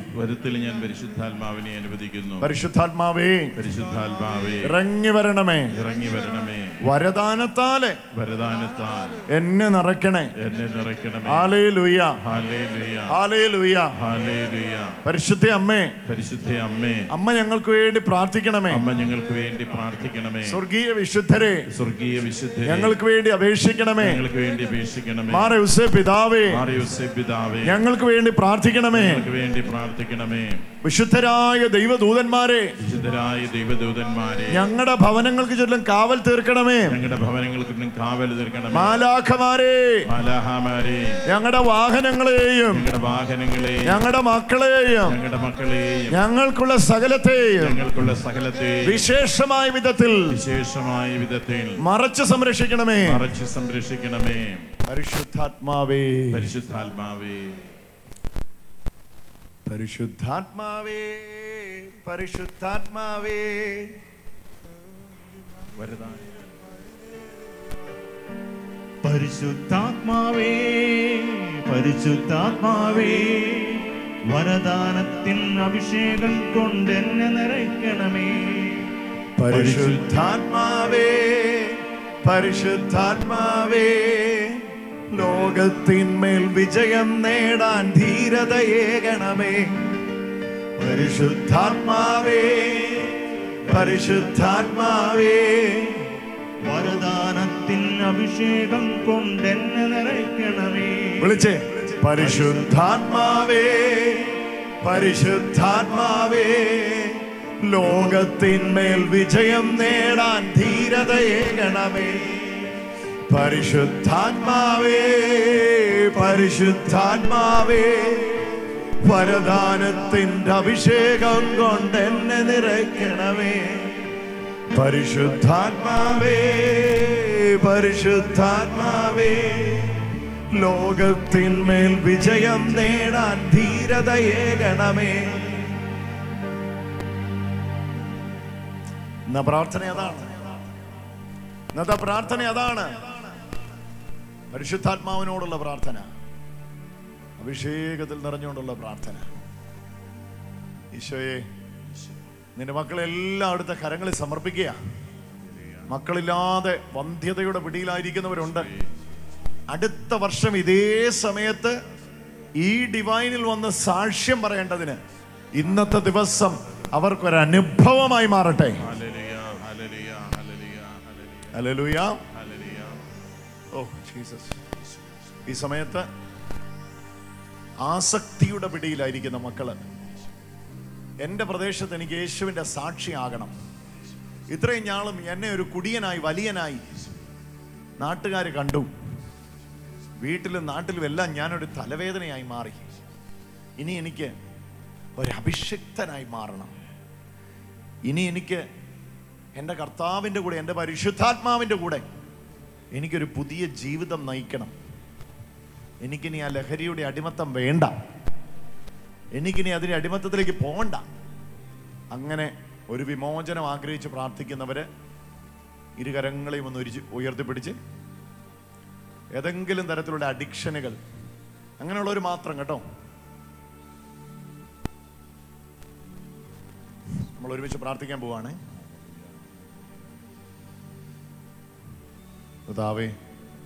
പരിശുദ്ധാത്മാവേ, ഇറങ്ങി വരണമേ. വരദാനത്താലെ എന്നെ നിറയ്ക്കണേ. Hallelujah, hallelujah. പരിശുദ്ധ അമ്മേ, അമ്മ ഞങ്ങൾക്ക് വേണ്ടി പ്രാർത്ഥിക്കണമേ. സ്വർഗീയ വിശുദ്ധരെ, ഞങ്ങൾക്ക് വേണ്ടി അപേക്ഷിക്കണമേ. മാർ യോസേപ്പ് പിതാവേ, ഞങ്ങൾക്ക് വേണ്ടി പ്രാർത്ഥിക്കണമേ. വിശുദ്ധരായ ദൈവദൂതന്മാരെ, ഞങ്ങളുടെ ഭവനങ്ങൾക്ക് ചുറ്റും കാവൽ തീർക്കണമേ. മാലാഖമാരെ, ഞങ്ങളുടെ വാഹനങ്ങളെയും ഞങ്ങളുടെ മക്കളെയും ഞങ്ങൾക്കുള്ള സകലത്തെയും വിശേഷമായ വിധത്തിൽ മറച്ചു സംരക്ഷിക്കണമേ. പരിശുദ്ധാത്മാവേ, പരിശുദ്ധാത്മാവേ, പരിശുദ്ധാത്മാവേ, പരിശുദ്ധാത്മാവേ, പരിശുദ്ധാത്മാവേ, പരിശുദ്ധാത്മാവേ, വരദാനത്തിൻ അഭിഷേകം കൊണ്ടെന്നെ നിറയ്ക്കണമേ. പരിശുദ്ധാത്മാവേ, പരിശുദ്ധാത്മാവേ, ലോകത്തിന്മേൽ വിജയം നേടാൻ ധീരതയേകണമേ. പരിശുദ്ധാത്മാവേ, പരിശുദ്ധാത്മാവേ, വരദാനത്തിൻ അഭിഷേകം കൊണ്ടെന്നെ നിറയ്ക്കണമേ. വിളിച്ചേ, പരിശുദ്ധാത്മാവേ, പരിശുദ്ധാത്മാവേ, ലോകത്തിന്മേൽ വിജയം നേടാൻ ധീരതയേകണമേ. പരിശുദ്ധാത്മാവേ, പരിശുദ്ധാത്മാവേ, വരദാനത്തിൻ്റെ അഭിഷേകം കൊണ്ടെന്നെ നിറയ്ക്കണമേ. പരിശുദ്ധാത്മാവേ, പരിശുദ്ധാത്മാവേ, ലോകത്തിന്മേൽ വിജയം നേടാൻ ധീരതയേകണമേ. പ്രാർത്ഥന അതാണ്, ഇന്നത്തെ പ്രാർത്ഥന അതാണ്. പരിശുദ്ധാത്മാവിനോടുള്ള പ്രാർത്ഥന, അഭിഷേകത്തിൽ നിറഞ്ഞുകൊണ്ടുള്ള പ്രാർത്ഥന. ഈശോയെ, നിന്റെ മക്കളെല്ലാം അവിടുത്തെ കരങ്ങളിൽ സമർപ്പിക്കുക. മക്കളില്ലാതെ വന്ധ്യതയുടെ പിടിയിലായിരിക്കുന്നവരുണ്ട്. അടുത്ത വർഷം ഇതേ സമയത്ത് ഈ ഡിവൈനിൽ വന്ന് സാക്ഷ്യം പറയേണ്ടതിന് ഇന്നത്തെ ദിവസം അവർക്കൊരനുഭവമായി മാറട്ടെ. ഹല്ലേലൂയ. Oh Jesus. ഈ സമയത്ത് ആസക്തിയുടെ പിടിയിലായിരിക്കുന്ന മക്കള്, എൻ്റെ പ്രദേശത്ത് എനിക്ക് യേശുവിൻ്റെ സാക്ഷിയാകണം. ഇത്രയും നാളും എന്നെ ഒരു കുടിയനായി വലിയനായി നാട്ടുകാർ കണ്ടു. വീട്ടിലും നാട്ടിലും എല്ലാം ഞാനൊരു തലവേദനയായി മാറി. ഇനി എനിക്ക് ഒരു അഭിഷിക്തനായി മാറണം. ഇനി എനിക്ക് എൻ്റെ കർത്താവിൻ്റെ കൂടെ, എൻ്റെ പരിശുദ്ധാത്മാവിൻ്റെ കൂടെ എനിക്കൊരു പുതിയ ജീവിതം നയിക്കണം. എനിക്കിനി ആ ലഹരിയുടെ അടിമത്തം വേണ്ട. എനിക്കിനി അതിൻ്റെ അടിമത്തത്തിലേക്ക് പോകണ്ട. അങ്ങനെ ഒരു വിമോചനം ആഗ്രഹിച്ച് പ്രാർത്ഥിക്കുന്നവര് ഇരുകരങ്ങളെയും ഒന്ന് ഉയർത്തിപ്പിടിച്ച്, ഏതെങ്കിലും തരത്തിലുള്ള അഡിക്ഷനുകൾ അങ്ങനെയുള്ളവർ മാത്രം കേട്ടോ, നമ്മൾ ഒരുമിച്ച് പ്രാർത്ഥിക്കാൻ പോവാണ്. കർത്താവേ,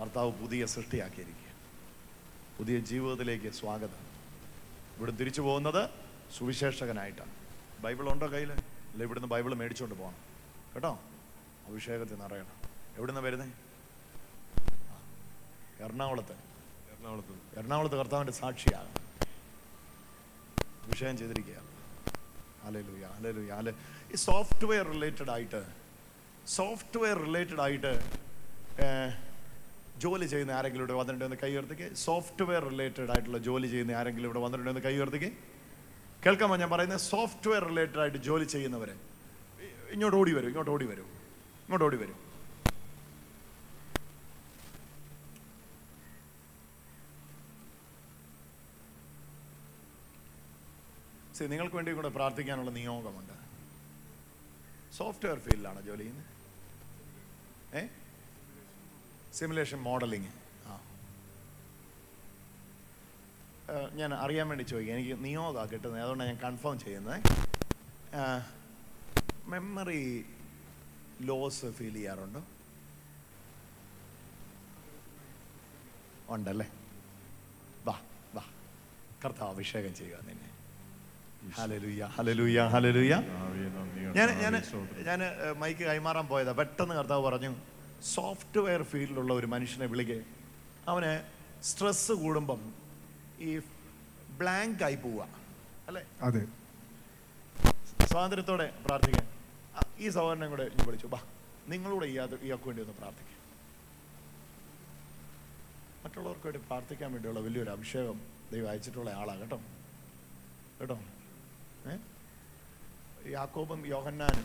കർത്താവ് പുതിയ സൃഷ്ടിയാക്കിയിരിക്കുക. പുതിയ ജീവിതത്തിലേക്ക് സ്വാഗതം. ഇവിടെ തിരിച്ചു പോകുന്നത് സുവിശേഷകനായിട്ടാണ്. ബൈബിൾ ഉണ്ടോ കയ്യിൽ? അല്ല, ഇവിടുന്ന് ബൈബിൾ മേടിച്ചുകൊണ്ട് പോകണം കേട്ടോ. അഭിഷേകത്തിൽ നിറയണം. എവിടുന്ന് വരുന്നേ? എറണാകുളത്ത് കർത്താവിൻ്റെ സാക്ഷിയാകണം. അഭിഷേകം ചെയ്തിരിക്കുക. ഹല്ലേലൂയ, ഹല്ലേലൂയ, ഹല്ലേലൂയ. ഈ സോഫ്റ്റ്വെയർ റിലേറ്റഡ് ആയിട്ട് ജോലി ചെയ്യുന്ന ആരെങ്കിലും ഇവിടെ വന്നിട്ടുണ്ടെന്ന് കൈ ഉയർത്തിക്ക്. സോഫ്റ്റ്വെയർ റിലേറ്റഡ് ആയിട്ടുള്ള ജോലി ചെയ്യുന്ന ആരെങ്കിലും ഇവിടെ വന്നിട്ടുണ്ടെന്ന് കൈ ഉയർത്തിക്ക്. കേൾക്കാമോ ഞാൻ പറയുന്നത്? സോഫ്റ്റ്വെയർ റിലേറ്റഡ് ആയിട്ട് ജോലി ചെയ്യുന്നവരെ ഇങ്ങോട്ട് ഓടി വരും. നിങ്ങൾക്ക് വേണ്ടി കൂടെ പ്രാർത്ഥിക്കാനുള്ള നിയോഗമുണ്ട്. സോഫ്റ്റ്വെയർ ഫീൽഡിലാണ് ജോലി ചെയ്യുന്നത്. Simulation modelling. ഞാൻ അറിയാൻ വേണ്ടി ചോദിക്കാം. എനിക്ക് നിയോഗമാണ് കിട്ടുന്നത്, അതുകൊണ്ടാണ് ഞാൻ കൺഫേം ചെയ്യുന്നത്. മെമ്മറി ലോസ് ഫീൽ ചെയ്യാറുണ്ടോ? ഉണ്ടല്ലേ? വാ കർത്താവ് അഭിഷേകം ചെയ്യുക നിന്നെ. ഹല്ലേലൂയ, ഹല്ലേലൂയ, ഹല്ലേലൂയ. ഞാൻ മൈക്ക് കൈമാറാൻ പോയതാ. പെട്ടെന്ന് കർത്താവ് പറഞ്ഞു, സോഫ്റ്റ്വെയർ ഫീൽഡിലുള്ള ഒരു മനുഷ്യനെ വിളിക്കുക. അവന് സ്ട്രെസ് കൂടുമ്പം ഈ ബ്ലാങ്ക് ആയി പോവുക അല്ലേ? അതെ. സ്വാതന്ത്ര്യത്തോടെ പ്രാർത്ഥിക്കാൻ ഈ സഹോദരനെ കൂടെ വിളിച്ചു. വാ, നിങ്ങളൂടെ ഇയാൾക്ക് വേണ്ടി ഒന്ന് പ്രാർത്ഥിക്കാം. മറ്റുള്ളവർക്ക് വേണ്ടി പ്രാർത്ഥിക്കാൻ വേണ്ടിയുള്ള വലിയൊരു അഭിഷേകം ദൈവം അയച്ചിട്ടുള്ള ആളാണ് കേട്ടോ. യാക്കോബും യോഹന്നാനും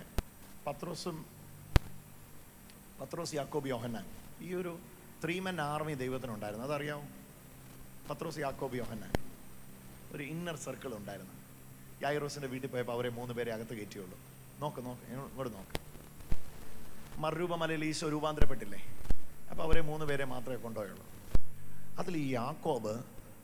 പത്രോസ് യാക്കോബ് യോഹന്നാൻ, ഈ ഒരു 3 men ആർമി ദൈവത്തിനുണ്ടായിരുന്നു. അതറിയാവും? പത്രോസ് യാക്കോബ് യോഹന്നാൻ ഒരു ഇന്നർ സർക്കിൾ ഉണ്ടായിരുന്നു. യായിറോസിന്റെ വീട്ടിൽ പോയപ്പോൾ അവരെ 3 പേരെ അകത്ത് കയറ്റിയുള്ളൂ. ഇങ്ങോട്ട് നോക്ക്. മറുരൂപമലയിൽ ഈശോ രൂപാന്തരപ്പെട്ടില്ലേ? അപ്പോൾ അവരെ 3 പേരെ മാത്രമേ കൊണ്ടുപോയുള്ളൂ. അതിൽ ഈ യാക്കോബ്,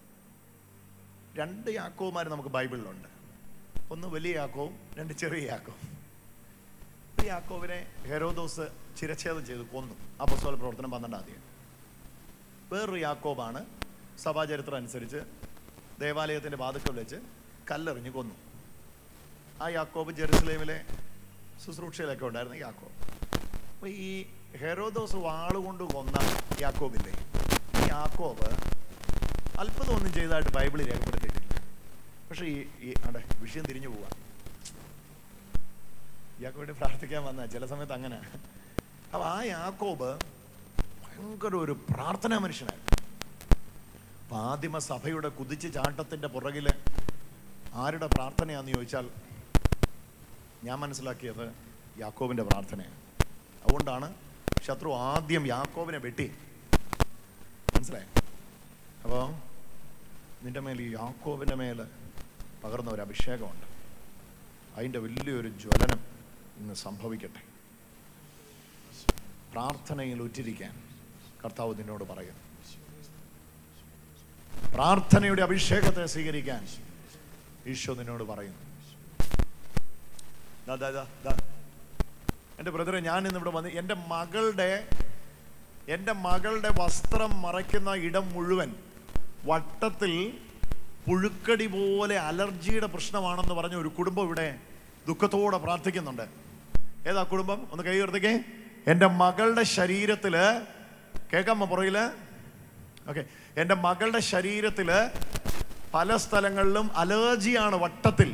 2 യാക്കോബുമാർ നമുക്ക് ബൈബിളിലുണ്ട്. ഒന്ന് വലിയ യാക്കോബും 2 ചെറിയ യാക്കോബും. ഈ യാക്കോബിനെ ഹെരോദോസ് ചിരച്ഛേദം ചെയ്ത് കൊന്നു. അപ്പോസ്തല പ്രവർത്തനം 12. വേറൊരു യാക്കോബാണ് സഭാചരിത്രം അനുസരിച്ച് ദേവാലയത്തിൻ്റെ വാതിൽക്കൽ വെച്ച് കല്ലെറിഞ്ഞ് കൊന്നു. ആ യാക്കോബ് ജെറുസലേമിലെ ശുശ്രൂഷയിലൊക്കെ ഉണ്ടായിരുന്ന യാക്കോബ്. അപ്പോൾ ഈ ഹെരോദോസ് വാളുകൊണ്ട് കൊന്ന യാക്കോബില്ലേ, ഈ യാക്കോബ് അത്ഭുതമൊന്നും ചെയ്തതായിട്ട് ബൈബിളിൽ രേഖപ്പെടുത്തിയിട്ടില്ല. പക്ഷെ ഈ വിഷയം തിരിഞ്ഞു പോവാ. യാക്കോബ് വേണ്ടി പ്രാർത്ഥിക്കാൻ വന്ന ചില സമയത്ത് അങ്ങനെ. അപ്പൊ ആ യാക്കോബ് ഭയങ്കര ഒരു പ്രാർത്ഥനാ മനുഷ്യനായിരുന്നു. ആദിമ സഭയുടെ കുതിച്ച് ചാട്ടത്തിന്റെ പുറകില് ആരുടെ പ്രാർത്ഥനയാന്ന് ചോദിച്ചാൽ ഞാൻ മനസ്സിലാക്കിയത് യാക്കോബിന്റെ പ്രാർത്ഥനയാണ്. അതുകൊണ്ടാണ് ശത്രു ആദ്യം യാക്കോബിനെ വെട്ടി. മനസ്സിലായി? അപ്പോൾ നിന്റെ മേൽ ഈ യാക്കോബിന്റെ മേൽ പകർന്ന ഒരു അഭിഷേകമുണ്ട്. അതിൻ്റെ വലിയൊരു ജ്വലനം ഇന്ന് സംഭവിക്കട്ടെ. പ്രാർത്ഥനയിൽ ഉറ്റിരിക്കാൻ കർത്താവ് നിന്നോട് പറയുന്നു. പ്രാർത്ഥനയുടെ അഭിഷേകത്തെ സ്വീകരിക്കാൻ ഈശോ നിന്നോട് പറയുന്നു. എൻ്റെ ബ്രദറെ, ഞാൻ ഇന്നിവിടെ വന്ന് എൻ്റെ മകളുടെ വസ്ത്രം മറയ്ക്കുന്ന ഇടം മുഴുവൻ വട്ടത്തിൽ പുഴുക്കടി പോലെ അലർജിയുടെ പ്രശ്നമാണെന്ന് പറഞ്ഞ ഒരു കുടുംബം ഇവിടെ ദുഃഖത്തോടെ പ്രാർത്ഥിക്കുന്നുണ്ട്. ഏതാ കുടുംബം? ഒന്ന് കൈ ഉയർത്തിക്കേ. എൻ്റെ മകളുടെ ശരീരത്തില്, കേൾക്കാമോ പുറകില്? ഓക്കെ. എൻ്റെ മകളുടെ ശരീരത്തില് പല സ്ഥലങ്ങളിലും അലർജിയാണ്, വട്ടത്തിൽ.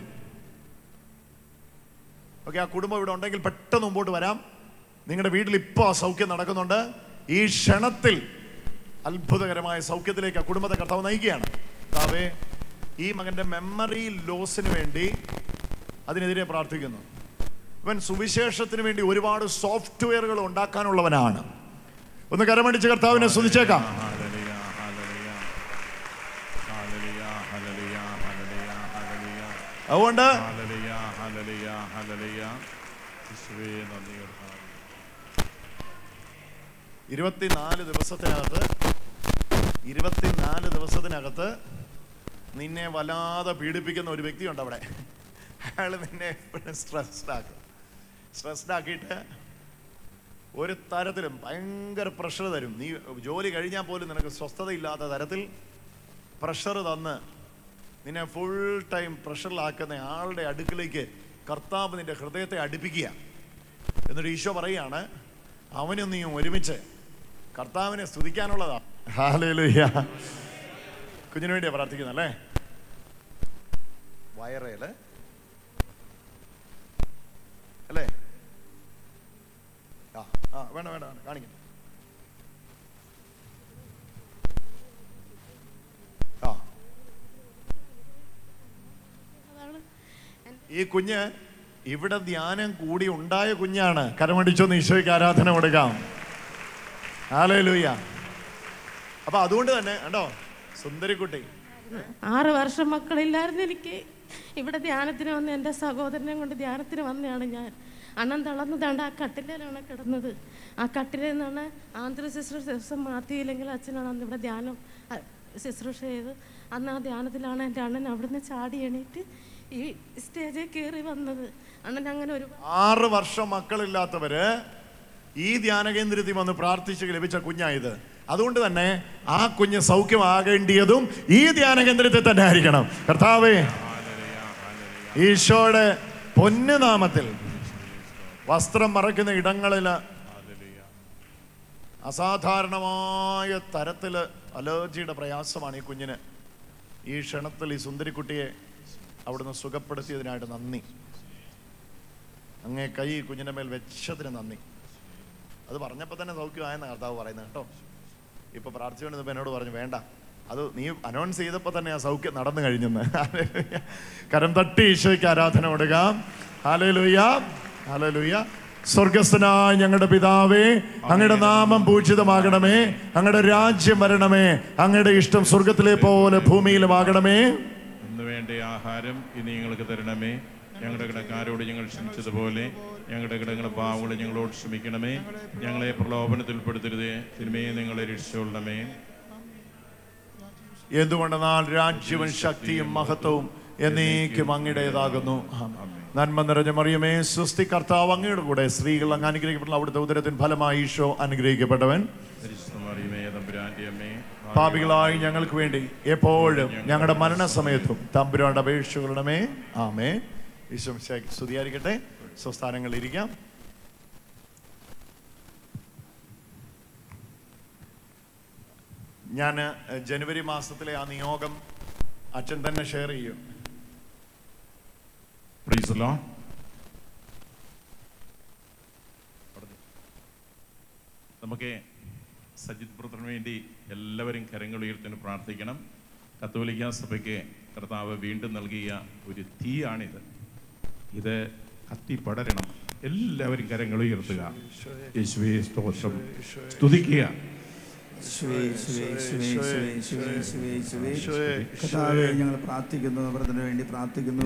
ഓക്കെ. ആ കുടുംബം ഇവിടെ ഉണ്ടെങ്കിൽ പെട്ടെന്ന് മുമ്പോട്ട് വരാം. നിങ്ങളുടെ വീട്ടിൽ ഇപ്പോൾ സൗഖ്യം നടക്കുന്നുണ്ട്. ഈ ക്ഷണത്തിൽ അത്ഭുതകരമായ സൗഖ്യത്തിലേക്ക് ആ കുടുംബത്തെ കർത്താവ് നയിക്കുകയാണ്. കർത്താവേ, ഈ മകൻ്റെ മെമ്മറി ലോസിന് വേണ്ടി അതിനെതിരെ പ്രാർത്ഥിക്കുന്നു. ഇവൻ സുവിശേഷത്തിന് വേണ്ടി ഒരുപാട് സോഫ്റ്റ്വെയറുകൾ ഉണ്ടാക്കാനുള്ളവനാണ്. ഒന്ന് കരമടിച്ച് കർത്താവിനെ സ്തുതിച്ചേക്കാം. അതുകൊണ്ട് 24 ദിവസത്തിനകത്ത് നിന്നെ വല്ലാതെ പീഡിപ്പിക്കുന്ന ഒരു വ്യക്തിയുണ്ട് അവിടെ. അയാൾ നിന്നെ എപ്പോഴും സ്ട്രെസ്ഡ് ആക്കിയിട്ട് ഒരു തരത്തിലും ഭയങ്കര പ്രഷർ തരും. നീ ജോലി കഴിഞ്ഞാൽ പോലും നിനക്ക് സ്വസ്ഥതയില്ലാത്ത തരത്തിൽ പ്രഷർ തന്ന് നിന്നെ ഫുൾ ടൈം പ്രഷറിലാക്കുന്ന ആളുടെ അടുക്കിലേക്ക് കർത്താവ് നിന്റെ ഹൃദയത്തെ അടുപ്പിക്കുക. എന്നിട്ട് ഈശോ പറയുകയാണ്, അവനും നീയും ഒരുമിച്ച് കർത്താവിനെ സ്തുതിക്കാനുള്ളതാ. ഹല്ലേലൂയ. കുഞ്ഞിന് വേണ്ടിയാ പ്രാർത്ഥിക്കുന്നല്ലേ? വയറേല് അല്ലേ? വേണ്ട വേണ്ട വേണ്ട കാണിക്കണം. ഈ കുഞ്ഞ് ഇവിടെ ധ്യാനം കൂടി ഉണ്ടായ കുഞ്ഞാണ്. കരമടിച്ചൊന്ന് ഈശോയ്ക്ക് ആരാധന കൊടുക്കാം. ഹല്ലേലൂയ. അപ്പൊ അതുകൊണ്ട് തന്നെ കണ്ടോ സുന്ദരിക്കുട്ടി 6 വർഷം മക്കളില്ലായിരുന്നു എനിക്ക്. ഇവിടെ ധ്യാനത്തിന് വന്ന് എൻ്റെ സഹോദരനെ കൊണ്ട് ധ്യാനത്തിന് വന്നതാണ് ഞാൻ. അണ്ണൻ തളർന്നതാണ്ട് ആ കട്ടിലാണ് കിടന്നത്. ആ കട്ടിലിൽ നിന്നാണ് ആന്തര ശുശ്രൂഷ ദിവസം മാറ്റിയില്ലെങ്കിൽ അച്ഛനാണ് അന്ന് ഇവിടെ ധ്യാനം ശുശ്രൂഷ ചെയ്ത്. അന്ന് ആ ധ്യാനത്തിലാണ് എൻ്റെ അണ്ണൻ അവിടുന്ന് ചാടി എണീറ്റ് ഈ സ്റ്റേജിൽ കയറി വന്നത്. അണ്ണൻ അങ്ങനെ 6 വർഷം മക്കളില്ലാത്തവര് ഈ ധ്യാന കേന്ദ്രത്തിൽ വന്ന് പ്രാർത്ഥിച്ച് ലഭിച്ച കുഞ്ഞായത്. അതുകൊണ്ട് തന്നെ ആ കുഞ്ഞ് സൗഖ്യമാകേണ്ടിയതും ഈ ധ്യാന കേന്ദ്രത്തിൽ തന്നെ ആയിരിക്കണം. കർത്താവേ, ഈശോയുടെ പൊന്നുനാമത്തിൽ വസ്ത്രം മറയ്ക്കുന്ന ഇടങ്ങളിൽ അസാധാരണമായ തരത്തിൽ അലർജിയുടെ പ്രയാസമാണ് ഈ കുഞ്ഞിന്. ഈ ക്ഷണത്തിൽ ഈ സുന്ദരിക്കുട്ടിയെ അവിടുന്ന് സുഖപ്പെടുത്തിയതിനായിട്ട് നന്ദി. അങ്ങേ കൈ കുഞ്ഞിൻ്റെ മേൽ വെച്ചതിന് നന്ദി. അത് പറഞ്ഞപ്പോൾ തന്നെ സൗഖ്യമായെന്ന് കർത്താവ് പറയുന്നത് കേട്ടോ. ഇപ്പൊ പ്രാർത്ഥിച്ചുകൊണ്ട് എന്നോട് പറഞ്ഞു വേണ്ട, അത് നീ അനൗൺസ് ചെയ്തപ്പോൾ തന്നെ ആ സൗഖ്യം നടന്നു കഴിഞ്ഞെന്ന്. കരം തട്ടി ഈശോയ്ക്ക് ആരാധന കൊടുക്കാം. ഹല്ലേലൂയ, ഹല്ലേലൂയ. സ്വർഗസ്ഥനായ ഞങ്ങളുടെ പിതാവേ, അങ്ങയുടെ നാമം പൂജിതമാകണമേ, അങ്ങയുടെ രാജ്യം വരണമേ, അങ്ങയുടെ ഇഷ്ടം സ്വർഗത്തിലെ പോലെ ഭൂമിയിലുമാകണമേ. ഇന്ന് വേണ്ട ആഹാരം ഇനി ഞങ്ങൾക്ക് തരണമേ. ഞങ്ങളുടെ കടക്കാരോട് ഞങ്ങൾ ക്ഷമിച്ചതുപോലെ ഞങ്ങളുടെ കടങ്ങളുടെ പാവങ്ങളെ ഞങ്ങളോട് ക്ഷമിക്കണമേ. ഞങ്ങളെ പ്രലോഭനത്തിൽ ഉൾപ്പെടുത്തരുതേ, തിന്മയെ ഞങ്ങളെ രക്ഷിച്ചുകൊള്ളണമേ. എന്തുകൊണ്ടെന്നാൽ രാജ്യവും ശക്തിയും മഹത്വവും എന്നേക്കും അങ്ങയുടേതാകുന്നു. നന്മ നിറഞ്ഞ മറിയമേ സ്വസ്തി, കർത്താവ് അങ്ങയുടെ കൂടെ സ്ത്രീകൾ അങ്ങ് അനുഗ്രഹിക്കപ്പെട്ട അവിടുത്തെ ഉദരത്തിൻ ഫലമായി ഈശോ അനുഗ്രഹിക്കപ്പെട്ടവൻ. പാപികളായി ഞങ്ങൾക്ക് വേണ്ടി എപ്പോഴും ഞങ്ങളുടെ മരണസമയത്തും തമ്പുരാന്റെ അപേക്ഷകളുടെ ആമേ. ഈശോ സ്തുതിയായിരിക്കട്ടെ. സ്വസ്ഥാനങ്ങളിരിക്കാം. ഞാൻ ജനുവരി മാസത്തിലെ ആ നിയോഗം അച്ഛൻ തന്നെ ഷെയർ ചെയ്യും. നമുക്ക് സജിത് ബ്രദറിന് വേണ്ടി എല്ലാവരും കരങ്ങൾ ഉയർത്തിന് പ്രാർത്ഥിക്കണം. കത്തോലിക്ക സഭയ്ക്ക് കർത്താവ് വീണ്ടും നൽകിയ ഒരു തീയാണിത്. ഇത് കത്തിപ്പടരണം. എല്ലാവരും കരങ്ങൾ ഉയർത്തുക. യേശുവേ സ്തോത്രം, സ്തുതിക്കുക. ഞങ്ങൾ പ്രാർത്ഥിക്കുന്നു, ബ്രദറിന് വേണ്ടി പ്രാർത്ഥിക്കുന്നു.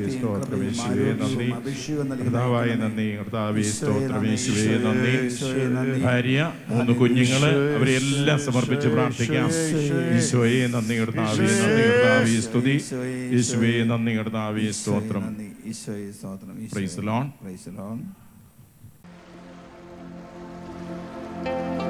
ഭാര്യ, 3 കുഞ്ഞുങ്ങള്, അവരെല്ലാം സമർപ്പിച്ച് പ്രാർത്ഥിക്കാം. ഈശോയെ നന്ദി, കർത്താവേ നന്ദി, കർത്താവേ സ്തുതി. യേശുവേ നന്ദി, കർത്താവേ സ്തോത്രം. ഈശോയെ സ്തോത്രം. Praise the Lord. Praise the Lord.